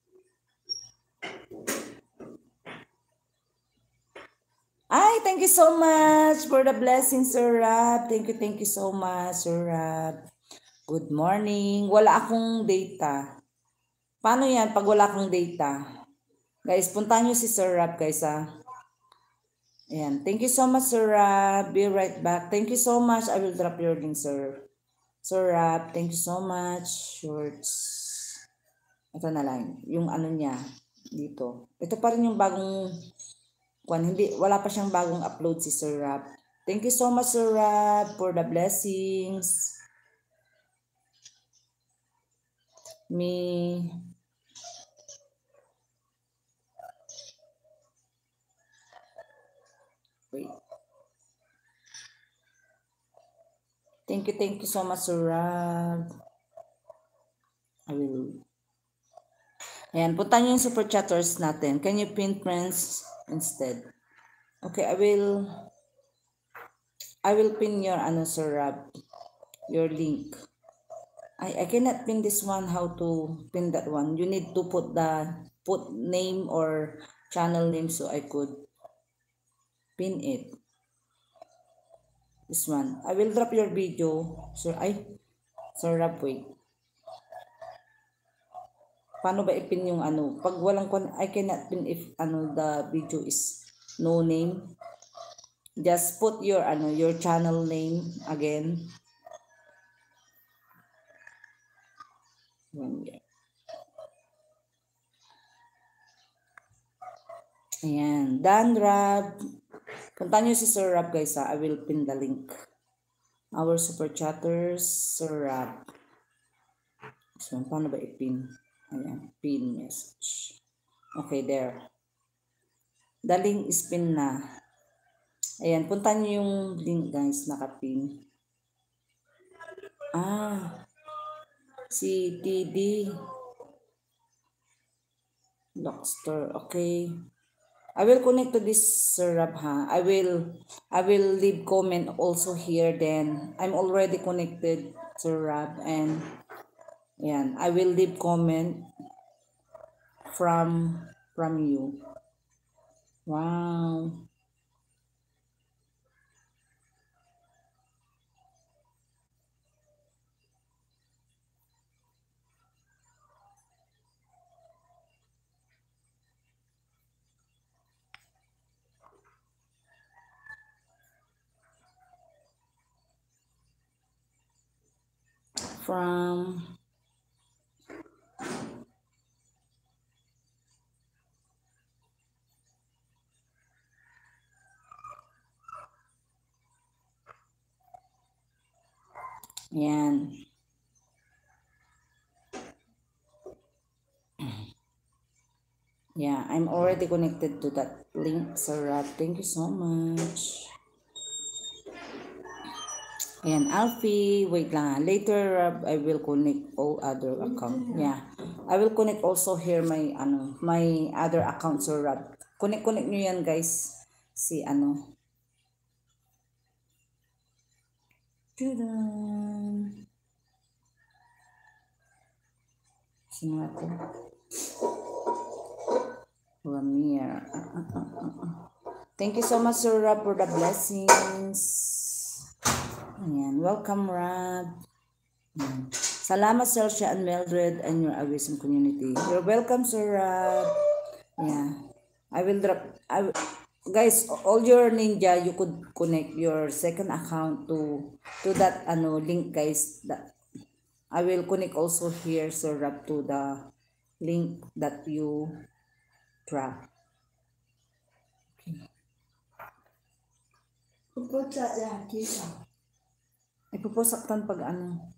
Ay, thank you so much for the blessing, Sir Rab. Thank you so much, Sir Rab. Good morning. Wala akong data. Paano yan pag wala akong data? Guys, puntahan nyo si Sir Rab, guys, ha. Ayan. Thank you so much, Sir Rab. Be right back. Thank you so much. I will drop your link, Sir. Sir Rab, thank you so much. Shorts. Ito na lang. Yung ano niya. Dito. Ito pa rin yung bagong wala pa siyang bagong upload si Sir Rab. Thank you so much, Sir Rab, for the blessings. Wait. Thank you so much, Sir Rab. I will. Ayan, punta niyo yung super chatters natin. Can you pin friends instead? Okay, I will pin your ano, Sir Rab, your link. I cannot pin this one. How to pin that one? You need to put name or channel name so I could pin it. This one. I will drop your video. Sir Rab, wait. Paano ba ipin yung ano? Pag walang I cannot pin if ano the video is no name. Just put your your channel name again. Ayan. Done, Rab. Punta nyo si Sir Rab, guys, ha. I will pin the link. Our super chatters, Sir Rab. So, paano ba ipin? Ayan. Pin message. Okay, there. The link is pin na. Ayan. Punta nyo yung link, guys. Nakapin. Si TD. Lockster. Okay. I will connect to this, Sir Rab, ha. I will leave comment also here. Then I'm already connected, Sir Rab, and yan, I will leave comment from you. Wow. From yan. Yeah, I'm already connected to that link, Sir Rab. Thank you so much. Ayan, Alfie, wait lang. Later, I will connect all other account. Yeah, I will connect also here my other account, Sir Rab. Connect nyo yan, guys. Si Sino ito? Ramir. Thank you so much, Sir Rab, for the blessings. Ayan, welcome, Rab. Salamat, Celsia and Mildred and your Awism community. You're welcome, Sir Rab. Yeah. I will drop... guys, all your ninja, you could connect your second account to that link, guys. That I will connect also here, Sir Rab, to the link that you drop. Ipupusaktan pag ano.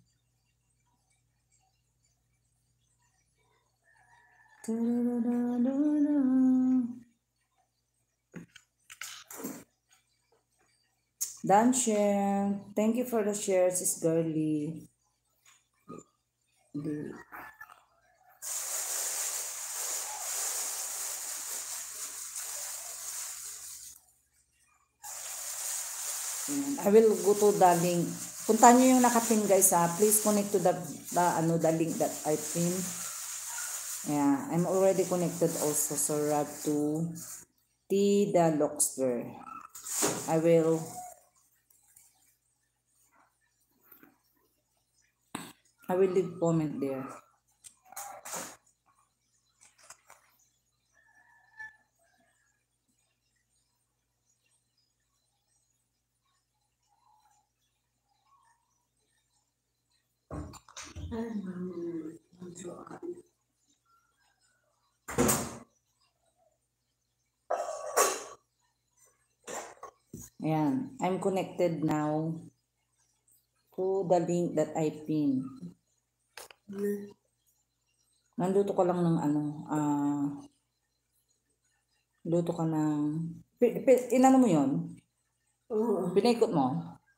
Done share. Thank you for the share, sis girly. I will go to the link. Puntahan nyo yung nakapin, guys, ha. Please connect to the link that I pinned. Yeah, I'm already connected also, Sir Rab, to the Lockster. I will leave comment there. Ayan, I'm connected now to the link that I pinned. Nanduto ko lang ng luto ka ng... Inano mo yun? Pinaikot mo?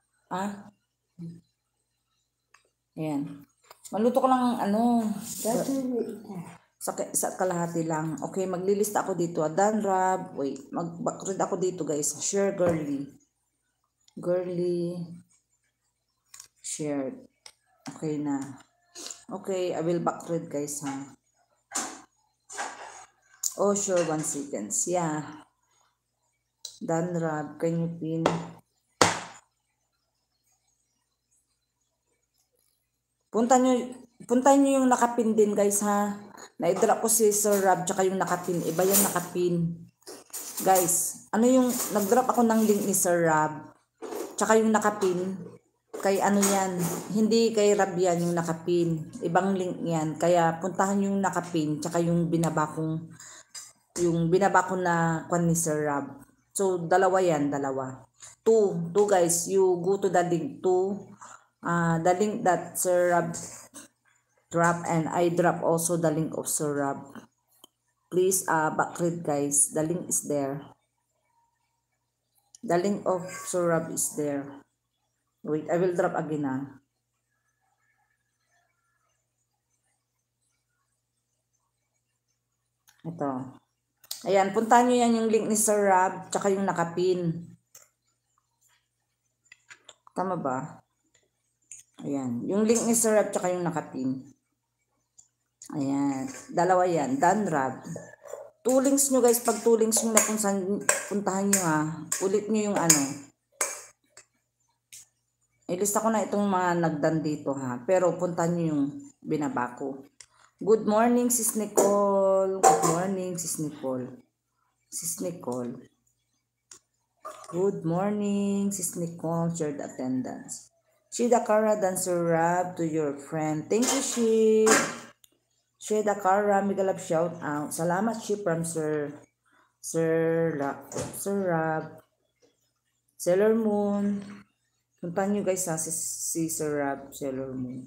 Ayan. Maluto ko lang sa kalahati lang. Okay, maglilista ako dito. Dan Rab. Wait, mag-backread ako dito, guys. Share girly. Girly. Shared. Okay na. Okay, I will backread, guys, ha. Oh, sure, 1 seconds. Yeah. Dan Rab, can you pin? Punta nyo yung nakapin din, guys, ha. Na-drop ko si Sir Rab tsaka yung nakapin. Iba yung nakapin. Guys, nag-drop ako ng link ni Sir Rab tsaka yung nakapin. Kay yan. Hindi kay Rab yan yung nakapin. Ibang link yan. Kaya puntahan yung nakapin tsaka yung binaba ko na kwan ni Sir Rab. So, dalawa yan. Two, guys. You go to the link 2. The link that Sir Rab drop, and I drop also the link of Sir Rab. Please backread, guys. The link is there. The link of Sir Rab is there. Wait, I will drop again, ha. Ito. Ayan, puntahan nyo yan yung link ni Sir Rab tsaka yung nakapin. Tama ba? Ayan. Yung link ni Sir Rab tsaka yung nakapin. Ayan. Dalawa yan. Dan Rab. 2 links nyo, guys. Pag 2 links nyo na kung saan puntahan nyo, ha. Ulit nyo yung ilista ko na itong mga nagdan dito, ha. Pero puntahan nyo yung binaba ko. Good morning, Sis Nicole. Good morning, Sis Nicole. Sis Nicole. Good morning, Sis Nicole. Shared attendance. Shida Kara, Dancer Rab to your friend. Thank you, Shid. Shida Kara, Migalab shout out. Salamat, Shid, from Sir Rab. Sailor Moon. Puntahan nyo, guys, ha, si Sir Rab, Sailor Moon.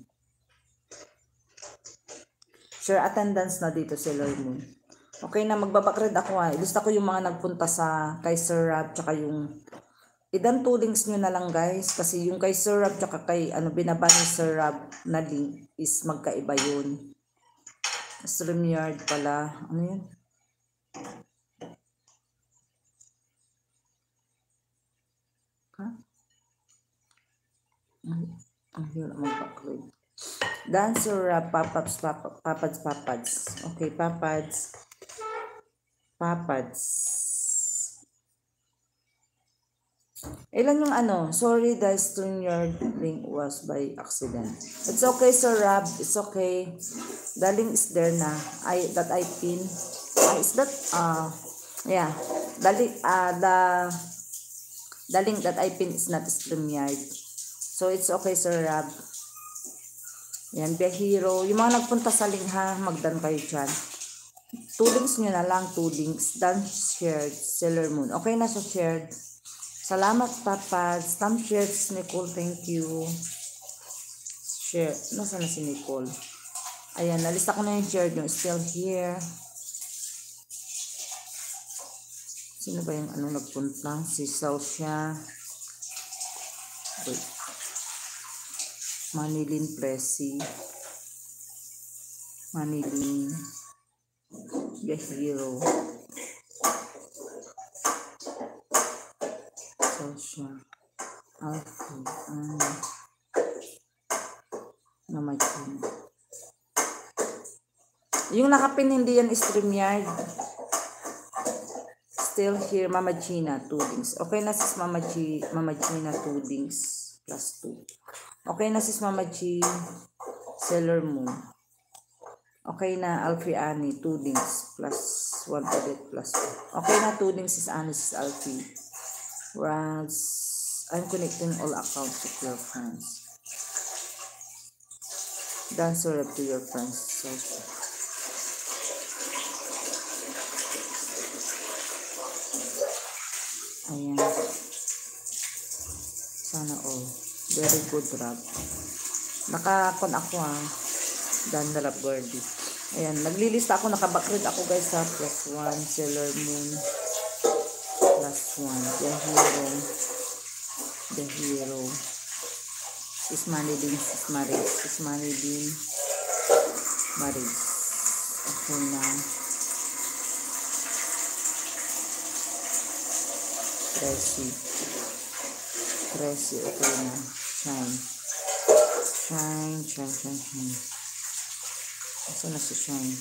Share attendance na dito, Sailor Moon. Okay na, magbabakread ako, ha. Ilista ko yung mga nagpunta kay Sir Rab, tsaka yung idan 2 links nyo na lang, guys. Kasi yung kay Sir Rab, tsaka kay binaba ni Sir Rab na link is magkaiba yun. StreamYard pala. Ano yun? Ha? Ayun, magbakread. Dancer Rab, papads. Okay, papads. Ilan yung ano? Sorry, the StreamYard link was by accident. It's okay, Sir Rob. It's okay. The link is there na. That I pin. Is that, yeah. The link that I pin is not StreamYard. So, it's okay, Sir Rob. Yan, Be Hero. Yung mga nagpunta sa link ha, magdan kayo dyan. 2 links nyo na lang, 2 links. Done, shared, Sailor Moon. Okay na sa shared. Salamat, Papad. Stamp shares, Nicole. Thank you. Share. Nasaan na si Nicole? Ayan, nalista ko na yung shared yung still here. Sino ba yung ano nagpunta? Si Saucia. Wait. Manilin Presi. Manilin. The Hero. Saucia. Alfie. Namagin. Yung nakapin hindi yan StreamYard. Still here, Mama Gina, 2 links. Okay na sis Mama Gina, 2 links plus 2. Okay na sis Mama G, Sailor Moon. Okay na Alfie Annie, 2 links plus 1 ulit plus 2. Okay na 2 links sis Annie, sis Alfie. Raz, I'm connecting all accounts of your friends. Dancer up to your friends. So, ayan. Sana all. Very good, Rob. Nakakon ako Dan the Rob Gordy. Ayan. Naglilista ako. Nakabackread ako guys sa plus 1. Sailor Moon. Plus 1. The Hero. Sis Manilin. Sis Maris. Sis Manilin. Maris. Okay na. Tracy, okay na. Shine. Asa na si Shine?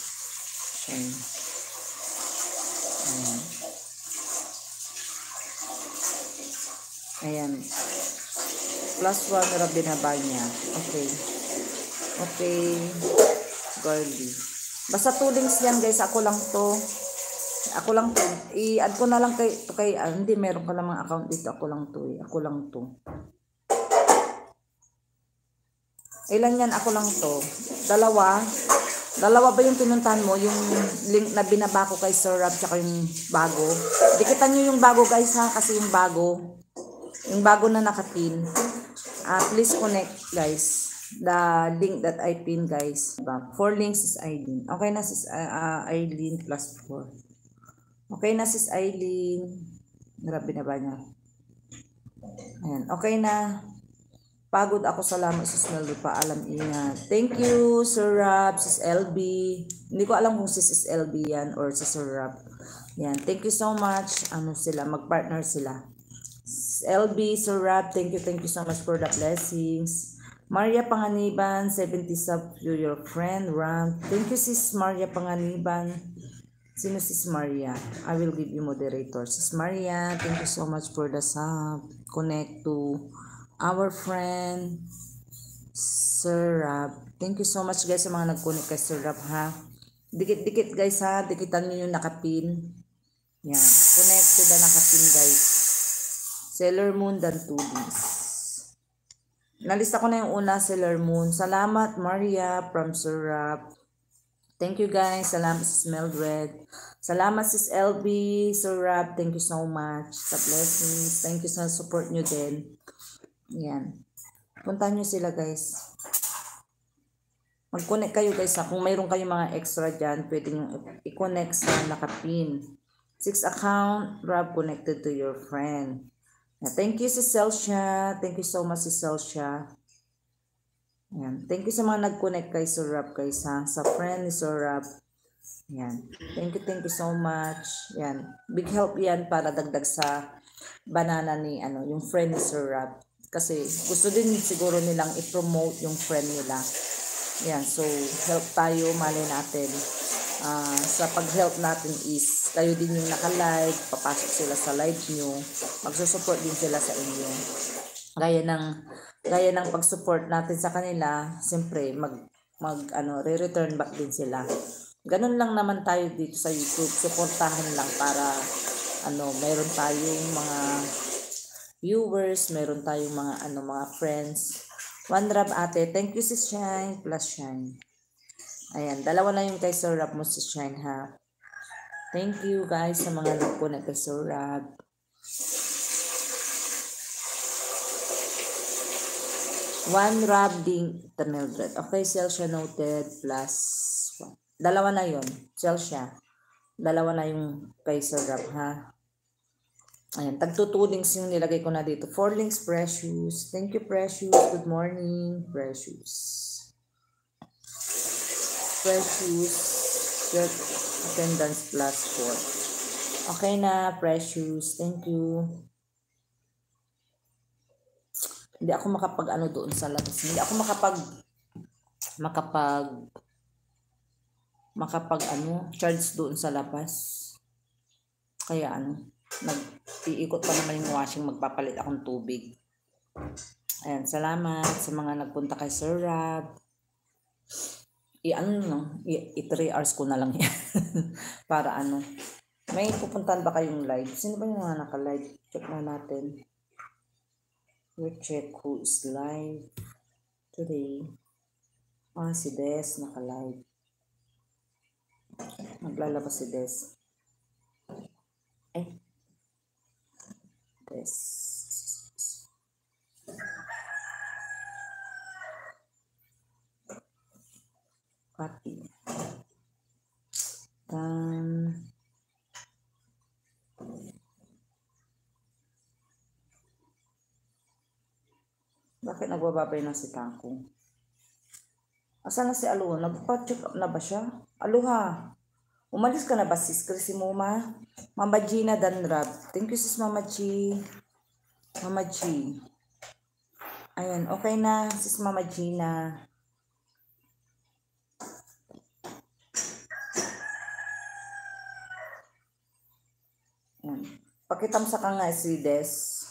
Ayan. Plus 1 na binaba niya. Okay. Girly. Basta 2 links yan guys. Ako lang to. I-add ko na lang kay hindi, meron ka namang account dito. Ako lang to. Ilan yan? Ako lang to. Dalawa ba yung pinuntahan mo? Yung link na binaba ko kay Sir Rob tsaka yung bago. Dikitan nyo yung bago guys ha. Kasi yung bago na nakapin. Please connect guys. The link that I pin guys. 4 links is Aileen. Okay na sis Aileen plus 4. Okay na sis Aileen. Grabe na ba niya? Ayan. Okay na. Pagod ako. Salamat sis Melody. Paalam ingat. Thank you Sir Rob. Sis LB. Hindi ko alam kung sis LB yan or sis Sir Rob. Yan. Thank you so much. Mag-partner sila. Sis LB, Sir Rob. Thank you so much for the blessings. Maria Panganiban. 70 sub to your friend Ram. Thank you sis Maria Panganiban. Sino sis Maria? I will give you moderator. Sis Maria, thank you so much for the sub. Connect to our friend Sir Rob. Thank you so much guys sa mga nag-connect kay Sir Rob ha. Dikit-dikit guys ha. Dikitan nyo yung nakapin. Yan. Connect to the nakapin guys. Sailor Moon dan 2 links. Nalista ko na yung una, Sailor Moon. Salamat Maria from Sir Rob. Thank you guys. Salamat sis Mildred. Salamat sis LB, Sir Rob. Thank you so much sa blessings. Thank you sa support nyo din. Yan. Puntahan nyo sila guys. Mag-connect kayo guys ha. Kung mayroon kayong mga extra dyan, pwede nyo i-connect sa nakapin. 6 account, Rob connected to your friend. Thank you sis Celsia. Thank you so much sis Celsia. Yan. Thank you sa mga nag-connect kay Sir Rob guys ha. Sa friend ni Sir Rob. Yan. Thank you so much. Yan. Big help yan para dagdag sa banana ni yung friend ni Sir Rob. Kasi gusto din siguro nilang i-promote yung friend nila. Yan. So help tayo, malay natin. sa pag-help natin is kayo din yung naka-live, papasok sila sa live nyo, magsusupport din sila sa inyo. Gaya ng pag-support natin sa kanila, siyempre re-return back din sila. Ganun lang naman tayo dito sa YouTube, suportahan lang para mayroon tayong mga viewers, mayroon tayong mga friends. One Rab ate, thank you sis Shine plus Shine. Ayan, dalawa na yung kay Sir Rab mo sis Shine ha. Thank you guys sa mga nagpunta kay Sir Rab. One Rab ding Mildred. Okay, sell siya noted plus 1. Dalawa na yun. Sell siya. Dalawa na yung kay Sir Rab ha. Ayan, tag-2 links yung nilagay ko na dito. 4 links, Precious. Thank you, Precious. Good morning, Precious. Precious. Shirt attendance plus 4. Okay na, Precious. Thank you. Hindi ako doon sa labas. Hindi ako charge doon sa labas. Kaya nag-iikot pa naman yung washing, magpapalit akong tubig. Ayan, salamat sa mga nagpunta kay Sir Rab. I-3 hours ko na lang yan. Para may pupuntahan ba kayong live? Sino ba yung mga naka-live? Check na natin. We check who is live today. Si Des naka-live. Maglalabas si Des. Des. Copy. Bakit nagbababay na si Tako? Asan na si Aloha? Nagpa-check up na ba siya? Aloha, umalis ka na ba sis Chrissy Moma? Mama Gina Danrab. Thank you sis Mama G. Mama G. Ayan, okay na sis Mama Gina. Ayan. Pakitamsa ka nga si Des.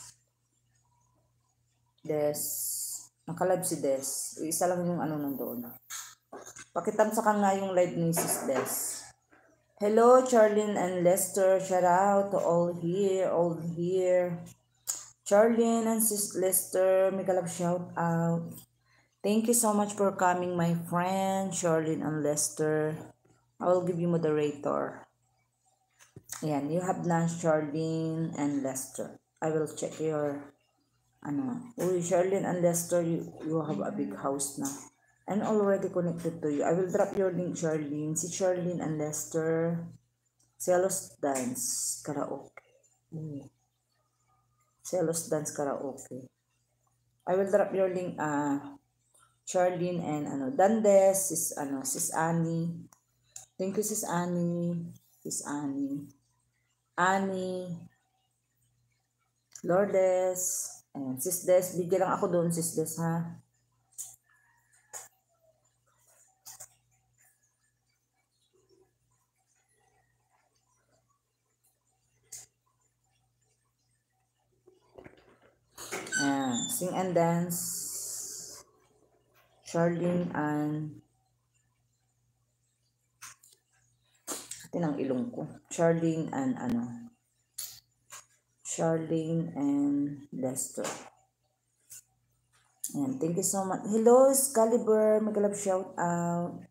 Naka-live si Des. Isa lang yung nandoon. Pakitamsa ka nga yung live ni sis Des. Hello, Charlene and Lester. Shout out to all here. Charlene and sis Lester, make a love shout out. Thank you so much for coming, my friend, Charlene and Lester. I will give you moderator. Ayan, you have na Charlene and Lester. I will check your Charlene and Lester, you have a big house na. I'm already connected to you. I will drop your link, Charlene. Si Charlene and Lester. Celos Dance Karaoke. Celos Dance Karaoke. I will drop your link, Charlene and Dandes, sis Annie. Thank you, sis Annie. Sis Annie. Lourdes. Ayan, sis Des, bigyan lang ako doon, sis Des, ha? Ayan, sing and dance. Charlene and ang ilong ko. Charlene and Lester. Ayan, thank you so much. Hello, Excalibur. Mag-love shout out.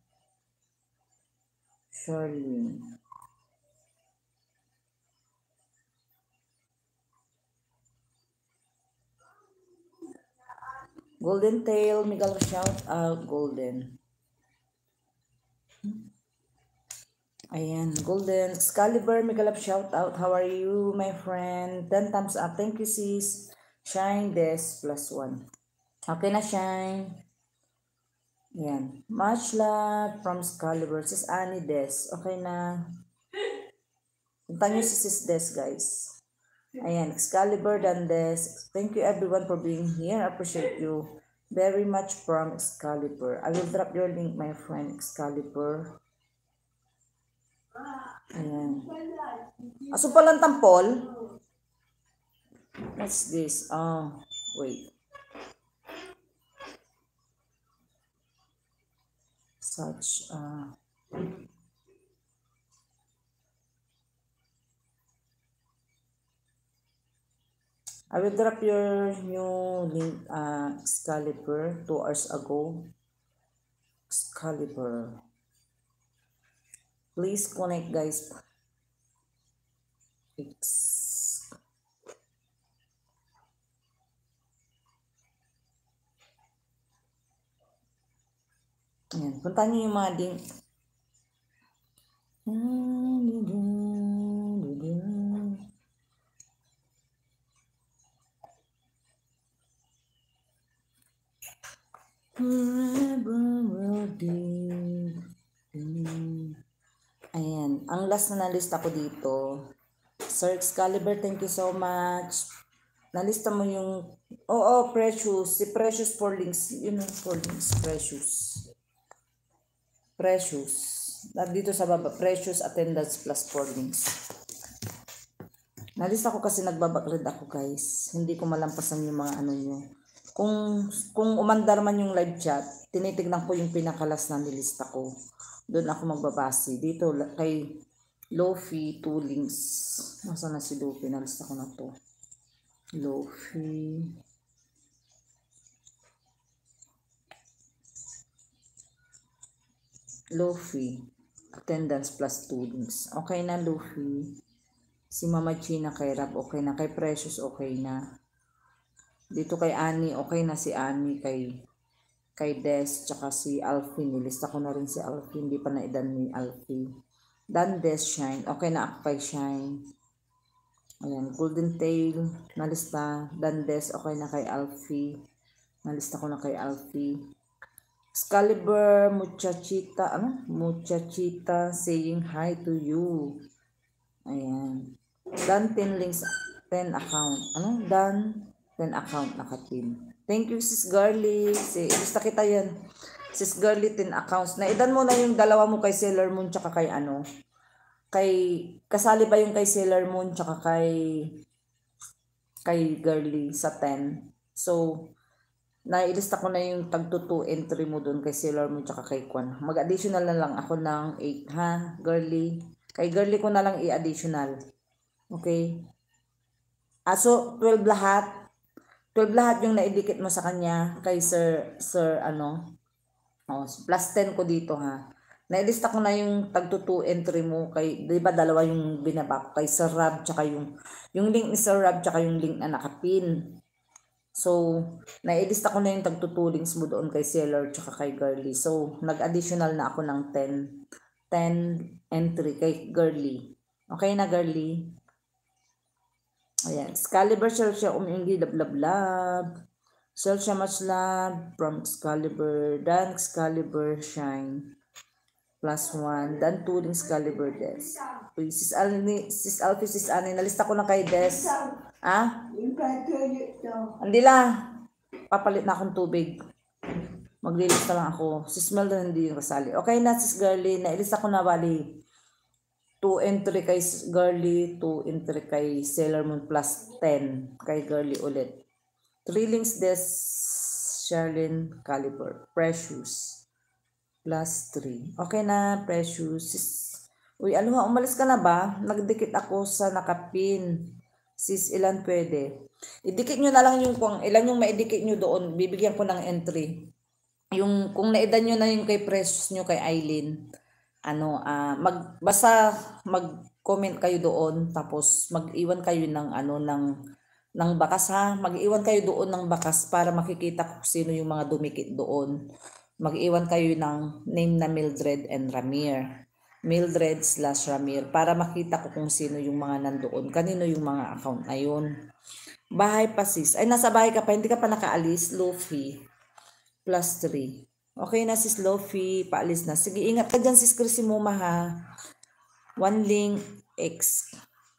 Charlene. Golden Tail. Mag-love shout out. Golden. Ayan, Golden. Excalibur, make a love shout out. How are you, my friend? 10 thumbs up. Thank you, sis. Shine Des plus 1. Okay na, Shine. Ayan. Much love from Excalibur. Sis Annie Des. Okay na. Punta nyo si sis Des, guys. Ayan, Excalibur dan Des. Thank you everyone for being here. I appreciate you very much from Excalibur. I will drop your link, my friend, Excalibur. Ayan. Aso palang tampol? What's this? Oh, wait. Such, I will drop your new link, Excalibur, 2 hours ago. Excalibur. Please connect, guys. Ayan, puntahan niyo yung mga link. Forever will be. Ayan, ang last na nalista ko dito. Sir Excalibur, thank you so much. Nalista mo yung, Precious. Si Precious for links. Yun ang for links, Precious. Precious. Dito sa baba, Precious attendance plus for links. Nalista ko kasi nagbabakrid ako, guys. Hindi ko malampasan yung mga ano nyo. Kung umandar man yung live chat, tinitignan ko yung pinakalas na nilista ko. Doon ako magbabase. Dito kay Lofi, 2 links. Nasaan na si Lofi? Nalista ko na to. Lofi. Lofi. Attendance plus 2 links. Okay na, Lofi. Si Mama China kay Rab, okay na. Kay Precious, okay na. Dito kay Annie, okay na si Annie. Kay Des, tsaka si Alfie. Nilista ko na rin si Alfie. Hindi pa na-idan ni Alfie. Dan Des, Shine. Okay na ako kay Shine. Ayan, Golden Tail. Nalista. Dan Des, okay na kay Alfie. Nalista ko na kay Alfie. Excalibur, Muchachita. Muchachita saying hi to you. Ayan. Dan 10 links, 10 account. Dan 10 account naka-pin. Thank you, Sis Girly. Basta kita yan. Sis Girly, 10 accounts. Naidan mo na yung dalawa mo kay Sailor Moon tsaka kay kasali ba yung kay Sailor Moon tsaka kay Girly sa 10. So, nailista ko na yung tagto 2 entry mo dun kay Sailor Moon tsaka kay Kwan. Mag-additional na lang ako ng 8, ha, Girly? Kay Girly ko na lang i-additional. Okay? So, 12 lahat. 12 lahat yung naidikit mo sa kanya kay Sir plus 10 ko dito, ha. Nailista ko na yung tagto 2 entry mo kay, di ba dalawa yung binabak kay Sir Rab tsaka yung link ni Sir Rab tsaka yung link na nakapin. So, nailista ko na yung tagto 2 links mo doon kay Sailor tsaka kay Girly. So, nag-additional na ako ng 10 entry kay Girly. Okay na, Girly? Ayan, Excalibur, Celsia, umingi, love. Celsia, much love from Excalibur. Dan Excalibur, Shine. Plus 1. Dan 2 din Excalibur, Des. Uy, Sis Alfie, Sis Annie. Nalista ko na kay Des. Hindi lang. Papalit na akong tubig. Maglilista lang ako. Sis Melda, hindi yung kasali. Okay na, Sis Girly. Nailista ko na, bali. 2 entry kay Girly, 2 entry kay Sailor Moon plus 10 kay Girly ulit. 3 links Des, Charlene, Caliber, Precious plus 3. Okay na, Precious. Uy, Aloha, umalis ka na ba? Nagdikit ako sa nakapin. Sis, ilan pwede? Idikit nyo na lang yung ilan yung maidikit nyo doon. Bibigyan ko ng entry. Kung naidan nyo na yung kay Precious nyo, kay Eileen. Basta mag-comment kayo doon, tapos mag-iwan kayo ng bakas, ha. Mag-iwan kayo doon ng bakas para makikita kung sino yung mga dumikit doon. Mag-iwan kayo ng name na Mildred and Ramir. Mildred/Ramir para makita ko kung sino yung mga nandoon. Kanino yung mga account na yun. Bahay pa, sis. Ay, nasa bahay ka pa. Hindi ka pa nakaalis. Luffy. Plus 3. Okay na, Sis Lofi, paalis na. Sige, ingat ka dyan, Sis Crisimuma, ha. 1 link, X.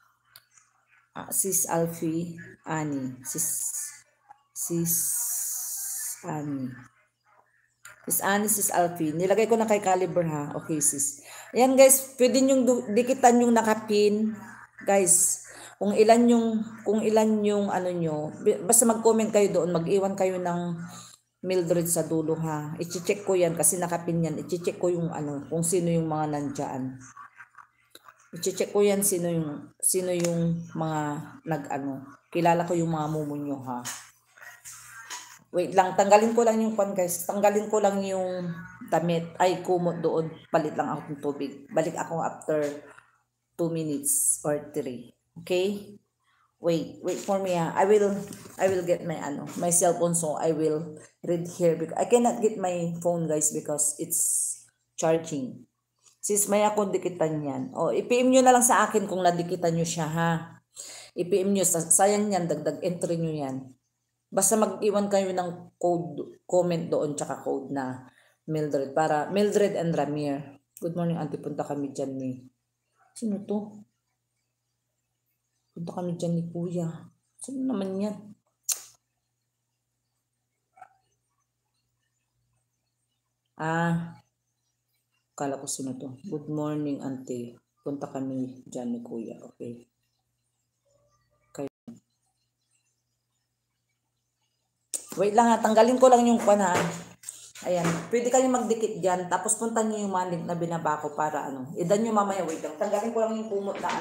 Sis Alfie, Annie. Sis Annie. Sis Annie, Sis Alfie. Nilagay ko na kay Caliber ha. Okay sis. Ayan guys, pwede nyong dikitan yung nakapin. Guys, kung ilan yung ano nyo, basta mag-comment kayo doon, mag-iwan kayo ng Mildred sa dulo ha. I-check ko yan kasi nakapin yan. I-check ko yung ano, kung sino yung mga nandyan. I-check ko yan sino yung mga kilala ko yung mga mumu nyo ha. Wait lang, tanggalin ko lang yung guys. Tanggalin ko lang yung damit. Ay, kumot doon. Palit lang ako ng tubig. Balik ako after 2 minutes or 3. Okay? Wait for me ha. I will get my cell phone so I will read here because I cannot get my phone guys because it's charging. Sis, may ako dikitan yan. O, i-PM nyo na lang sa akin kung nadikitan nyo siya ha. I-PM nyo, sayang yan, dagdag entry nyo yan. Basta mag-iwan kayo ng code, comment doon, tsaka code na Mildred. Para Mildred and Ramir. Good morning, auntie. Punta kami dyan ni... Sino to? Punta kami dyan ni Kuya. Sino naman yan? Kala ko sino to. Good morning, auntie. Punta kami dyan ni Kuya. Okay. Wait lang ha, tanggalin ko lang yung pana. Ayan, pwede kayo magdikit dyan. Tapos punta nyo yung mga link na binaba ko para idan nyo mamaya. Wait lang, tanggalin ko lang yung kumot na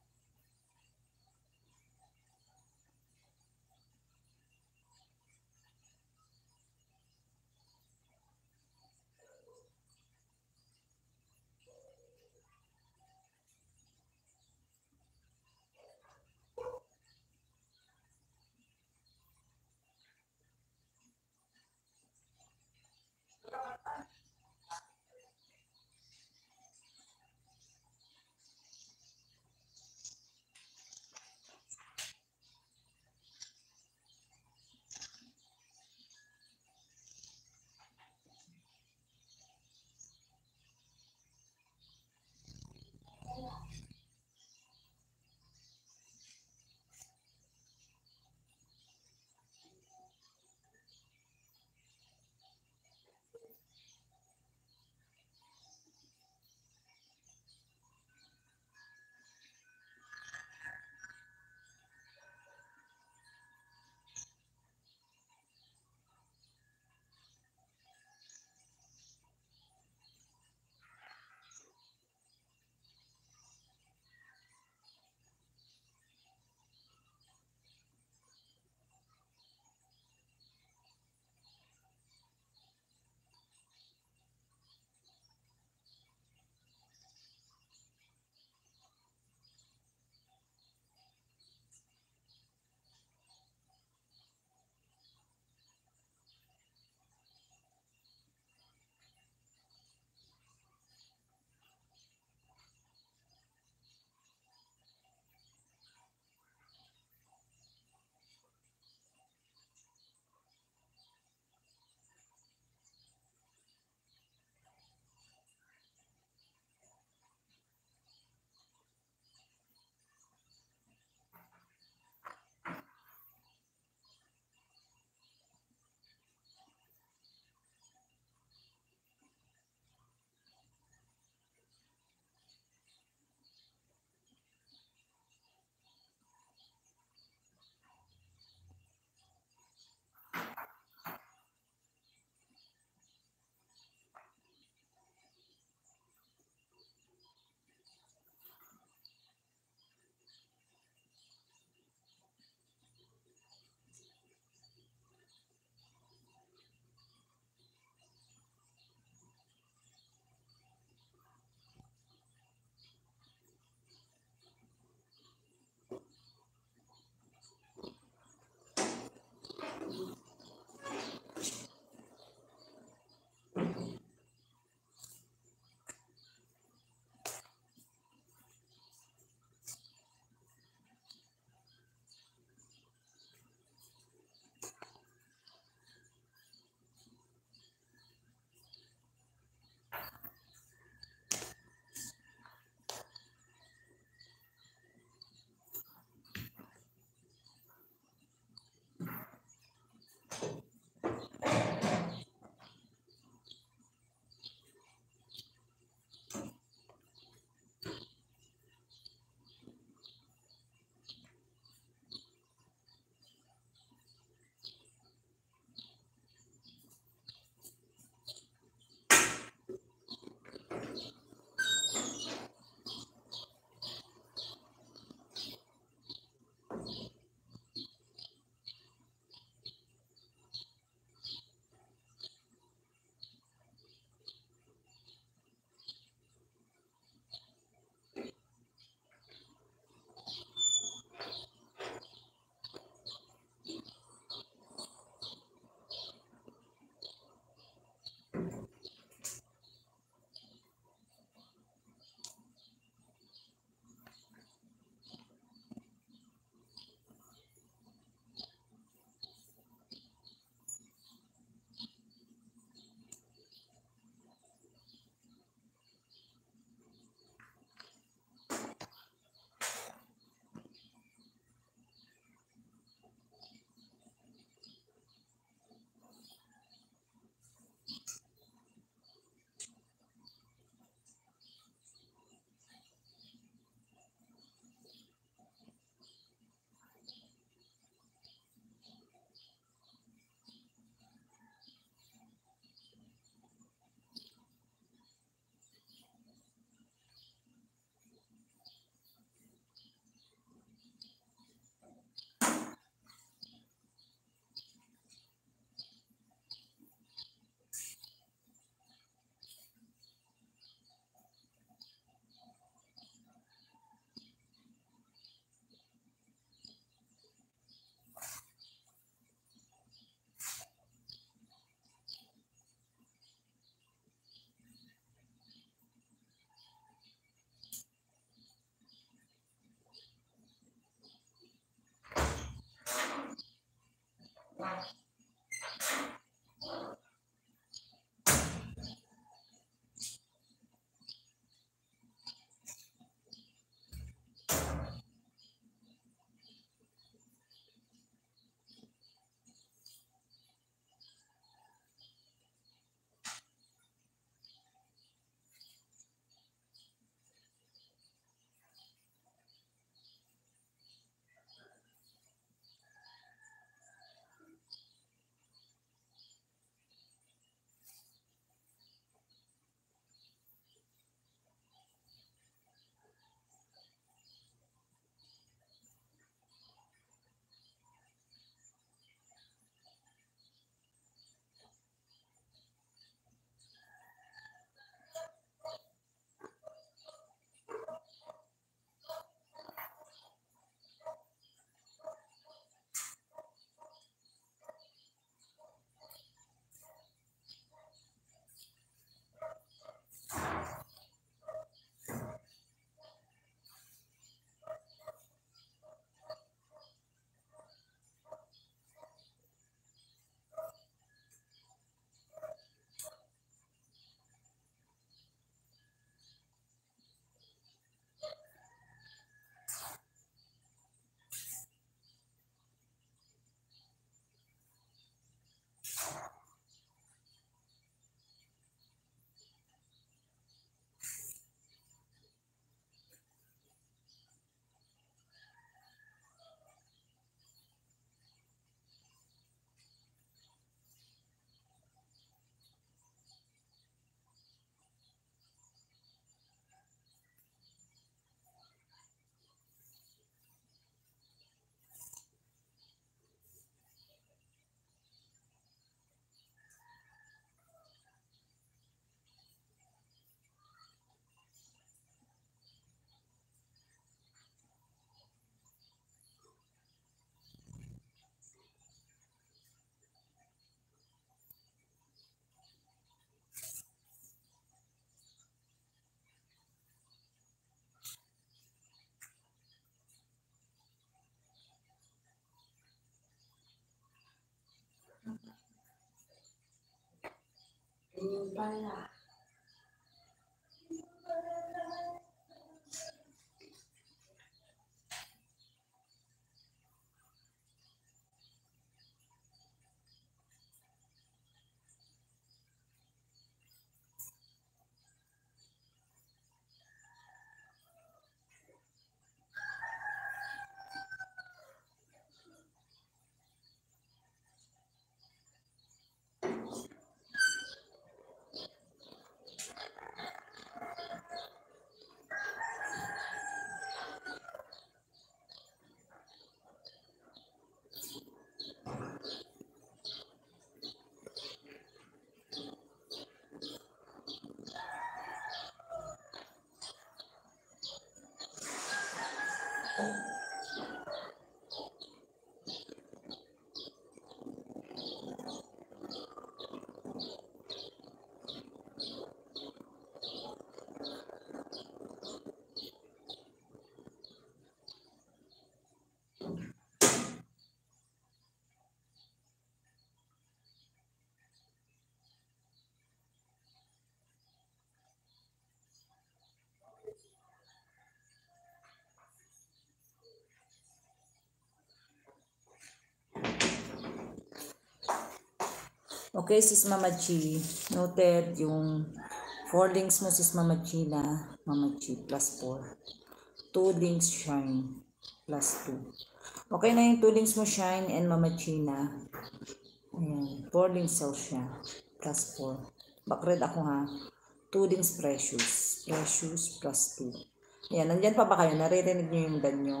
Okay, sis Mama Chi. Noted yung 4 links mo, sis Mama Chi na. Mama Chi, plus 4. 2 links shine, plus 2. Okay na yung 2 links mo shine and Mama Chi na. Ayan, 4 links cell siya, plus 4. Backread ako ha. 2 links precious. Precious plus 2. Ayan, nandyan pa ba kayo? Naririnig nyo yung danyo?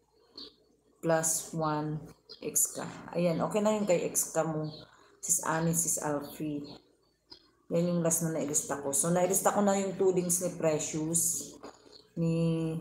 Plus 1 x ka. Ayan, okay na yung kay x ka mo. Sis Annie, sis Alfie. Yan yung last na nailista ko. So, nailista ko na yung 2 links ni Precious. Ni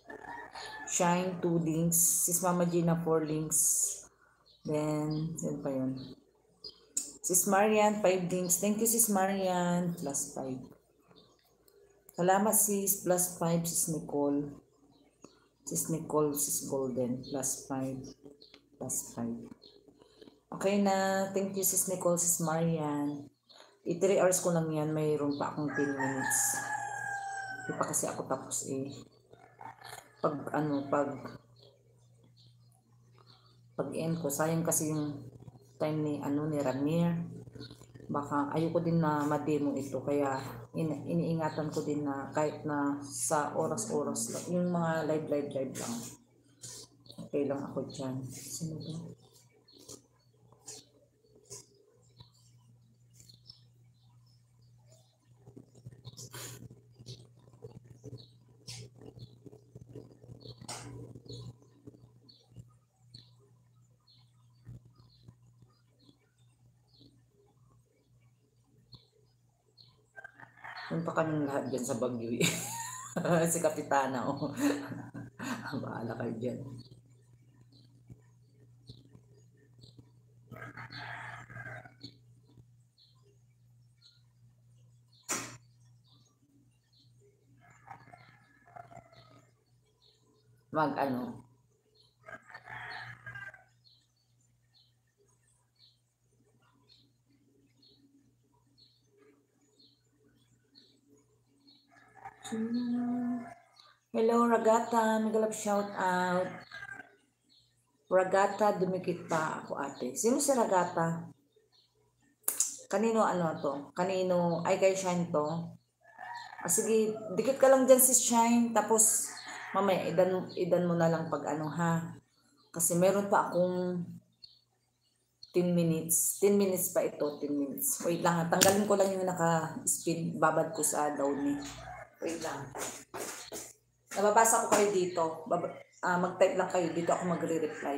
Shine, 2 links. Sis Mama Gina, 4 links. Then, saan pa yun? Sis Marian, 5 links. Thank you, sis Marian. Plus 5. Salamat, sis. Plus 5, sis Nicole. Sis Nicole, sis Golden. Plus 5. Plus 5. Okay na. Thank you, sis Nicole, sis Marian. 3 hours ko lang yan. Mayroon pa akong 10 minutes. Di pa kasi ako tapos eh. Pag end ko, sayang kasi yung time ni Ramir. Baka ayoko din na ma-demo ito. Kaya iniingatan ko din na kahit na sa oras-oras lang. Yung mga live lang. Okay lang ako dyan. Sino ba? Punta kaming lahat dyan sa Bagyo. Si Kapitana, oh. Bahala kayo dyan. Hello, Ragata. Nagalap shout out. Ragata, dumikit pa ako ate. Sino si Ragata? Kanino to? Kanino? Ay, kay Shine to? Sige, dikit ka lang dyan si Shine. Tapos, mamaya, idan mo na lang pag ha. Kasi meron pa akong 10 minutes. 10 minutes pa ito, 10 minutes. Wait lang, tanggalin ko lang yung naka-spin. Babad ko sa down ni. Wait lang. Nababasa ko kayo dito. Mag-type lang kayo. Dito ako magre-reply.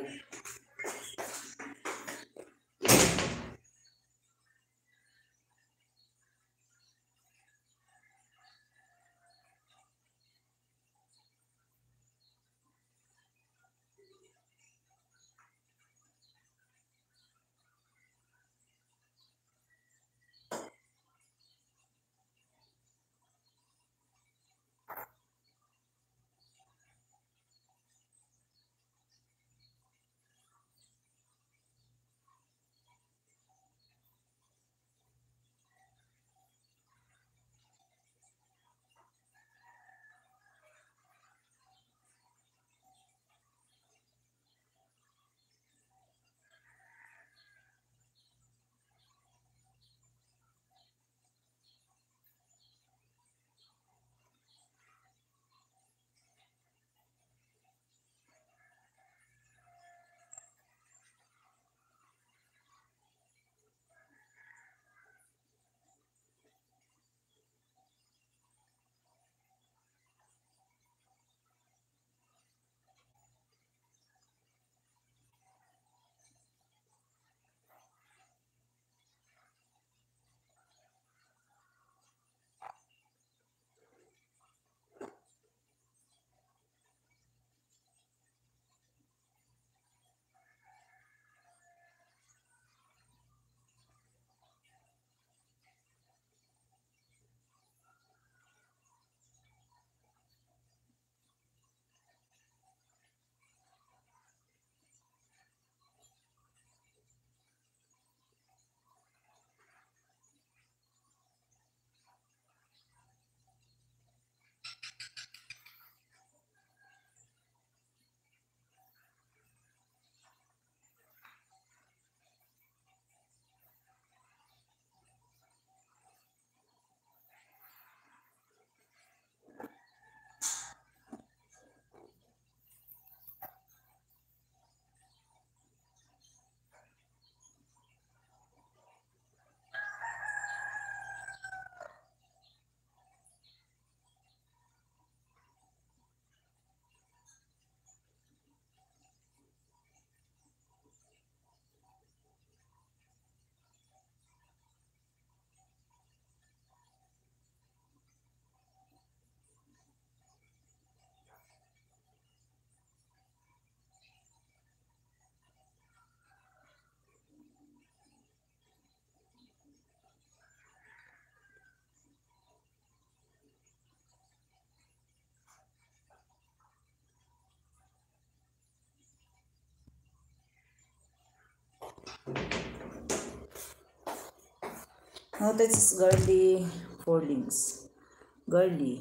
Notice girly 4 links. Girly.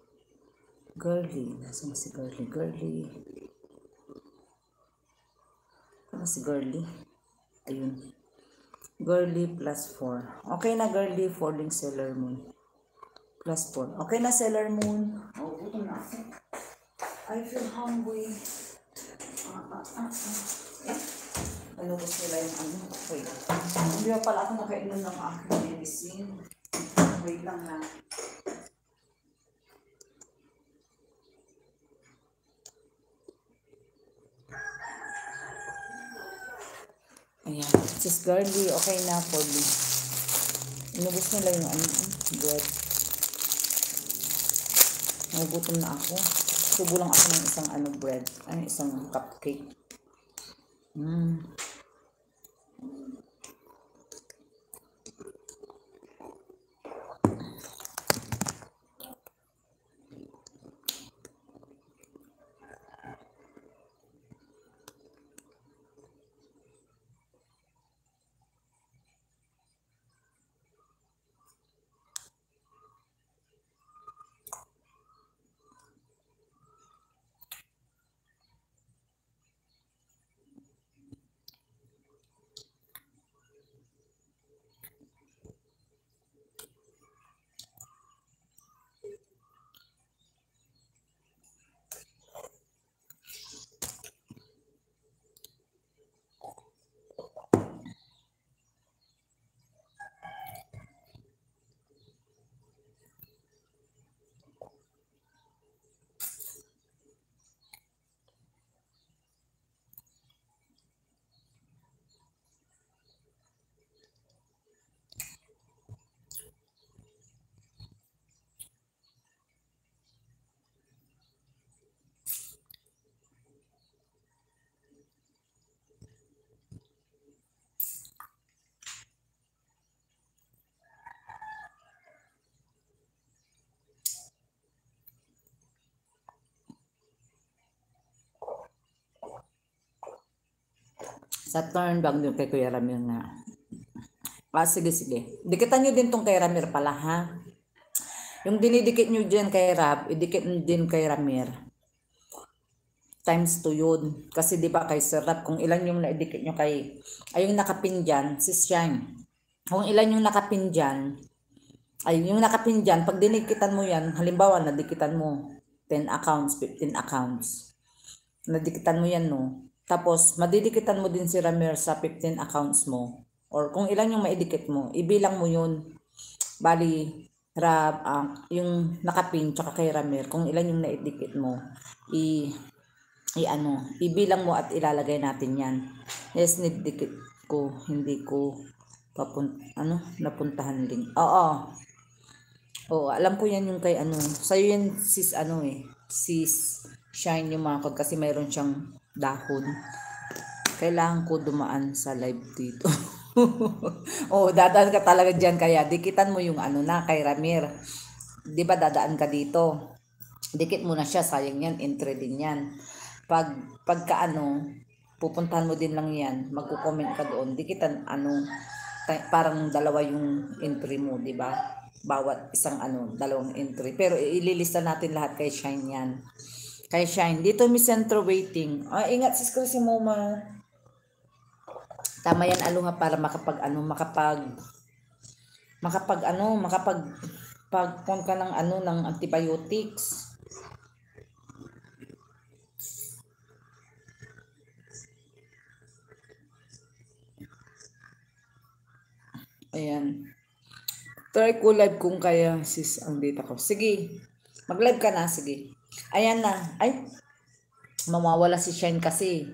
Nasaan si girly? Ano si girly? Ayun. Girly plus 4. Okay na girly, 4 links Sailor Moon. Plus 4. Okay na Sailor Moon. Oh, gutom na ako. I feel hungry. Nalubos nila yung ano. Wait. Hindi pa pala ako nakainom ng aking medicine. Wait lang na. Ayan. Sis girly, okay na for me. Inubos nila yung ano, bread. Nagugutom na ako. Subo lang ako ng isang ano bread. Ay, isang cupcake. Sa turn back doon kay Kuya Ramir nga. Sige. Dikitan nyo din tong kay Ramir pala, ha? Yung dinidikit nyo dyan kay Rab, idikit nyo din kay Ramir. Times 2 yun. Kasi di ba kay Sir Rab, kung ilan yung naidikit nyo kay, ay yung nakapin dyan, si Shine. Kung ilan yung nakapin dyan, pag dinikitan mo yan, halimbawa, nadikitan mo 10 accounts, 15 accounts. Nadikitan mo yan, no? Tapos, madidikitan mo din si Ramir sa 15 accounts mo. Or kung ilan yung maidikit mo, ibilang mo yun. Bali, yung nakapin tsaka kay Ramir, kung ilan yung naidikit mo, ibilang mo at ilalagay natin yan. Yes, nidikit ko, hindi ko napuntahan link. Oo, alam ko yan yung kay sa'yo yan sis sis Shine yung mga kasi mayroon siyang dahon. Kailangan ko dumaan sa live dito. Dadaan ka talaga dyan kaya dikitan mo yung kay Ramir. Di ba dadaan ka dito? Dikit mo na siya, sayang yan, entry din yan. Pagka pupuntahan mo din lang yan, magko-comment ka doon. Dikitan parang dalawa yung entry mo, di ba? Bawat isang dalawang entry. Pero ililista natin lahat kay Shine yan. Kay Shine. Dito may center waiting. Ingat sis Chrissy Moma. Tama yan aluha para pagpon ka ng antibiotics. Ayan. Try ko live kung kaya sis ang data ko. Sige. Mag-live ka na, sige. Ayan na. Ay, mawawala si Shine kasi.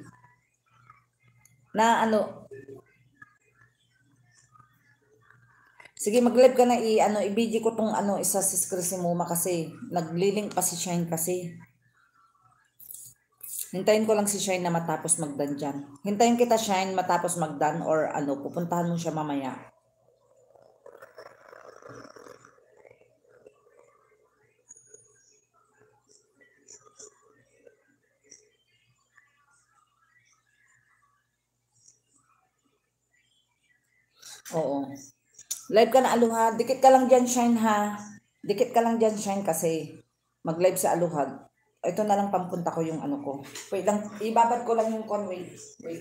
Sige, mag-live ka na i-video ko tong isa si Chrissy Moma kasi naglilink pa si Shine kasi. Hintayin ko lang si Shine na matapos magdan dyan. Hintayin kita Shine matapos magdan or pupuntahan mo siya mamaya. Oo. Live ka na, Aluhag. Dikit ka lang dyan, Shine, ha? Dikit ka lang dyan, Shine, kasi mag-live sa Aluhag. Ito na lang pampunta ko yung ano ko. Wait lang, ibabad ko lang yung con. Wait.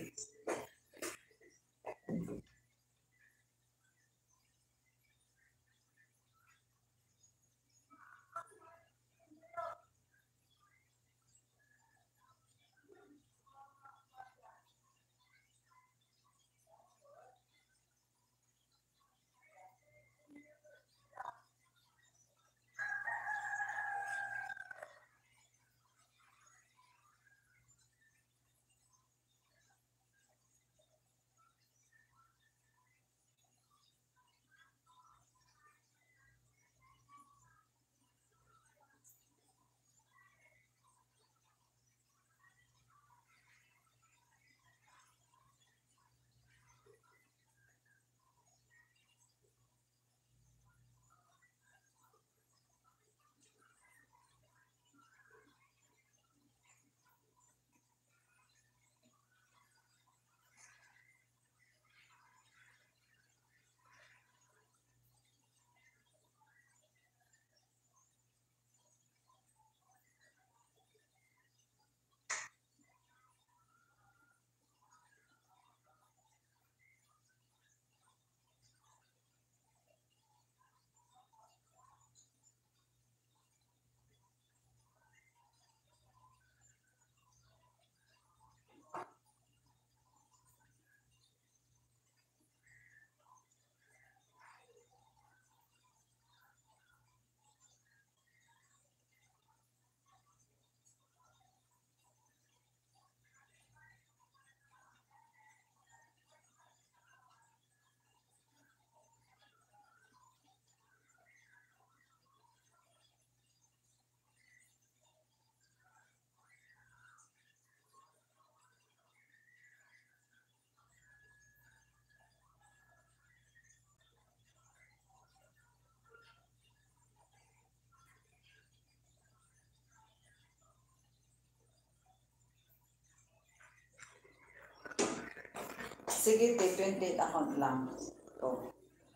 Sige, 28 account lang. Ito.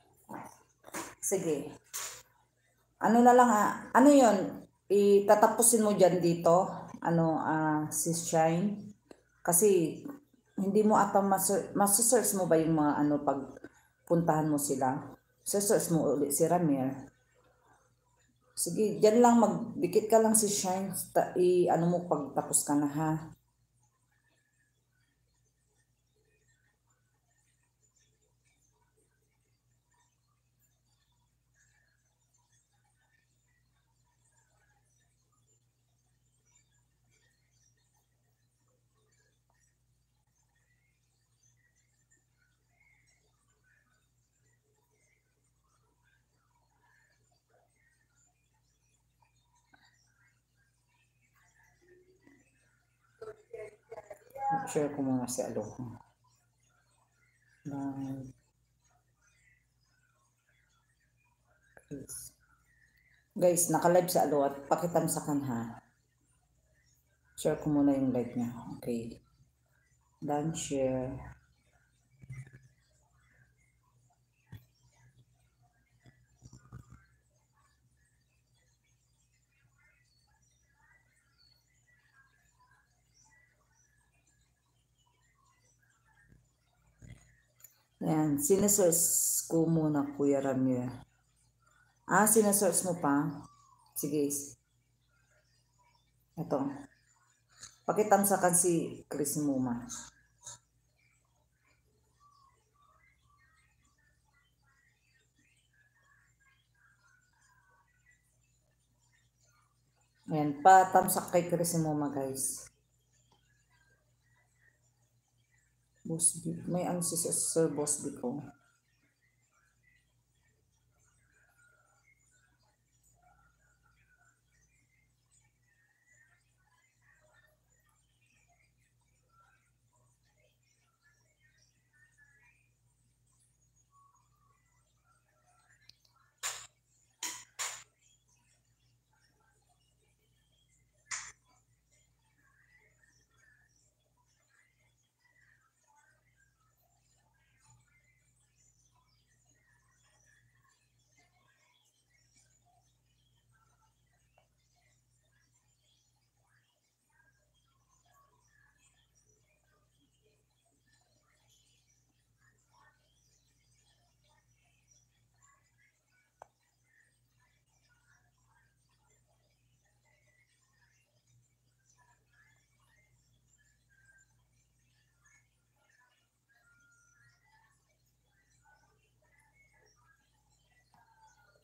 Sige. Ano na lang ano yon? Itatapusin mo dyan dito. Si Shine. Kasi, hindi mo ata masasearch mo ba yung mga pag puntahan mo sila. Search mo ulit si Ramir. Sige, dyan lang magdikit ka lang si Shine. Mo pagtapos ka na, ha. Share ko muna si Aloha. Guys, naka-live sa Aloha. Pakitam sa kanha. Share ko muna yung live niya. Okay. Done share. Ayan, sinesearch ko muna, Kuya Ramir. Sinesearch mo pa? Sige. Ito. Pakitamsakan si Chris Muma. Ayan, patamsak kay Chris Muma, guys. Boss B. May si Sir Boss B ko.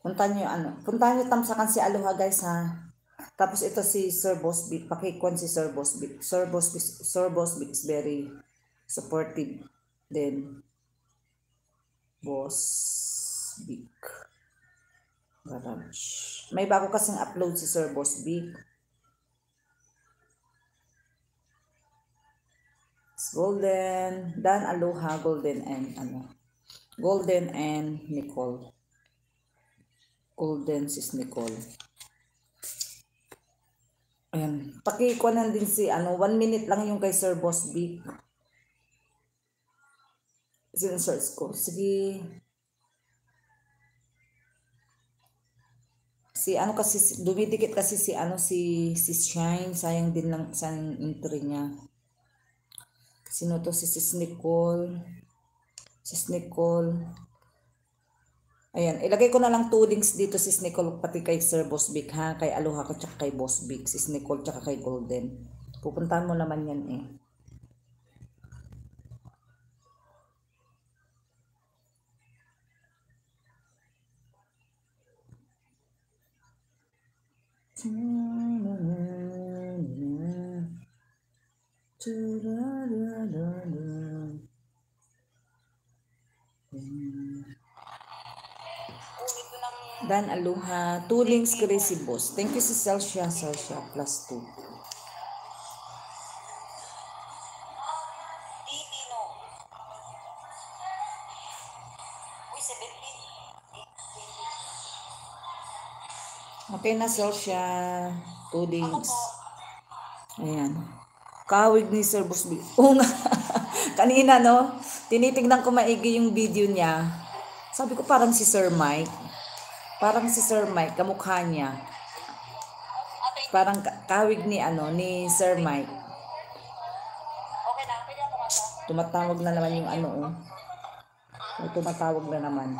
Puntahan nyo tamsakan si Aloha guys ha. Tapos ito si Sir Boss Big, pakikuan si Sir Boss Big. Sir Boss Big is very supportive din. Boss Big Garage. May bago kasing upload si Sir Boss Big. Golden, Dan Aloha, Golden and Golden and Nicole. Golden sis Nicole. Ayan. Pakikuanan din si 1 minute lang yung kay Sir Boss Big. Sinesearch ko. Sige. Si kasi dumidikit kasi si Shine, sayang din lang sayang entry niya. Sino to si Sis Nicole? Sis Nicole. Ayan, ilagay ko na lang 2 links dito Sis Nicole pati kay Sir Boss Big ha, kay Aloha ko tsaka kay Boss Big, Sis Nicole tsaka kay Golden. Pupuntahan mo naman yan eh. Dan Aloha, 2 links kay si Boss. Thank you si Celsia plus 2. Okay na Celsia, 2 links. Ayan. Kahawig ni Sir Boss Big. Oo nga. Kanina no, tinitignan ko maigi yung video niya. Sabi ko parang si Sir Mike. Parang si Sir Mike, kamukha niya. Parang kahawig ni ni Sir Mike. Tumatawag na naman yung tumatawag na naman.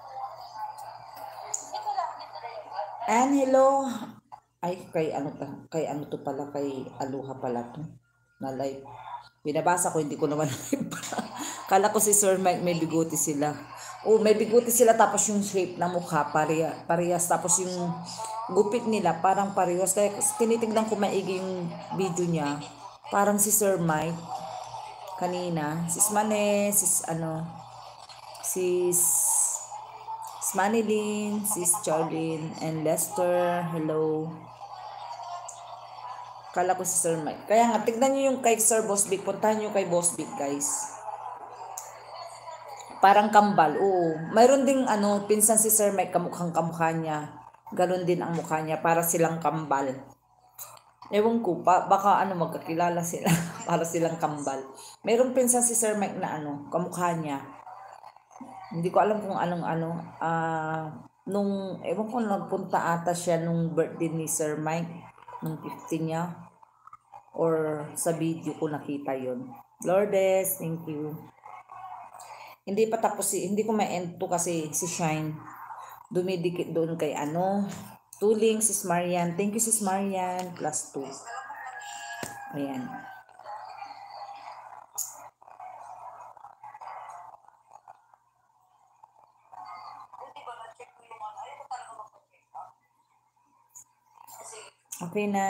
And hello. Ay, kay to pala, kay Aloha pala to. Na live. Binabasa ko, hindi ko naman live. Kala ko si Sir Mike may biguti sila. Oh, may biguti sila tapos yung shape ng mukha parehas tapos yung gupit nila parang parehas. Kaya tinitingnan ko maigi yung video niya. Parang si Sir Mike kanina, sis Manilyn, sis Charlene and Lester. Hello. Kala ko si Sir Mike. Kaya nga tignan niyo yung kay Sir Boss Big, puntahan niyo kay Boss Big, guys. Parang kambal. Oo. Mayroon ding pinsan si Sir Mike, kamukha niya. Ganon din ang mukha niya. Para silang kambal. Ewan ko, baka magkakilala sila. Para silang kambal. Mayroong pinsan si Sir Mike na kamukha niya. Hindi ko alam kung ewan ko nagpunta ata siya nung birthday ni Sir Mike. Nung 50 niya. Or sa video ko nakita yon. Lourdes, thank you. Hindi pa tapos hindi ko ma-end to kasi si Shine dumidikit doon kay 2 links, Sis Marian. Thank you Sis Marian plus 2. Ayan. Okay na.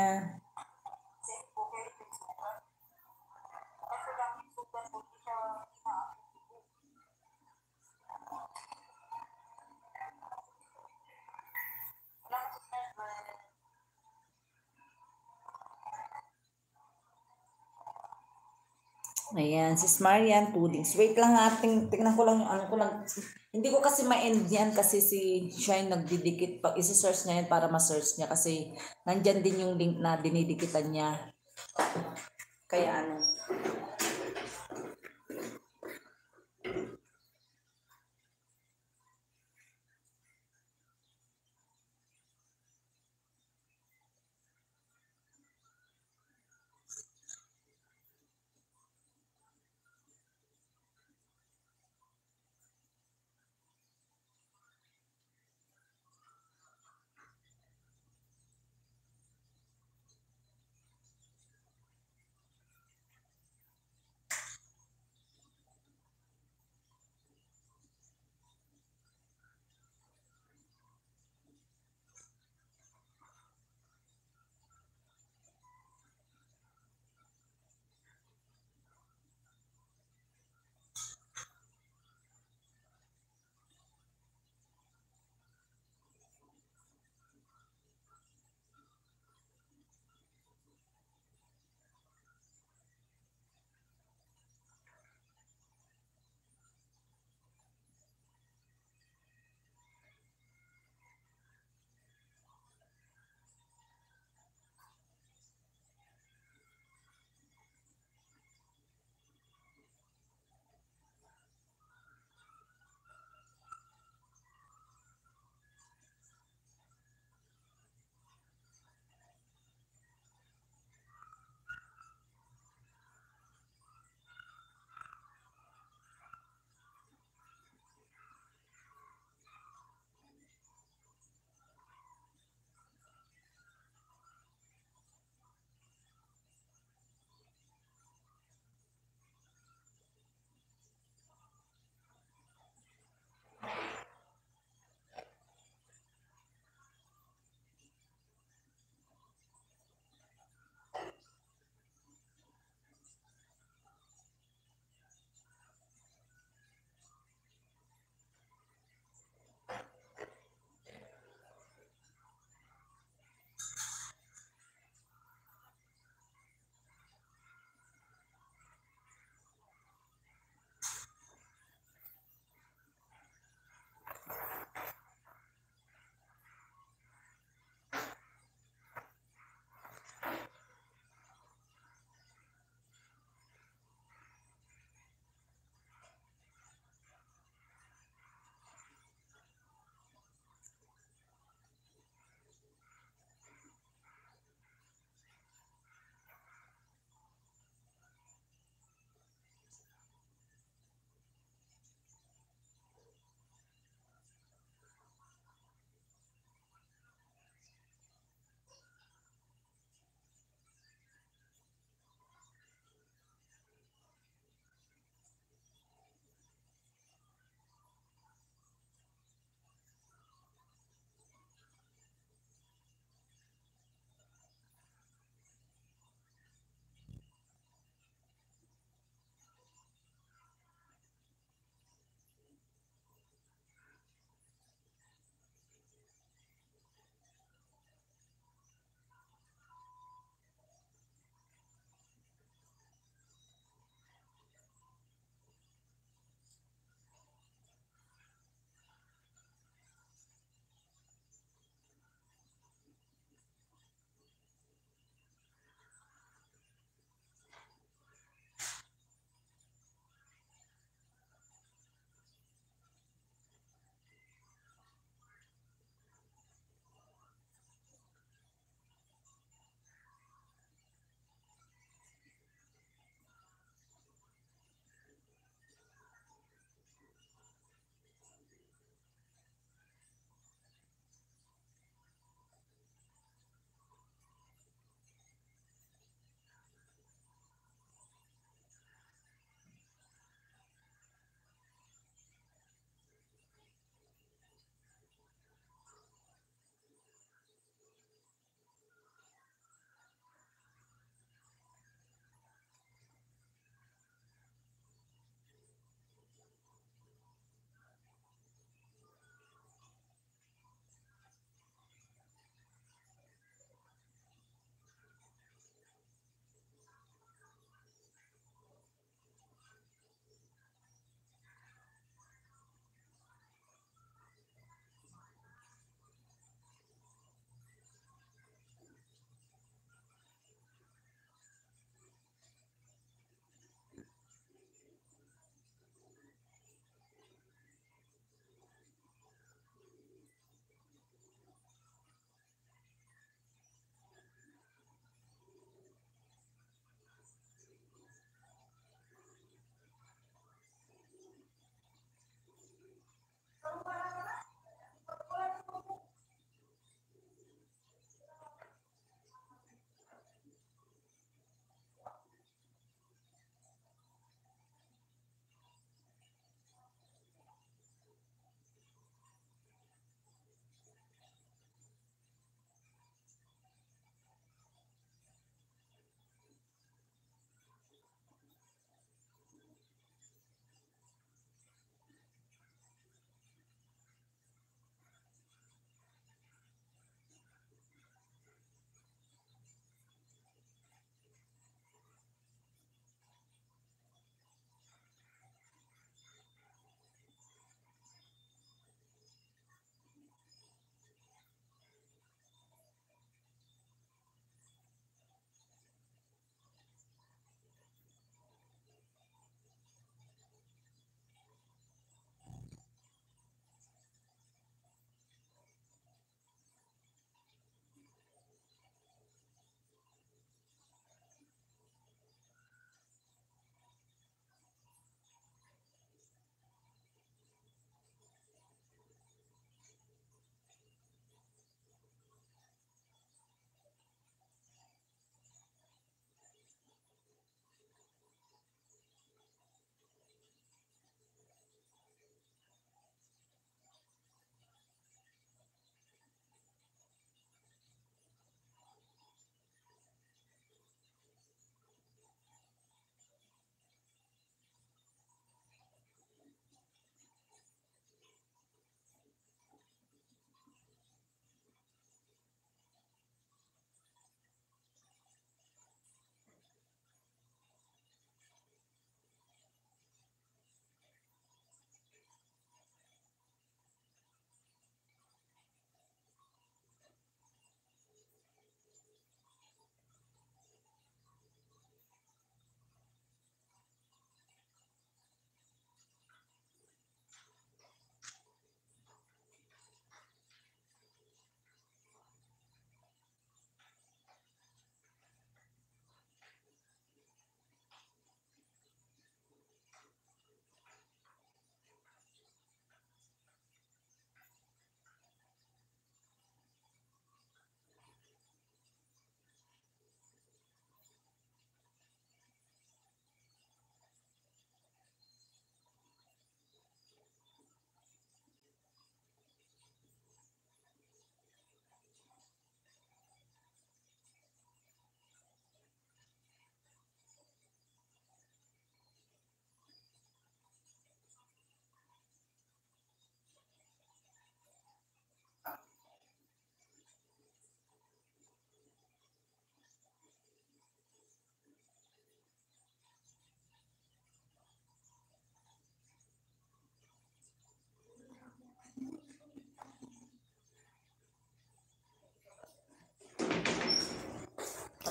Ayan, Sis Marian, 2 links. Wait lang tingnan ko lang yung Hindi ko kasi ma-end yan kasi si Shine nagdidikit. Pag isi-search niya yan para ma-search niya kasi nandyan din yung link na dinidikitan niya. Kaya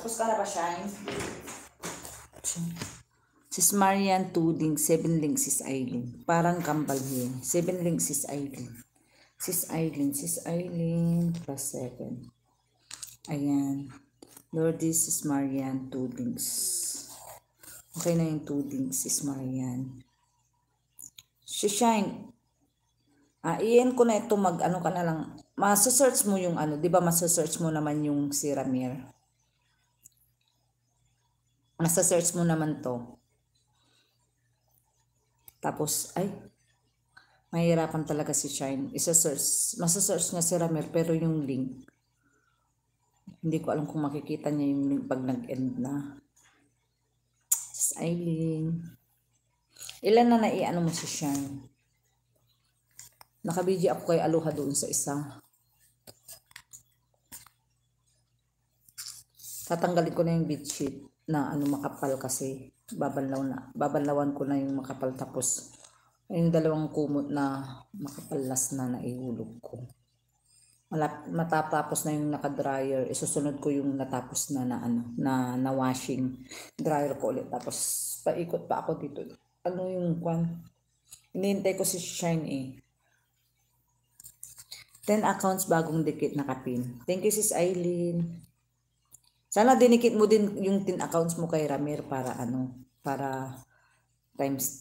Tapos ka na ba, Shine? Sis Marian, 2 links, 7 links, Sis Aileen. Parang kambal yun. 7 links, Sis Aileen. Sis Aileen, plus 7. Ayan. Lordy, Sis Marian, 2 links. Okay na yung 2 links, Sis Marian. Si Shine, iyan ko na ito ano ka na lang. Masa-search mo yung ano, di ba masa-search mo naman yung si Ramir. Masa-search mo naman to. Tapos, mahirapan talaga si Shine. Masa-search niya si Ramir, pero yung link, hindi ko alam kung makikita niya yung link pag nag-end na. Sis Aileen. Ilan na naiano mo si Shine? Nakabidyo ako kay Aloha doon sa isa. Tatanggalin ko na yung bedsheet na makapal kasi babanlawan ko na yung makapal, tapos yung dalawang kumot na makapalas na naihulog ko. Matapos na yung naka-dryer, isusunod ko yung natapos na washing dryer ko ulit, tapos paikot pa ako dito. Yung hinihintay ko si Shine 10 accounts bagong dikit nakapin. Thank you, Sis Aileen. Sana dinikit mo din yung 10 accounts mo kay Ramir para para times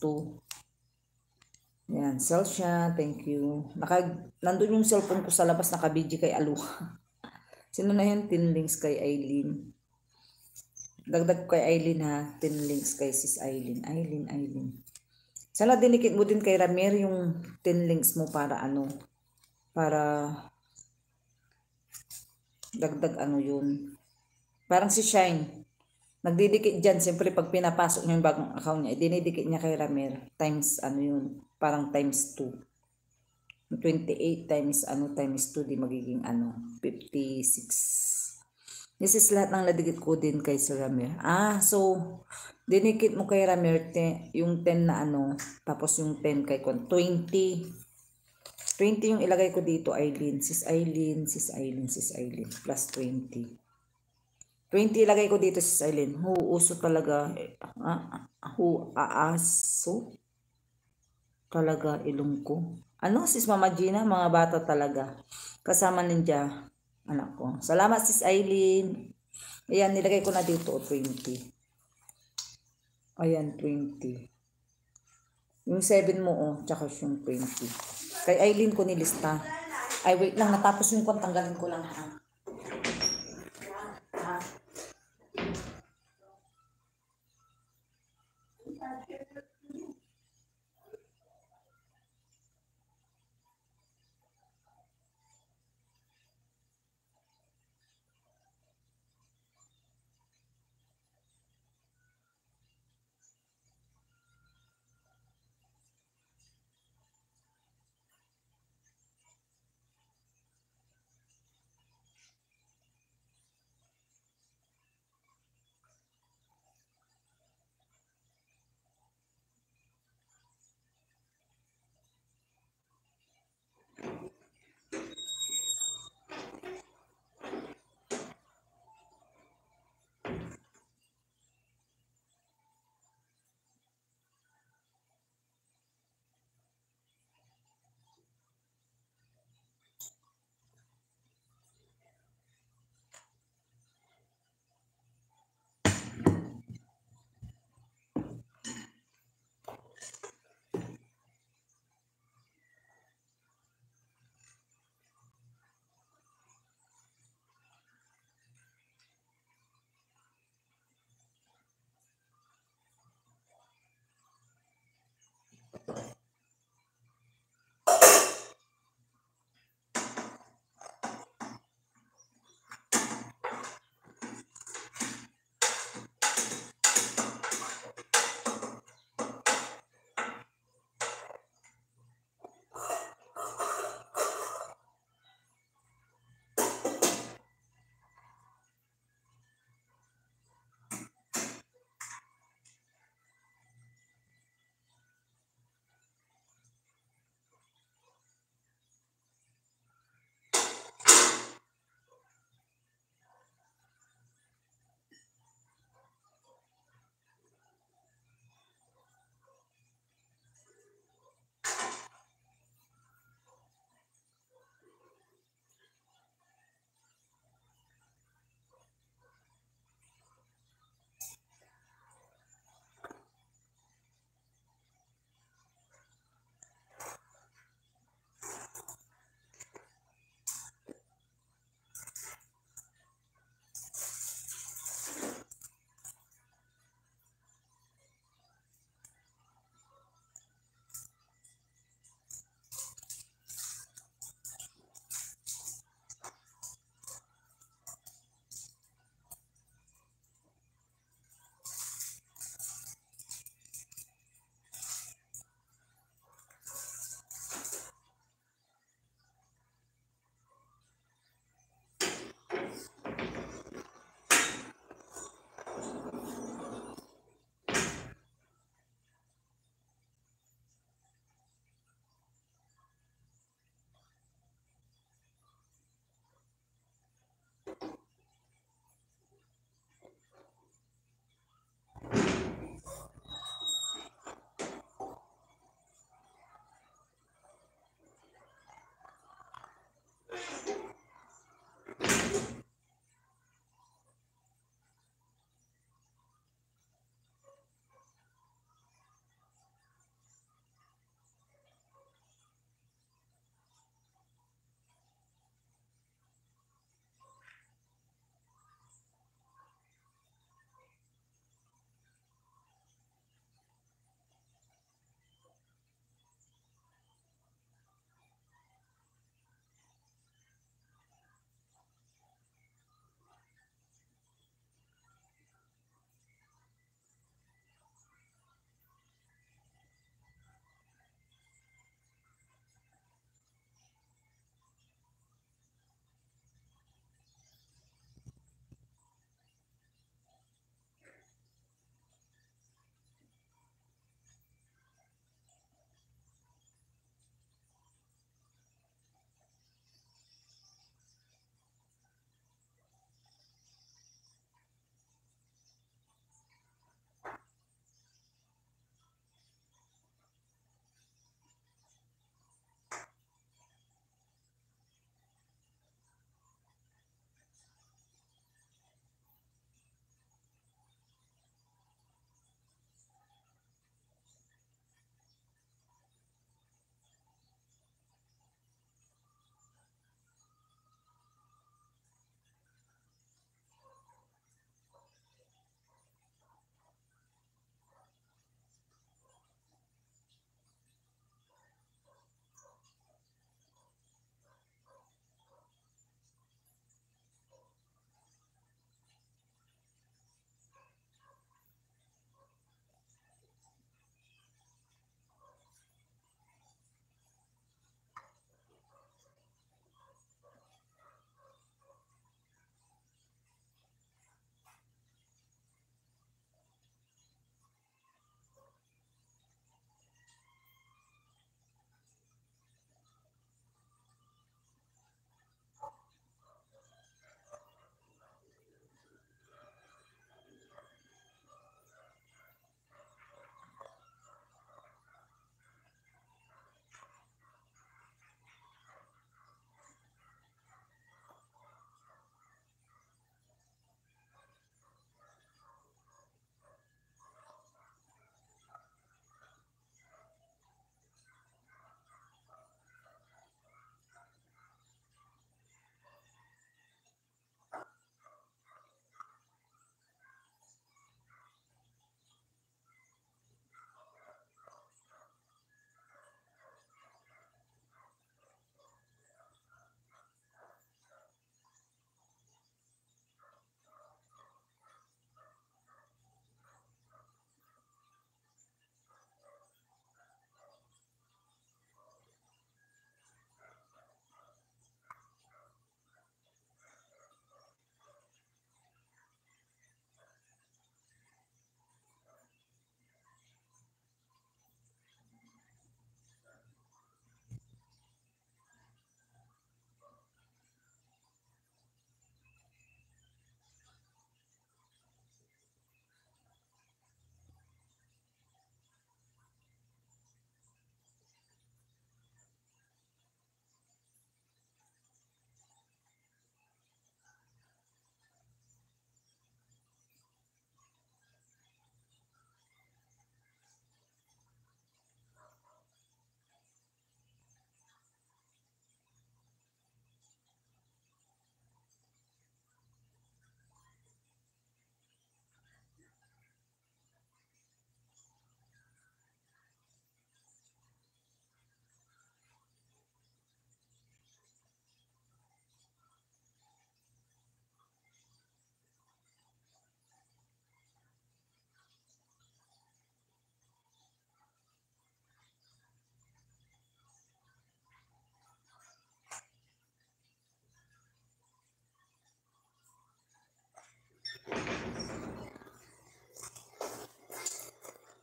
2. Yan, sell siya. Thank you. Nandun yung cellphone ko sa labas, nakabidyo kay Aloha. Sino na yun? 10 links kay Aileen. Dagdag ko kay Aileen ha. 10 links kay Sis Aileen. Aileen. Sana dinikit mo din kay Ramir yung 10 links mo para para dagdag yun. Parang si Shine, nagdidikit dyan. Siyempre, pag pinapasok niya yung bagong account niya, dinidikit niya kay Ramir. Times, yun, parang times 2. 28 times, times 2, di magiging, 56. This is lahat ng nadikit ko din kay Sir Ramir. So, dinikit mo kay Ramir, yung 10 na tapos yung 10 kay 20. 20 yung ilagay ko dito, Aileen. Sis Aileen, plus 20. 20 ilagay ko dito si Aileen. Uso talaga. Aaso. Talaga ilong ko. Sis Mama Gina? Mga bata talaga. Kasama ninja. Anak ko. Salamat, Sis Aileen. Ayan, nilagay ko na dito 20. Ayan, 20. Yung 7 mo, tsaka yung 20. Kay Aileen ko nilista. Wait lang. Natapos yung tanggalin ko lang ha.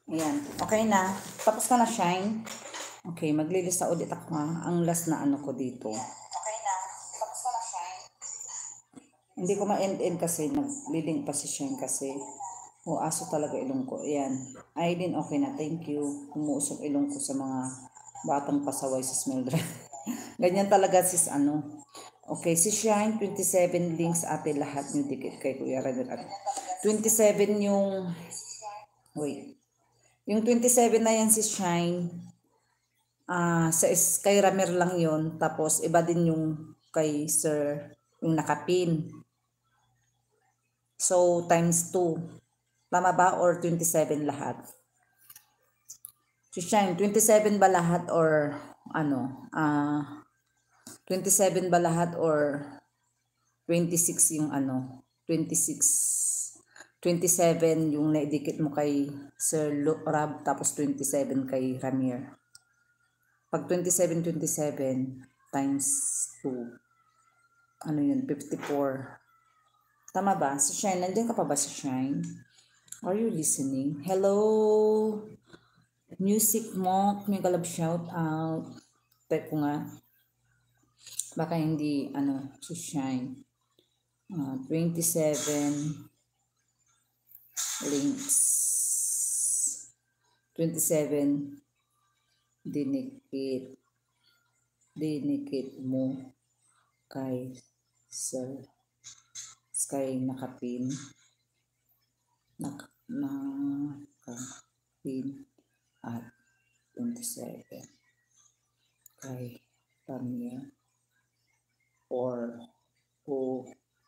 Ayan. Okay na. Tapos ka na, Shine. Okay, maglilista ulit ako ha. Ang last na ano ko dito. Okay na. Tapos ka na, Shine. Hindi ko ma-end kasi naglilink pa si Shine kasi. O, aso talaga ilong ko. Ayan. Aileen, okay na. Thank you. Umuusok ilong ko sa mga batang pasaway sa Smeldra. Ganyan talaga sis ano. Okay, si Shine, 27 links ate lahat nyo dikit kay Kuya Radel. 27 yung, wait. Yung 27 na yan si Shine, kay Ramir lang yon. Tapos iba din yung kay Sir, yung nakapin. So, times 2. Tama ba? Or 27 lahat? Si Shine, 27 ba lahat or ano? 27 ba lahat or 26 yung ano? 26. 27 yung naidikit mo kay Sir Rab, tapos 27 kay Ramir. Pag 27 times 2, ano yun? 54. Tama ba? Si Shine, nandiyan ka pa ba si Shine? Are you listening? Hello? Music Monk, may galab shout out. Type ko nga. Baka hindi, ano, si Shine. 27 links. 27 dinikit mo kay Sir Sky nakapin at 27 kay Tanya or who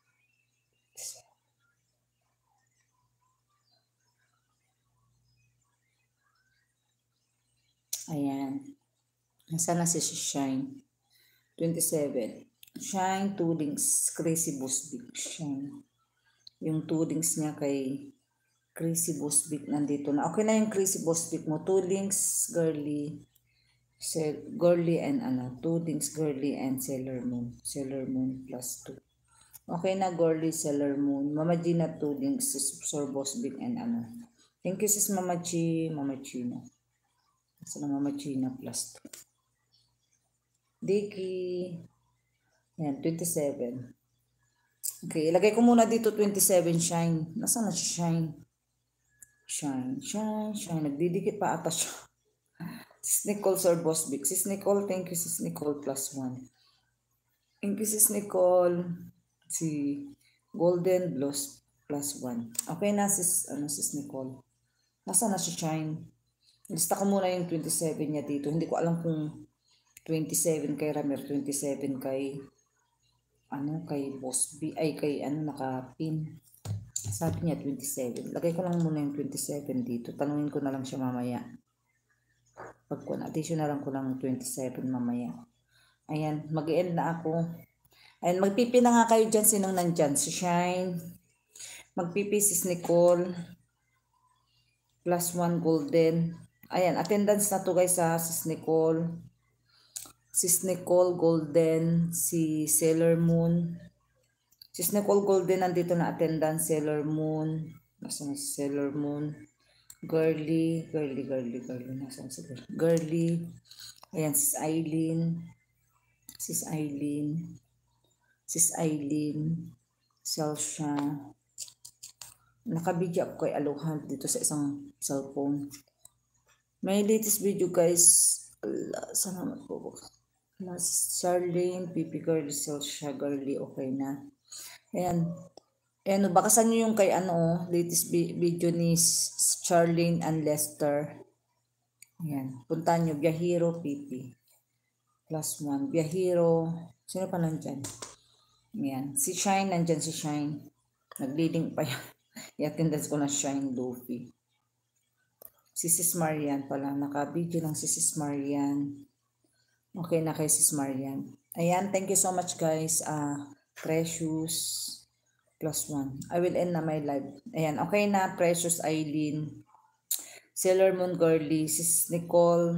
ayan. Nasaan na si Shine? 27. Shine, 2 links. Crazy Boss Big. Shine. Yung 2 links niya kay Crazy Boss Big nandito na. Okay na yung Crazy Boss Big mo. 2 links, girly. Girly and ano. 2 links, girly and Sailor Moon. Sailor Moon plus 2. Okay na, girly, Sailor Moon. Mama Gina, 2 links. Sir Boss Big and ano. Thank you sis Mama Chi. Mama Chino. Sa Mama China plus 2. Dicky. Yan, 27. Okay, ilagay ko muna dito 27 Shine. Nasaan na siya Shine? Shine. Nagdidikit pa ata siya. Sis Nicole, Sir Boss Big. Sis Nicole, thank you sis Nicole plus 1. Thank you sis Nicole. Si Golden Bloss plus 1. Okay na sis Nicole. Nasaan na siya Shine? Lista ko muna yung 27 niya dito. Hindi ko alam kung 27 kay Ramir, 27 kay Boss B, ay kay nakapin. Sabi niya 27. Lagay ko lang muna yung 27 dito. Tanungin ko na lang siya mamaya. Pag additional ko lang 27 mamaya. Ayan, mag-end na ako. Ayan, magpipi na nga kayo dyan. Sinong nandyan? Si Shine. Magpipi si Nicole. Plus 1 golden. Ayan, attendance na to guys ha. Sis Nicole Golden, si Sailor Moon. Sis Nicole Golden, nandito na attendance. Sailor Moon. Nasaan si Sailor Moon? Girly. Nasaan si Girly? Ayan, Sis Eileen. Selsha. Nakabidyo ako kay Aloha dito sa isang cellphone. May latest video guys. Sana magbubukas. Charlene, Pipi Girly, Selsha Girly, okay na. Ayan. Ayan, bakasan nyo yung kay latest video ni Charlene and Lester. Ayan. Punta nyo, Biyahiro, Pipi. Plus 1. Biyahiro. Sino pa nandyan? Ayan. Si Shine, nandyan si Shine. Nag-leading pa yan. I-attendance ko na Shine, Luffy. Si Sis Marian pala. Naka-video lang si Sis Marian. Okay na kay Sis Marian. Ayan, thank you so much guys. Precious plus 1. I will end na my live. Ayan, okay na. Precious Eileen. Sailor Moon Girly. Sis Nicole.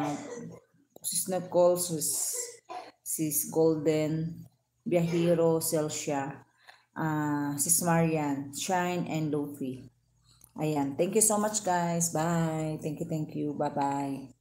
Sis Golden. Biyahiro. Selsha. Sis Marian. Shine and Luffy. Ayan. Thank you so much guys. Bye. Thank you. Bye-bye.